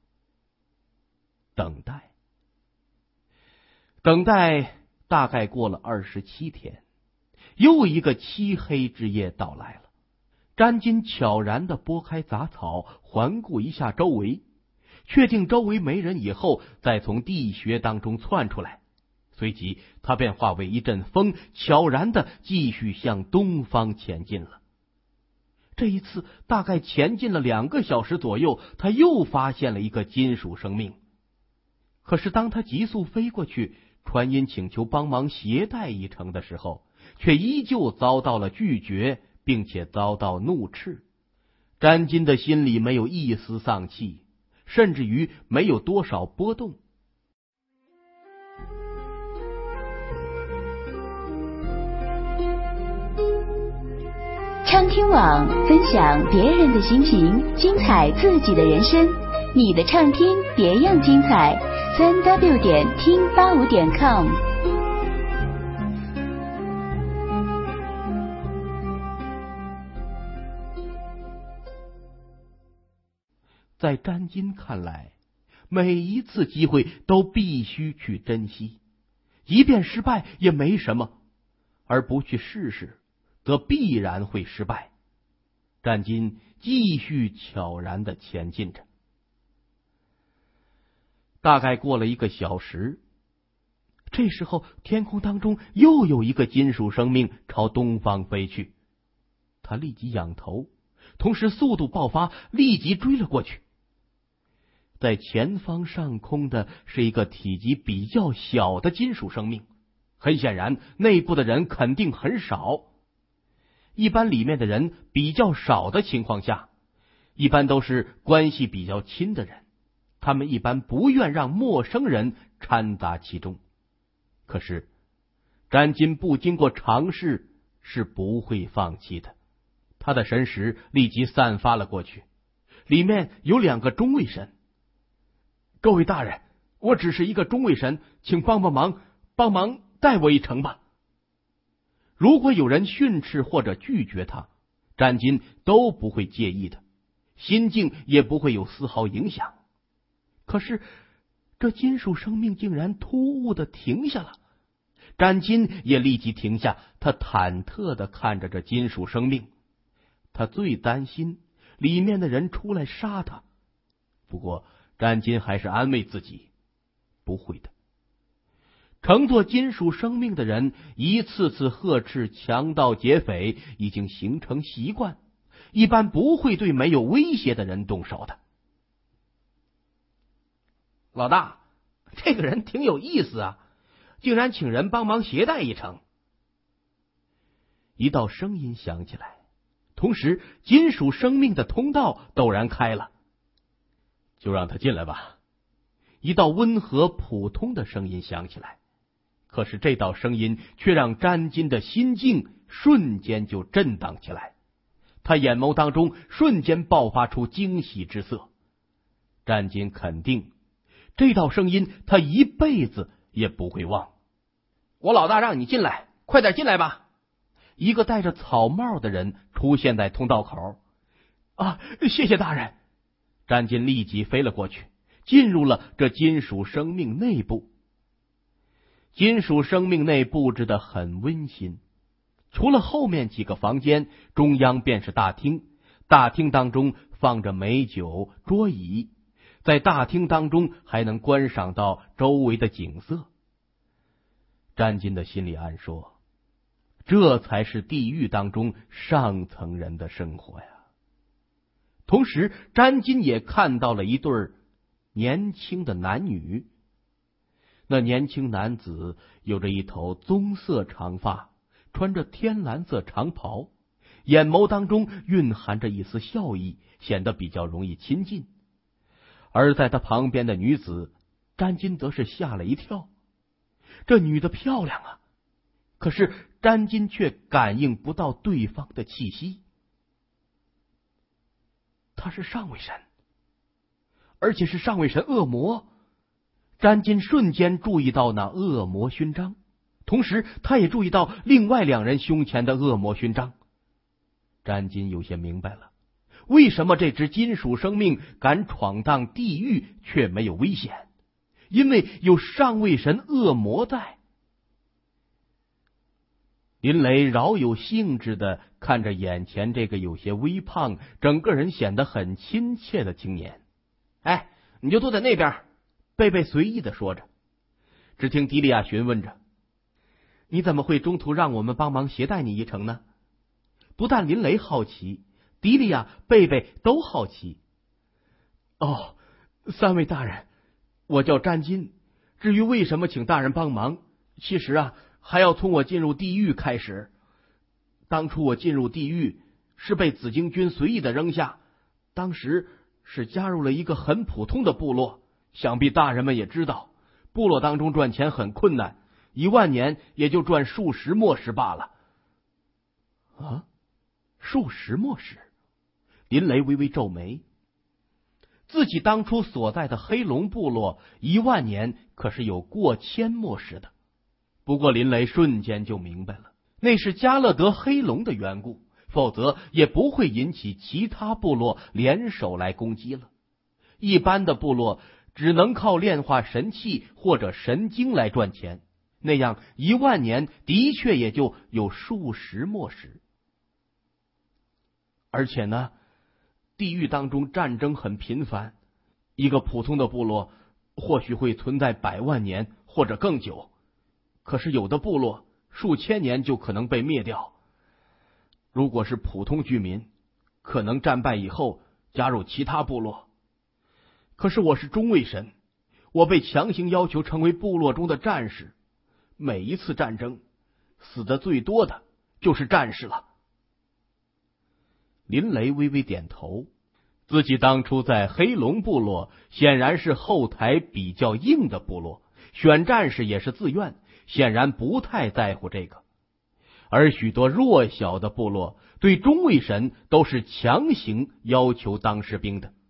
等待大概过了27天，又一个漆黑之夜到来了。詹金悄然地拨开杂草，环顾一下周围，确定周围没人以后，再从地穴当中窜出来。随即他便化为一阵风，悄然地继续向东方前进了。这一次大概前进了2个小时左右，他又发现了一个金属生命。可是当他急速飞过去，传音请求帮忙携带一程的时候，却依旧遭到了拒绝，并且遭到怒斥。詹金的心里没有一丝丧气，甚至于没有多少波动。 畅听网，分享别人的心情，精彩自己的人生。你的畅听别样精彩，3w.听85.com。 在詹金看来，每一次机会都必须去珍惜，即便失败也没什么，而不去试试，则必然会失败。詹金继续悄然地前进着。大概过了1个小时，这时候天空当中又有一个金属生命朝东方飞去。他立即仰头，同时速度爆发，立即追了过去。在前方上空的是一个体积比较小的金属生命，很显然内部的人肯定很少。一般里面的人比较少的情况下，一般都是关系比较亲的人，他们一般不愿让陌生人掺杂其中。可是詹金不经过尝试是不会放弃的。他的神识立即散发了过去，里面有2个中位神。各位大人，我只是一个中位神，请帮忙带我一程吧。如果有人训斥或者拒绝他，詹金都不会介意的，心境也不会有丝毫影响。可是这金属生命竟然突兀的停下了，詹金也立即停下，他忐忑的看着这金属生命。他最担心里面的人出来杀他，不过詹金还是安慰自己，不会的。乘坐金属生命的人一次次呵斥强盗劫匪已经形成习惯，一般不会对没有威胁的人动手的。 老大，这个人挺有意思啊，竟然请人帮忙携带一程。 一道声音响起来，同时金属生命的通道陡然开了。就让他进来吧。一道温和普通的声音响起来，可是这道声音却让詹金的心境瞬间就震荡起来，他眼眸当中瞬间爆发出惊喜之色。詹金肯定这道声音他一辈子也不会忘。 我老大让你进来，快点进来吧。 一个戴着草帽的人出现在通道口。 啊，谢谢大人。 詹金立即飞了过去，进入了这金属生命内部。金属生命内布置得很温馨，除了后面几个房间，中央便是大厅。大厅当中放着美酒、桌椅，在大厅当中还能观赏到周围的景色。詹金的心里暗说，这才是地狱当中上层人的生活呀。同时，詹金也看到了一对年轻的男女。那年轻男子有着一头棕色长发，穿着天蓝色长袍，眼眸当中蕴含着一丝笑意，显得比较容易亲近。而在他旁边的女子，詹金则是吓了一跳。这女的漂亮啊，可是詹金却感应不到对方的气息。她是上位神，而且是上位神恶魔。詹金瞬间注意到那恶魔勋章，同时他也注意到另外两人胸前的恶魔勋章。詹金有些明白了，为什么这只金属生命敢闯荡地狱却没有危险，因为有上位神恶魔在。林雷饶有兴致的看着眼前这个有些微胖，整个人显得很亲切的青年。 哎，你就坐在那边。 贝贝随意的说着。只听迪利亚询问着，你怎么会中途让我们帮忙携带你一程呢？不但林雷好奇，迪利亚、贝贝都好奇。哦，三位大人，我叫詹金。至于为什么请大人帮忙，其实啊，还要从我进入地狱开始。当初我进入地狱是被紫荆军随意的扔下，当时是加入了一个很普通的部落。想必大人们也知道，部落当中赚钱很困难，10000年也就赚数十墨石罢了。啊，数十墨石？林雷微微皱眉。自己当初所在的黑龙部落10000年可是有过1000墨石的。不过林雷瞬间就明白了，那是加勒德黑龙的缘故，否则也不会引起其他部落联手来攻击了。一般的部落只能靠炼化神器或者神经来赚钱，那样10000年的确也就有数十墨石。而且呢，地狱当中战争很频繁，一个普通的部落或许会存在100万年或者更久，可是有的部落数千年就可能被灭掉。如果是普通居民，可能战败以后加入其他部落。可是我是中位神，我被强行要求成为部落中的战士。每一次战争，死的最多的就是战士了。林雷微微点头，自己当初在黑龙部落显然是后台比较硬的部落，选战士也是自愿，显然不太在乎这个。而许多弱小的部落对中位神都是强行要求当士兵的。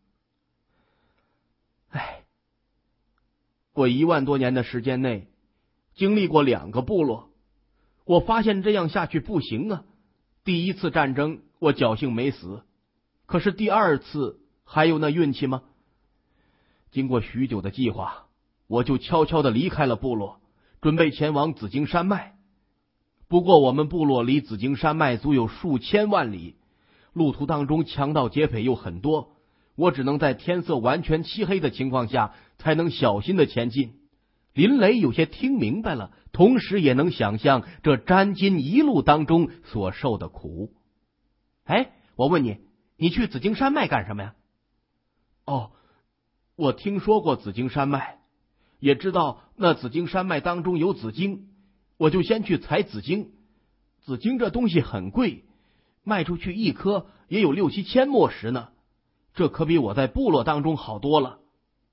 哎，我1万多年的时间内经历过2个部落，我发现这样下去不行啊。第一次战争我侥幸没死，可是第2次还有那运气吗？经过许久的计划，我就悄悄的离开了部落，准备前往紫荆山脉。不过我们部落离紫荆山脉足有数千万里，路途当中强盗劫匪又很多，我只能在天色完全漆黑的情况下才能小心的前进。林雷有些听明白了，同时也能想象这詹金一路当中所受的苦。哎，我问你，你去紫荆山脉干什么呀？哦，我听说过紫荆山脉，也知道那紫荆山脉当中有紫荆，我就先去采紫荆。紫荆这东西很贵，卖出去1颗也有6、7千墨石呢，这可比我在部落当中好多了。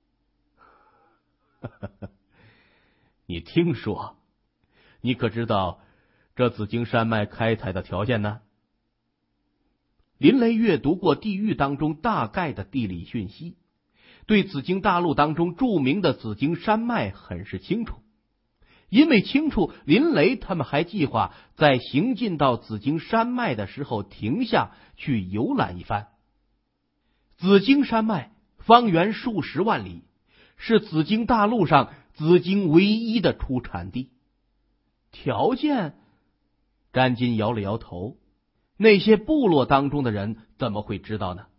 你听说？你可知道这紫荆山脉开采的条件呢？林雷阅读过地狱当中大概的地理讯息， 对紫荆大陆当中著名的紫荆山脉很是清楚。因为清楚，林雷他们还计划在行进到紫荆山脉的时候停下去游览一番。紫荆山脉方圆数十万里，是紫荆大陆上紫荆唯一的出产地。条件？詹金摇了摇头，那些部落当中的人怎么会知道呢？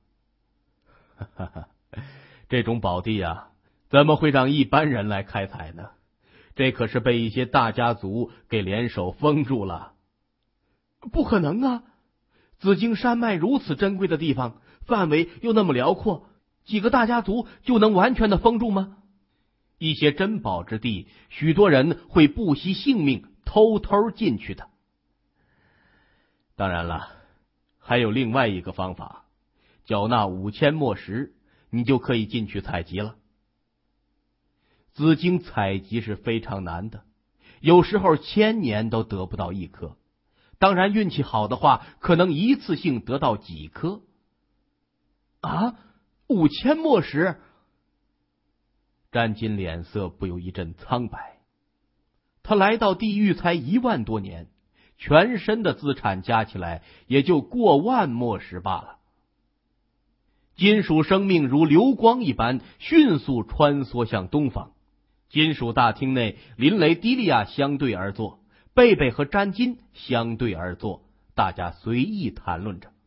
这种宝地啊，怎么会让一般人来开采呢？这可是被一些大家族给联手封住了。不可能啊！紫荆山脉如此珍贵的地方，范围又那么辽阔，几个大家族就能完全的封住吗？一些珍宝之地，许多人会不惜性命偷偷进去的。当然了，还有另外一个方法，缴纳5000墨石，你就可以进去采集了。紫荆采集是非常难的，有时候1000年都得不到1颗，当然运气好的话，可能一次性得到几颗。啊，5000墨石！詹金脸色不由一阵苍白。他来到地狱才1万多年，全身的资产加起来也就过万墨石罢了。金属生命如流光一般迅速穿梭向东方。金属大厅内，林雷、迪利亚相对而坐，贝贝和詹金相对而坐，大家随意谈论着。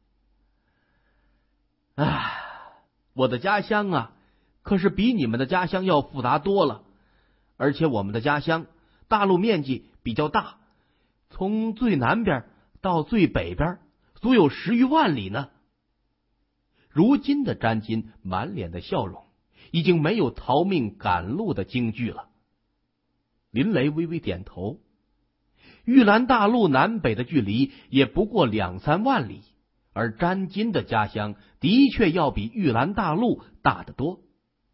我的家乡啊，可是比你们的家乡要复杂多了，而且我们的家乡大陆面积比较大，从最南边到最北边足有10余万里呢。如今的詹金满脸的笑容，已经没有逃命赶路的惊惧了。林雷微微点头，玉兰大陆南北的距离也不过2、3万里，而詹金的家乡的确要比玉兰大陆大得多。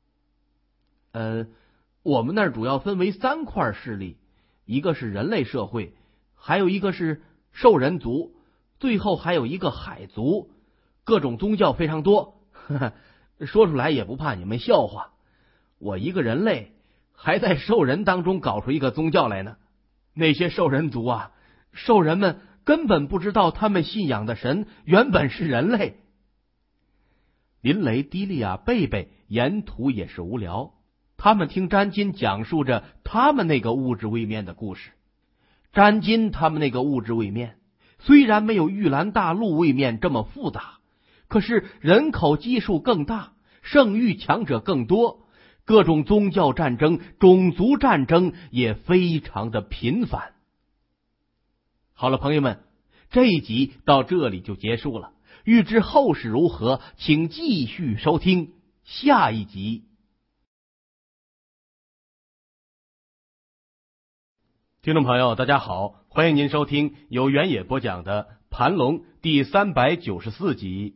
我们那儿主要分为3块势力，一个是人类社会，还有一个是兽人族，最后还有一个海族，各种宗教非常多。说出来也不怕你们笑话，我一个人类还在兽人当中搞出一个宗教来呢。那些兽人族啊，兽人们根本不知道他们信仰的神原本是人类。林雷、迪利亚、贝贝沿途也是无聊，他们听詹金讲述着他们那个物质位面的故事。詹金他们那个物质位面虽然没有玉兰大陆位面这么复杂，可是人口基数更大，圣域强者更多，各种宗教战争、种族战争也非常的频繁。好了，朋友们，这一集到这里就结束了。欲知后事如何，请继续收听下一集。听众朋友，大家好，欢迎您收听由原野播讲的《盘龙》第394集。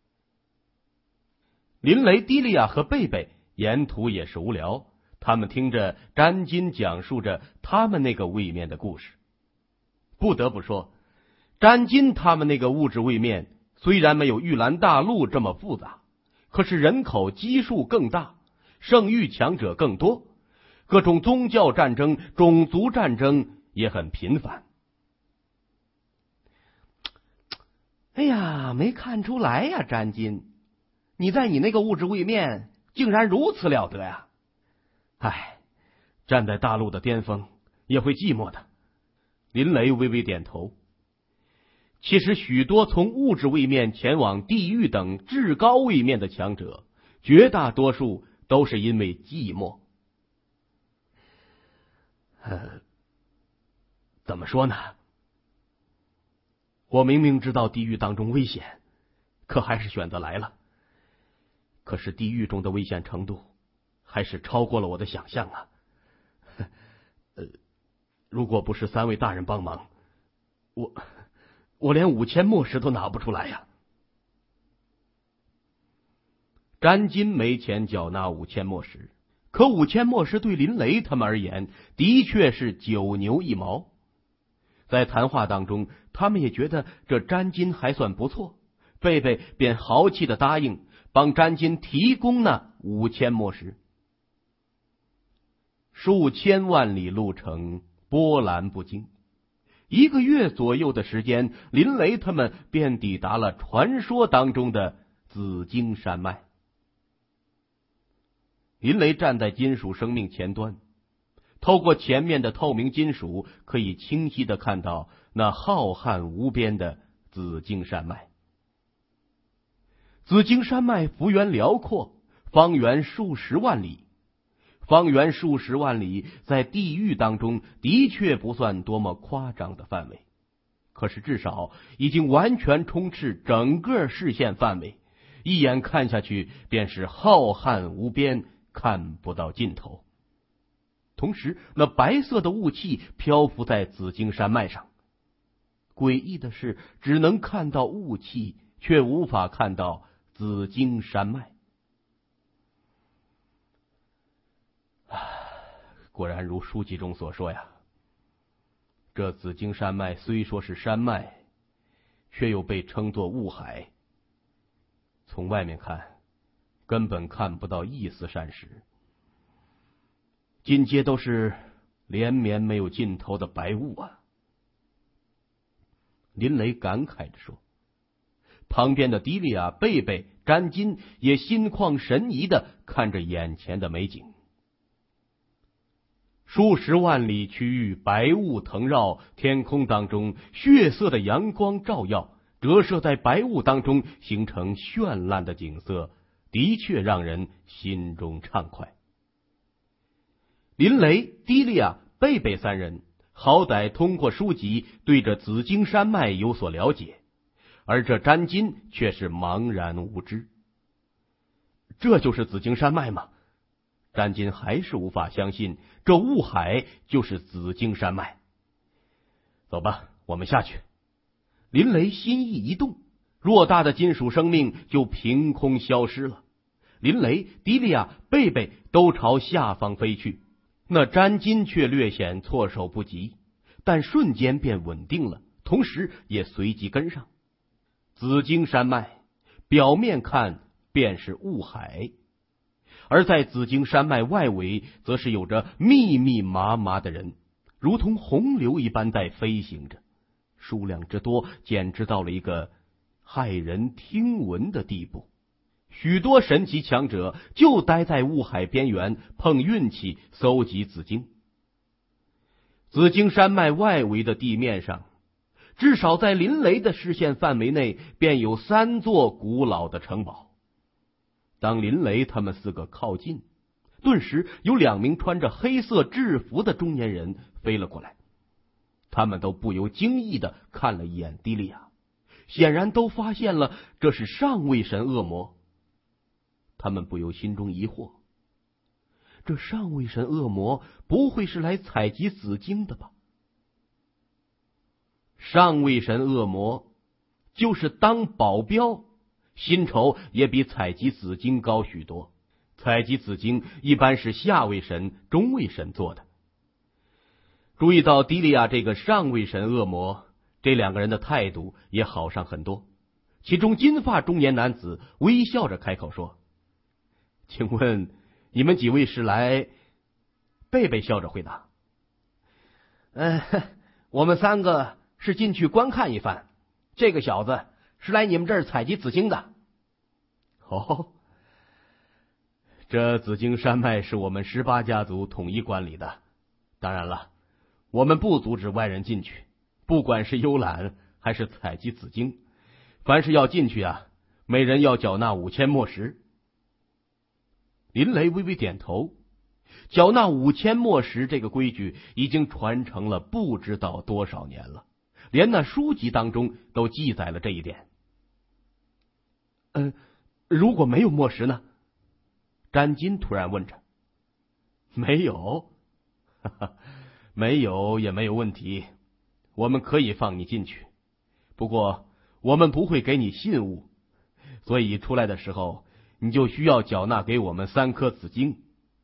林雷、迪利亚和贝贝沿途也是无聊，他们听着詹金讲述着他们那个位面的故事。不得不说，詹金他们那个物质位面虽然没有玉兰大陆这么复杂，可是人口基数更大，圣域强者更多，各种宗教战争、种族战争也很频繁。哎呀，没看出来呀，詹金，你在你那个物质位面竟然如此了得呀！站在大陆的巅峰也会寂寞的。林雷微微点头。其实许多从物质位面前往地狱等至高位面的强者，绝大多数都是因为寂寞。怎么说呢？我明明知道地狱当中危险，可还是选择来了。可是地狱中的危险程度还是超过了我的想象啊！如果不是3位大人帮忙，我连5000墨石都拿不出来呀！詹金没钱缴纳5000墨石，可5000墨石对林雷他们而言的确是9牛1毛。在谈话当中，他们也觉得这詹金还算不错，贝贝便豪气的答应帮詹金提供那5000墨石。数千万里路程，波澜不惊。1个月左右的时间，林雷他们便抵达了传说当中的紫荆山脉。林雷站在金属生命前端，透过前面的透明金属，可以清晰地看到那浩瀚无边的紫荆山脉。紫荆山脉幅员辽阔，方圆数十万里。方圆数十万里，在地域当中的确不算多么夸张的范围，可是至少已经完全充斥整个视线范围，一眼看下去便是浩瀚无边，看不到尽头。同时，那白色的雾气漂浮在紫荆山脉上，诡异的是，只能看到雾气，却无法看到紫荆山脉。果然如书籍中所说呀，这紫荆山脉虽说是山脉，却又被称作雾海。从外面看，根本看不到一丝山石，尽皆都是连绵没有尽头的白雾啊！林雷感慨着说。旁边的迪利亚、贝贝、詹金也心旷神怡地看着眼前的美景。数十万里区域，白雾腾绕，天空当中血色的阳光照耀，折射在白雾当中，形成绚烂的景色，的确让人心中畅快。林雷、迪利亚、贝贝3人好歹通过书籍对着紫荆山脉有所了解，而这詹金却是茫然无知。这就是紫荆山脉吗？詹金还是无法相信，这雾海就是紫荆山脉。走吧，我们下去。林雷心意一动，偌大的金属生命就凭空消失了。林雷、迪利亚、贝贝都朝下方飞去，那詹金却略显措手不及，但瞬间便稳定了，同时也随即跟上。紫荆山脉表面看便是雾海，而在紫荆山脉外围，则是有着密密麻麻的人，如同洪流一般在飞行着，数量之多，简直到了一个骇人听闻的地步。许多神奇强者就待在雾海边缘，碰运气搜集紫荆。紫荆山脉外围的地面上，至少在林雷的视线范围内，便有3座古老的城堡。当林雷他们4个靠近，顿时有2名穿着黑色制服的中年人飞了过来，他们都不由惊异地看了一眼迪利亚，显然都发现了这是上位神恶魔。他们不由心中疑惑，这上位神恶魔不会是来采集紫荆的吧？上位神恶魔就是当保镖，薪酬也比采集紫荆高许多。采集紫荆一般是下位神、中位神做的。注意到迪利亚这个上位神恶魔，这2个人的态度也好上很多。其中金发中年男子微笑着开口说：“请问你们几位是来？”贝贝笑着回答：“我们3个是进去观看一番，这个小子是来你们这儿采集紫荆的。”哦，这紫荆山脉是我们18家族统一管理的，当然了，我们不阻止外人进去，不管是游览还是采集紫荆，凡是要进去啊，每人要缴纳5000墨石。林雷微微点头，缴纳5000墨石这个规矩已经传承了不知道多少年了，连那书籍当中都记载了这一点。如果没有墨石呢？詹金突然问着。没有？没有也没有问题，我们可以放你进去，不过我们不会给你信物，所以出来的时候你就需要缴纳给我们3颗紫荆。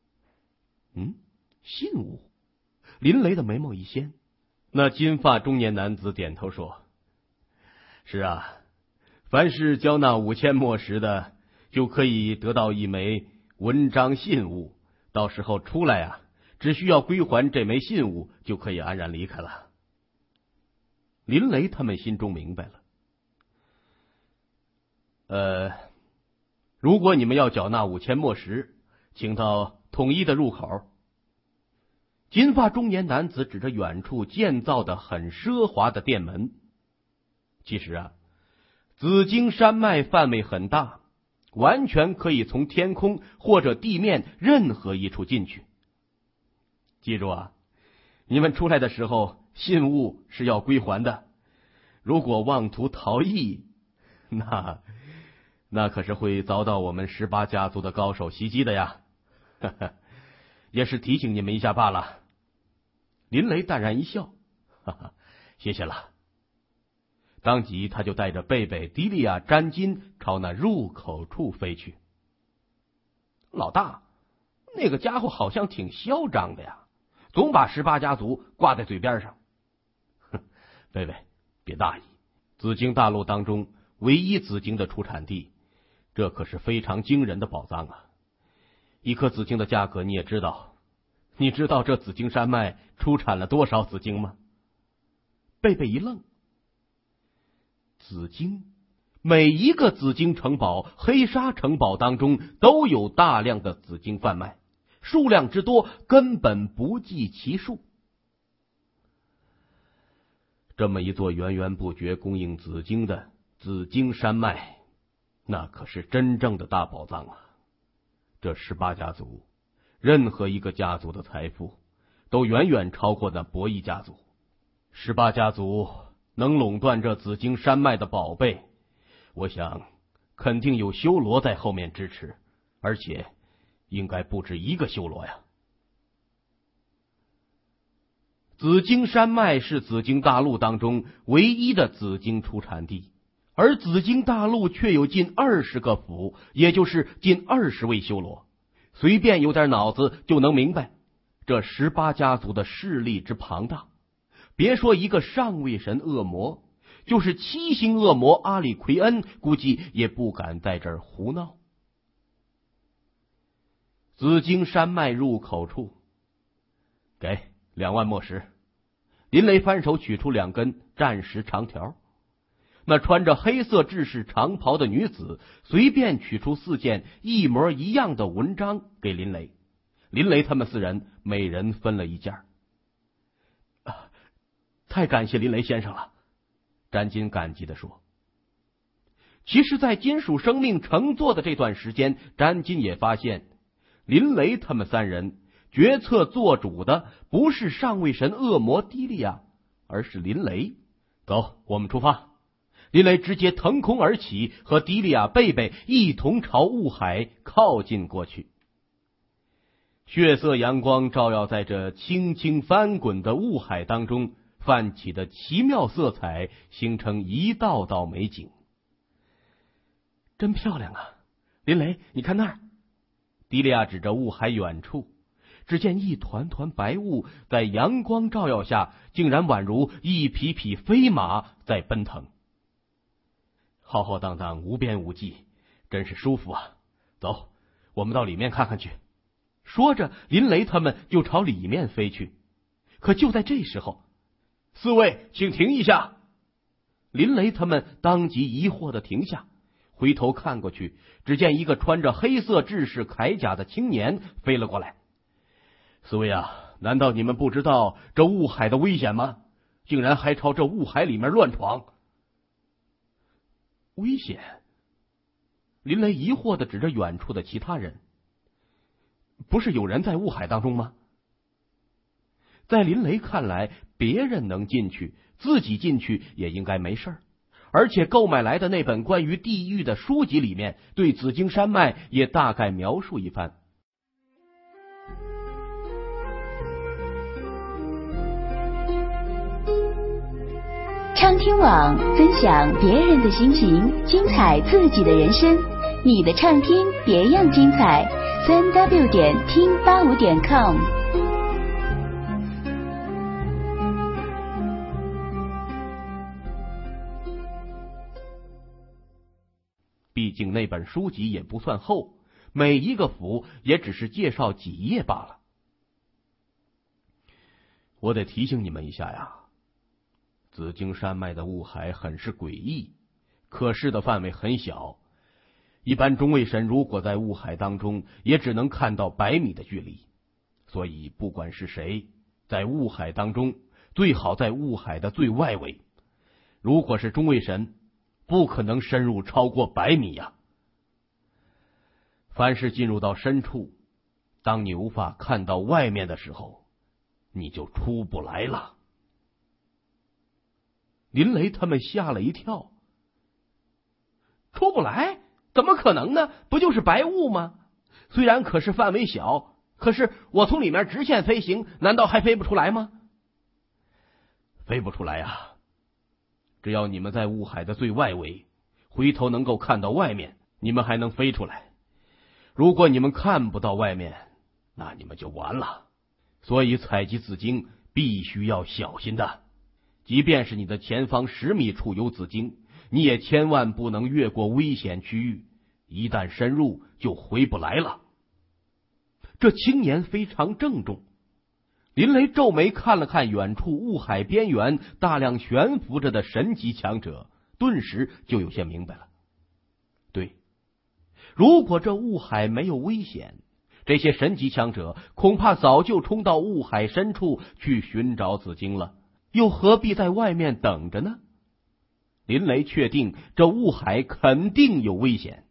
信物？林雷的眉毛一掀。那金发中年男子点头说：“是啊，凡是交纳5000墨石的， 就可以得到一枚文章信物，到时候出来啊，只需要归还这枚信物，就可以安然离开了。林雷他们心中明白了。如果你们要缴纳5000墨石，请到统一的入口。金发中年男子指着远处建造的很奢华的殿门。其实啊，紫荆山脉范围很大，完全可以从天空或者地面任何一处进去。记住啊，你们出来的时候信物是要归还的，如果妄图逃逸，那可是会遭到我们18家族的高手袭击的呀。也是提醒你们一下罢了。林雷淡然一笑，谢谢了。当即他就带着贝贝、迪利亚、詹金朝那入口处飞去。老大，那个家伙好像挺嚣张的呀，总把18家族挂在嘴边上。贝贝，别大意，紫荆大陆当中唯一紫荆的出产地，这可是非常惊人的宝藏啊！一颗紫荆的价格你也知道，你知道这紫荆山脉出产了多少紫荆吗？贝贝一愣。紫荆，每一个紫荆城堡、黑沙城堡当中都有大量的紫荆贩卖，数量之多根本不计其数。这么一座源源不绝供应紫荆的紫荆山脉，那可是真正的大宝藏啊！这18家族，任何一个家族的财富都远远超过那博弈家族。18家族能垄断这紫荆山脉的宝贝，我想肯定有修罗在后面支持，而且应该不止一个修罗呀。紫荆山脉是紫荆大陆当中唯一的紫荆出产地，而紫荆大陆却有近20个府，也就是近20位修罗。随便有点脑子就能明白这18家族的势力之庞大。别说一个上位神恶魔，就是7星恶魔阿里奎恩，估计也不敢在这儿胡闹。紫荆山脉入口处，给2万墨石。林雷翻手取出2根战时长条。那穿着黑色制式长袍的女子随便取出4件一模一样的文章给林雷。林雷他们4人每人分了1件。太感谢林雷先生了，詹金感激地说。其实在金属生命乘坐的这段时间，詹金也发现林雷他们3人决策做主的不是上位神恶魔迪利亚，而是林雷。走，我们出发。林雷直接腾空而起，和迪利亚、贝贝一同朝雾海靠近过去。血色阳光照耀在这轻轻翻滚的雾海当中，泛起的奇妙色彩形成一道道美景。真漂亮啊！林雷，你看那儿。迪利亚指着雾海远处，只见一团团白雾在阳光照耀下，竟然宛如一匹匹飞马在奔腾。浩浩荡荡，无边无际，真是舒服啊！走，我们到里面看看去。说着，林雷他们就朝里面飞去。可就在这时候，4位，请停一下！林雷他们当即疑惑的停下，回头看过去，只见一个穿着黑色制式铠甲的青年飞了过来。4位啊，难道你们不知道这雾海的危险吗？竟然还朝这雾海里面乱闯！危险？林雷疑惑的指着远处的其他人，不是有人在雾海当中吗？在林雷看来，别人能进去，自己进去也应该没事儿。而且购买来的那本关于地狱的书籍里面，对紫荆山脉也大概描述一番。 畅听网分享别人的心情，精彩自己的人生。你的畅听别样精彩，3w 点听85点 com。 毕竟那本书籍也不算厚，每一个府也只是介绍几页罢了。我得提醒你们一下呀，紫荆山脉的雾海很是诡异，可视的范围很小，一般中位神如果在雾海当中，也只能看到100米的距离。所以不管是谁，在雾海当中，最好在雾海的最外围。如果是中位神，不可能深入超过100米呀。凡是进入到深处，当你无法看到外面的时候，你就出不来了。林雷他们吓了一跳，出不来？怎么可能呢？不就是白雾吗？虽然可是范围小，可是我从里面直线飞行，难道还飞不出来吗？飞不出来啊！只要你们在雾海的最外围，回头能够看到外面，你们还能飞出来。如果你们看不到外面，那你们就完了。所以采集紫荆必须要小心的，即便是你的前方10米处有紫荆，你也千万不能越过危险区域，一旦深入就回不来了。这青年非常郑重。林雷皱眉看了看远处雾海边缘大量悬浮着的神级强者，顿时就有些明白了。对，如果这雾海没有危险，这些神级强者恐怕早就冲到雾海深处去寻找紫荆了，又何必在外面等着呢？林雷确定这雾海肯定有危险。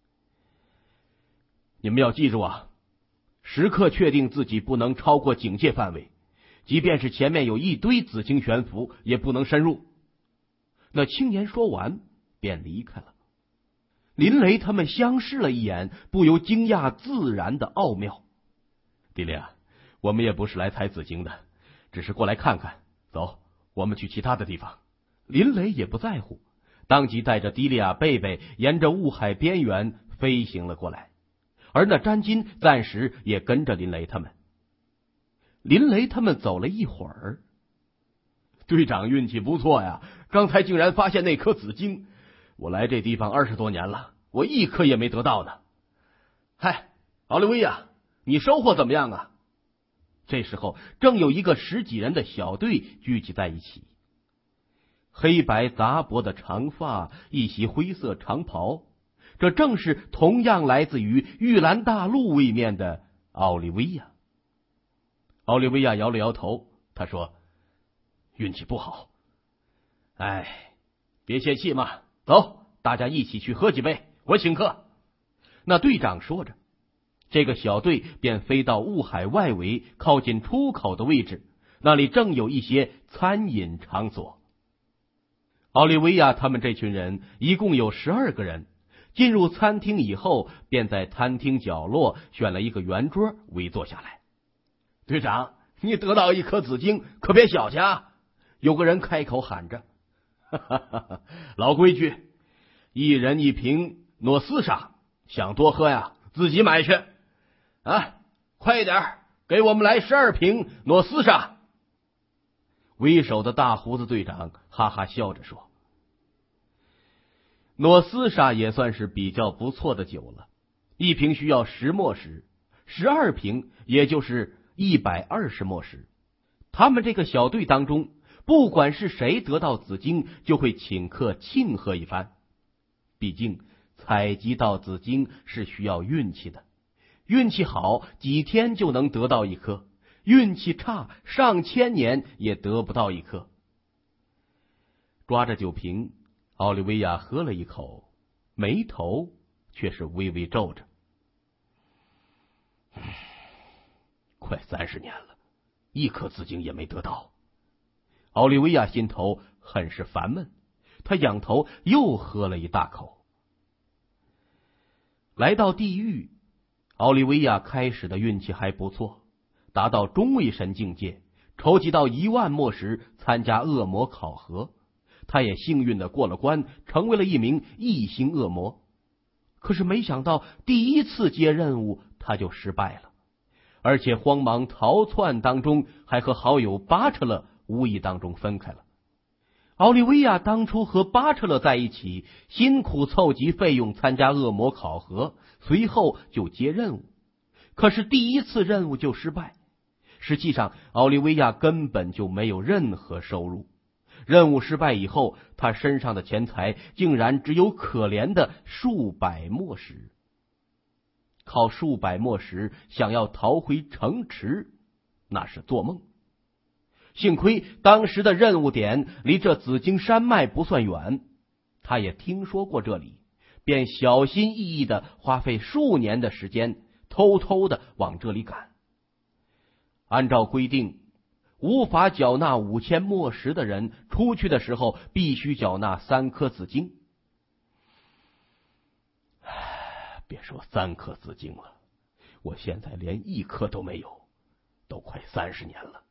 你们要记住啊，时刻确定自己不能超过警戒范围，即便是前面有一堆紫荆悬浮，也不能深入。那青年说完便离开了。林雷他们相视了一眼，不由惊讶自然的奥妙。迪丽啊，我们也不是来采紫荆的，只是过来看看。走，我们去其他的地方。林雷也不在乎，当即带着迪利亚、贝贝沿着雾海边缘飞行了过来，而那詹金暂时也跟着林雷他们。林雷他们走了一会儿，队长运气不错呀，刚才竟然发现那颗紫荆。我来这地方20多年了，我一颗也没得到呢。嗨，奥利维亚，你收获怎么样啊？这时候正有一个10几人的小队聚集在一起，黑白杂驳的长发，一袭灰色长袍，这正是同样来自于玉兰大陆位面的奥利维亚。奥利维亚摇了摇头，他说：“运气不好。”哎，别泄气嘛，走，大家一起去喝几杯，我请客。那队长说着，这个小队便飞到雾海外围靠近出口的位置，那里正有一些餐饮场所。奥利维亚他们这群人一共有12个人，进入餐厅以后，便在餐厅角落选了一个圆桌围坐下来。队长，你得到一颗紫荆，可别小气啊！有个人开口喊着。老规矩，一人一瓶诺斯沙，想多喝呀，自己买去。啊，快点，给我们来12瓶诺斯沙。为首的大胡子队长哈哈笑着说：“诺斯沙也算是比较不错的酒了，一瓶需要10墨石，12瓶也就是120墨石。他们这个小队当中，不管是谁得到紫荆，就会请客庆贺一番。毕竟采集到紫荆是需要运气的，运气好几天就能得到一颗，运气差上千年也得不到一颗。”抓着酒瓶，奥利维亚喝了一口，眉头却是微微皱着。快30年了，一颗紫荆也没得到。奥利维亚心头很是烦闷，他仰头又喝了一大口。来到地狱，奥利维亚开始的运气还不错，达到中位神境界，筹集到1万墨石参加恶魔考核，他也幸运的过了关，成为了一名异星恶魔。可是没想到第一次接任务他就失败了，而且慌忙逃窜当中还和好友巴彻勒无意当中分开了。 奥利维亚当初和巴彻勒在一起，辛苦凑集费用参加恶魔考核，随后就接任务。可是第一次任务就失败。实际上，奥利维亚根本就没有任何收入。任务失败以后，他身上的钱财竟然只有可怜的数百墨石。靠数百墨石想要逃回城池，那是做梦。幸亏当时的任务点离这紫荆山脉不算远，他也听说过这里，便小心翼翼的花费数年的时间，偷偷的往这里赶。按照规定，无法缴纳5000墨石的人，出去的时候必须缴纳3颗紫荆。别说3颗紫荆了，我现在连1颗都没有，都快30年了。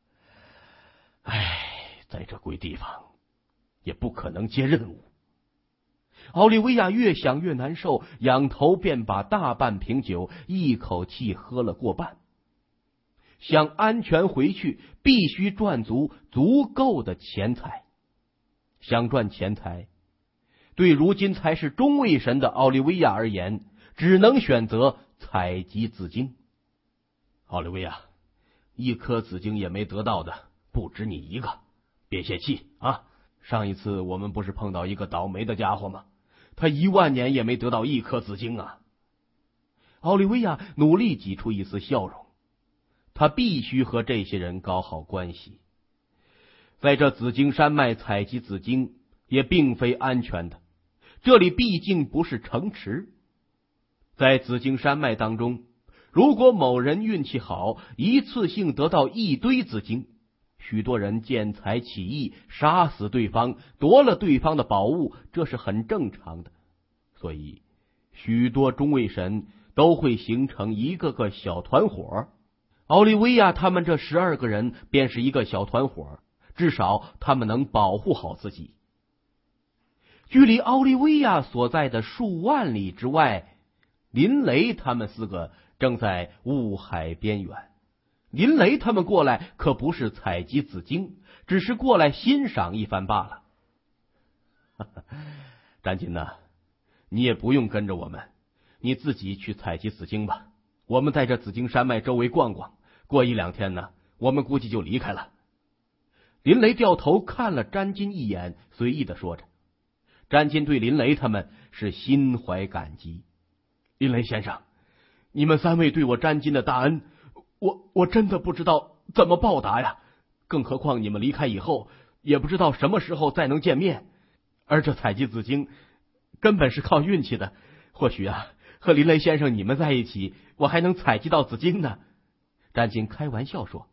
在这鬼地方也不可能接任务。奥利维亚越想越难受，仰头便把大半瓶酒一口气喝了过半。想安全回去，必须赚足够的钱财。想赚钱财，对如今才是中位神的奥利维亚而言，只能选择采集紫荆。奥利维亚，1颗紫荆也没得到的，不止你一个，别泄气啊！上一次我们不是碰到一个倒霉的家伙吗？他10000年也没得到1颗紫荆啊！奥利维亚努力挤出一丝笑容。他必须和这些人搞好关系。在这紫荆山脉采集紫荆也并非安全的，这里毕竟不是城池。在紫荆山脉当中，如果某人运气好，一次性得到1堆紫荆，许多人见财起意，杀死对方，夺了对方的宝物，这是很正常的。所以许多中位神都会形成一个个小团伙。奥利维亚他们这12个人便是一个小团伙，至少他们能保护好自己。距离奥利维亚所在的数万里之外，林雷他们4个正在雾海边缘。林雷他们过来可不是采集紫荆，只是过来欣赏一番罢了。詹金呐，你也不用跟着我们，你自己去采集紫荆吧。我们在这紫荆山脉周围逛逛，过1、2天呢，我们估计就离开了。林雷掉头看了詹金一眼，随意的说着。詹金对林雷他们是心怀感激。林雷先生，你们3位对我詹金的大恩，我真的不知道怎么报答呀。更何况你们离开以后，也不知道什么时候再能见面。而这采集紫荆根本是靠运气的，或许啊，和林雷先生你们在一起，我还能采集到紫荆呢。詹金开玩笑说。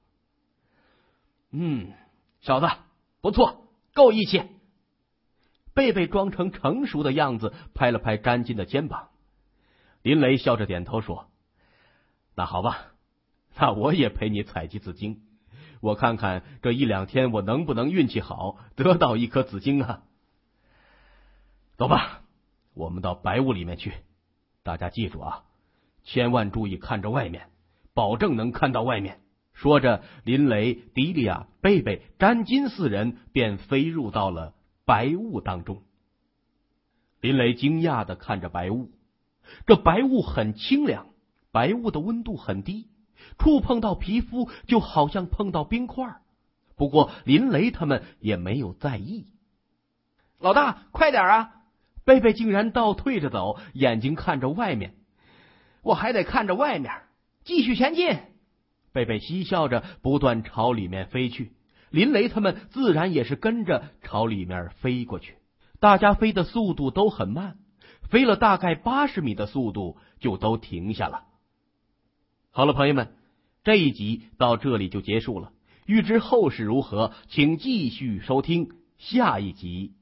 小子不错，够义气。贝贝装成成熟的样子，拍了拍詹金的肩膀。林雷笑着点头说，那好吧，那我也陪你采集紫荆，我看看这1、2天我能不能运气好，得到1颗紫荆啊。走吧，我们到白雾里面去。大家记住啊，千万注意看着外面，保证能看到外面。说着，林雷、迪利亚、贝贝、詹金4人便飞入到了白雾当中。林雷惊讶地看着白雾，这白雾很清凉，白雾的温度很低，触碰到皮肤就好像碰到冰块。不过林雷他们也没有在意。老大，快点啊！贝贝竟然倒退着走，眼睛看着外面。我还得看着外面，继续前进。贝贝嬉笑着不断朝里面飞去，林雷他们自然也是跟着朝里面飞过去。大家飞的速度都很慢，飞了大概80米的速度就都停下了。好了，朋友们，这一集到这里就结束了。欲知后事如何，请继续收听下一集。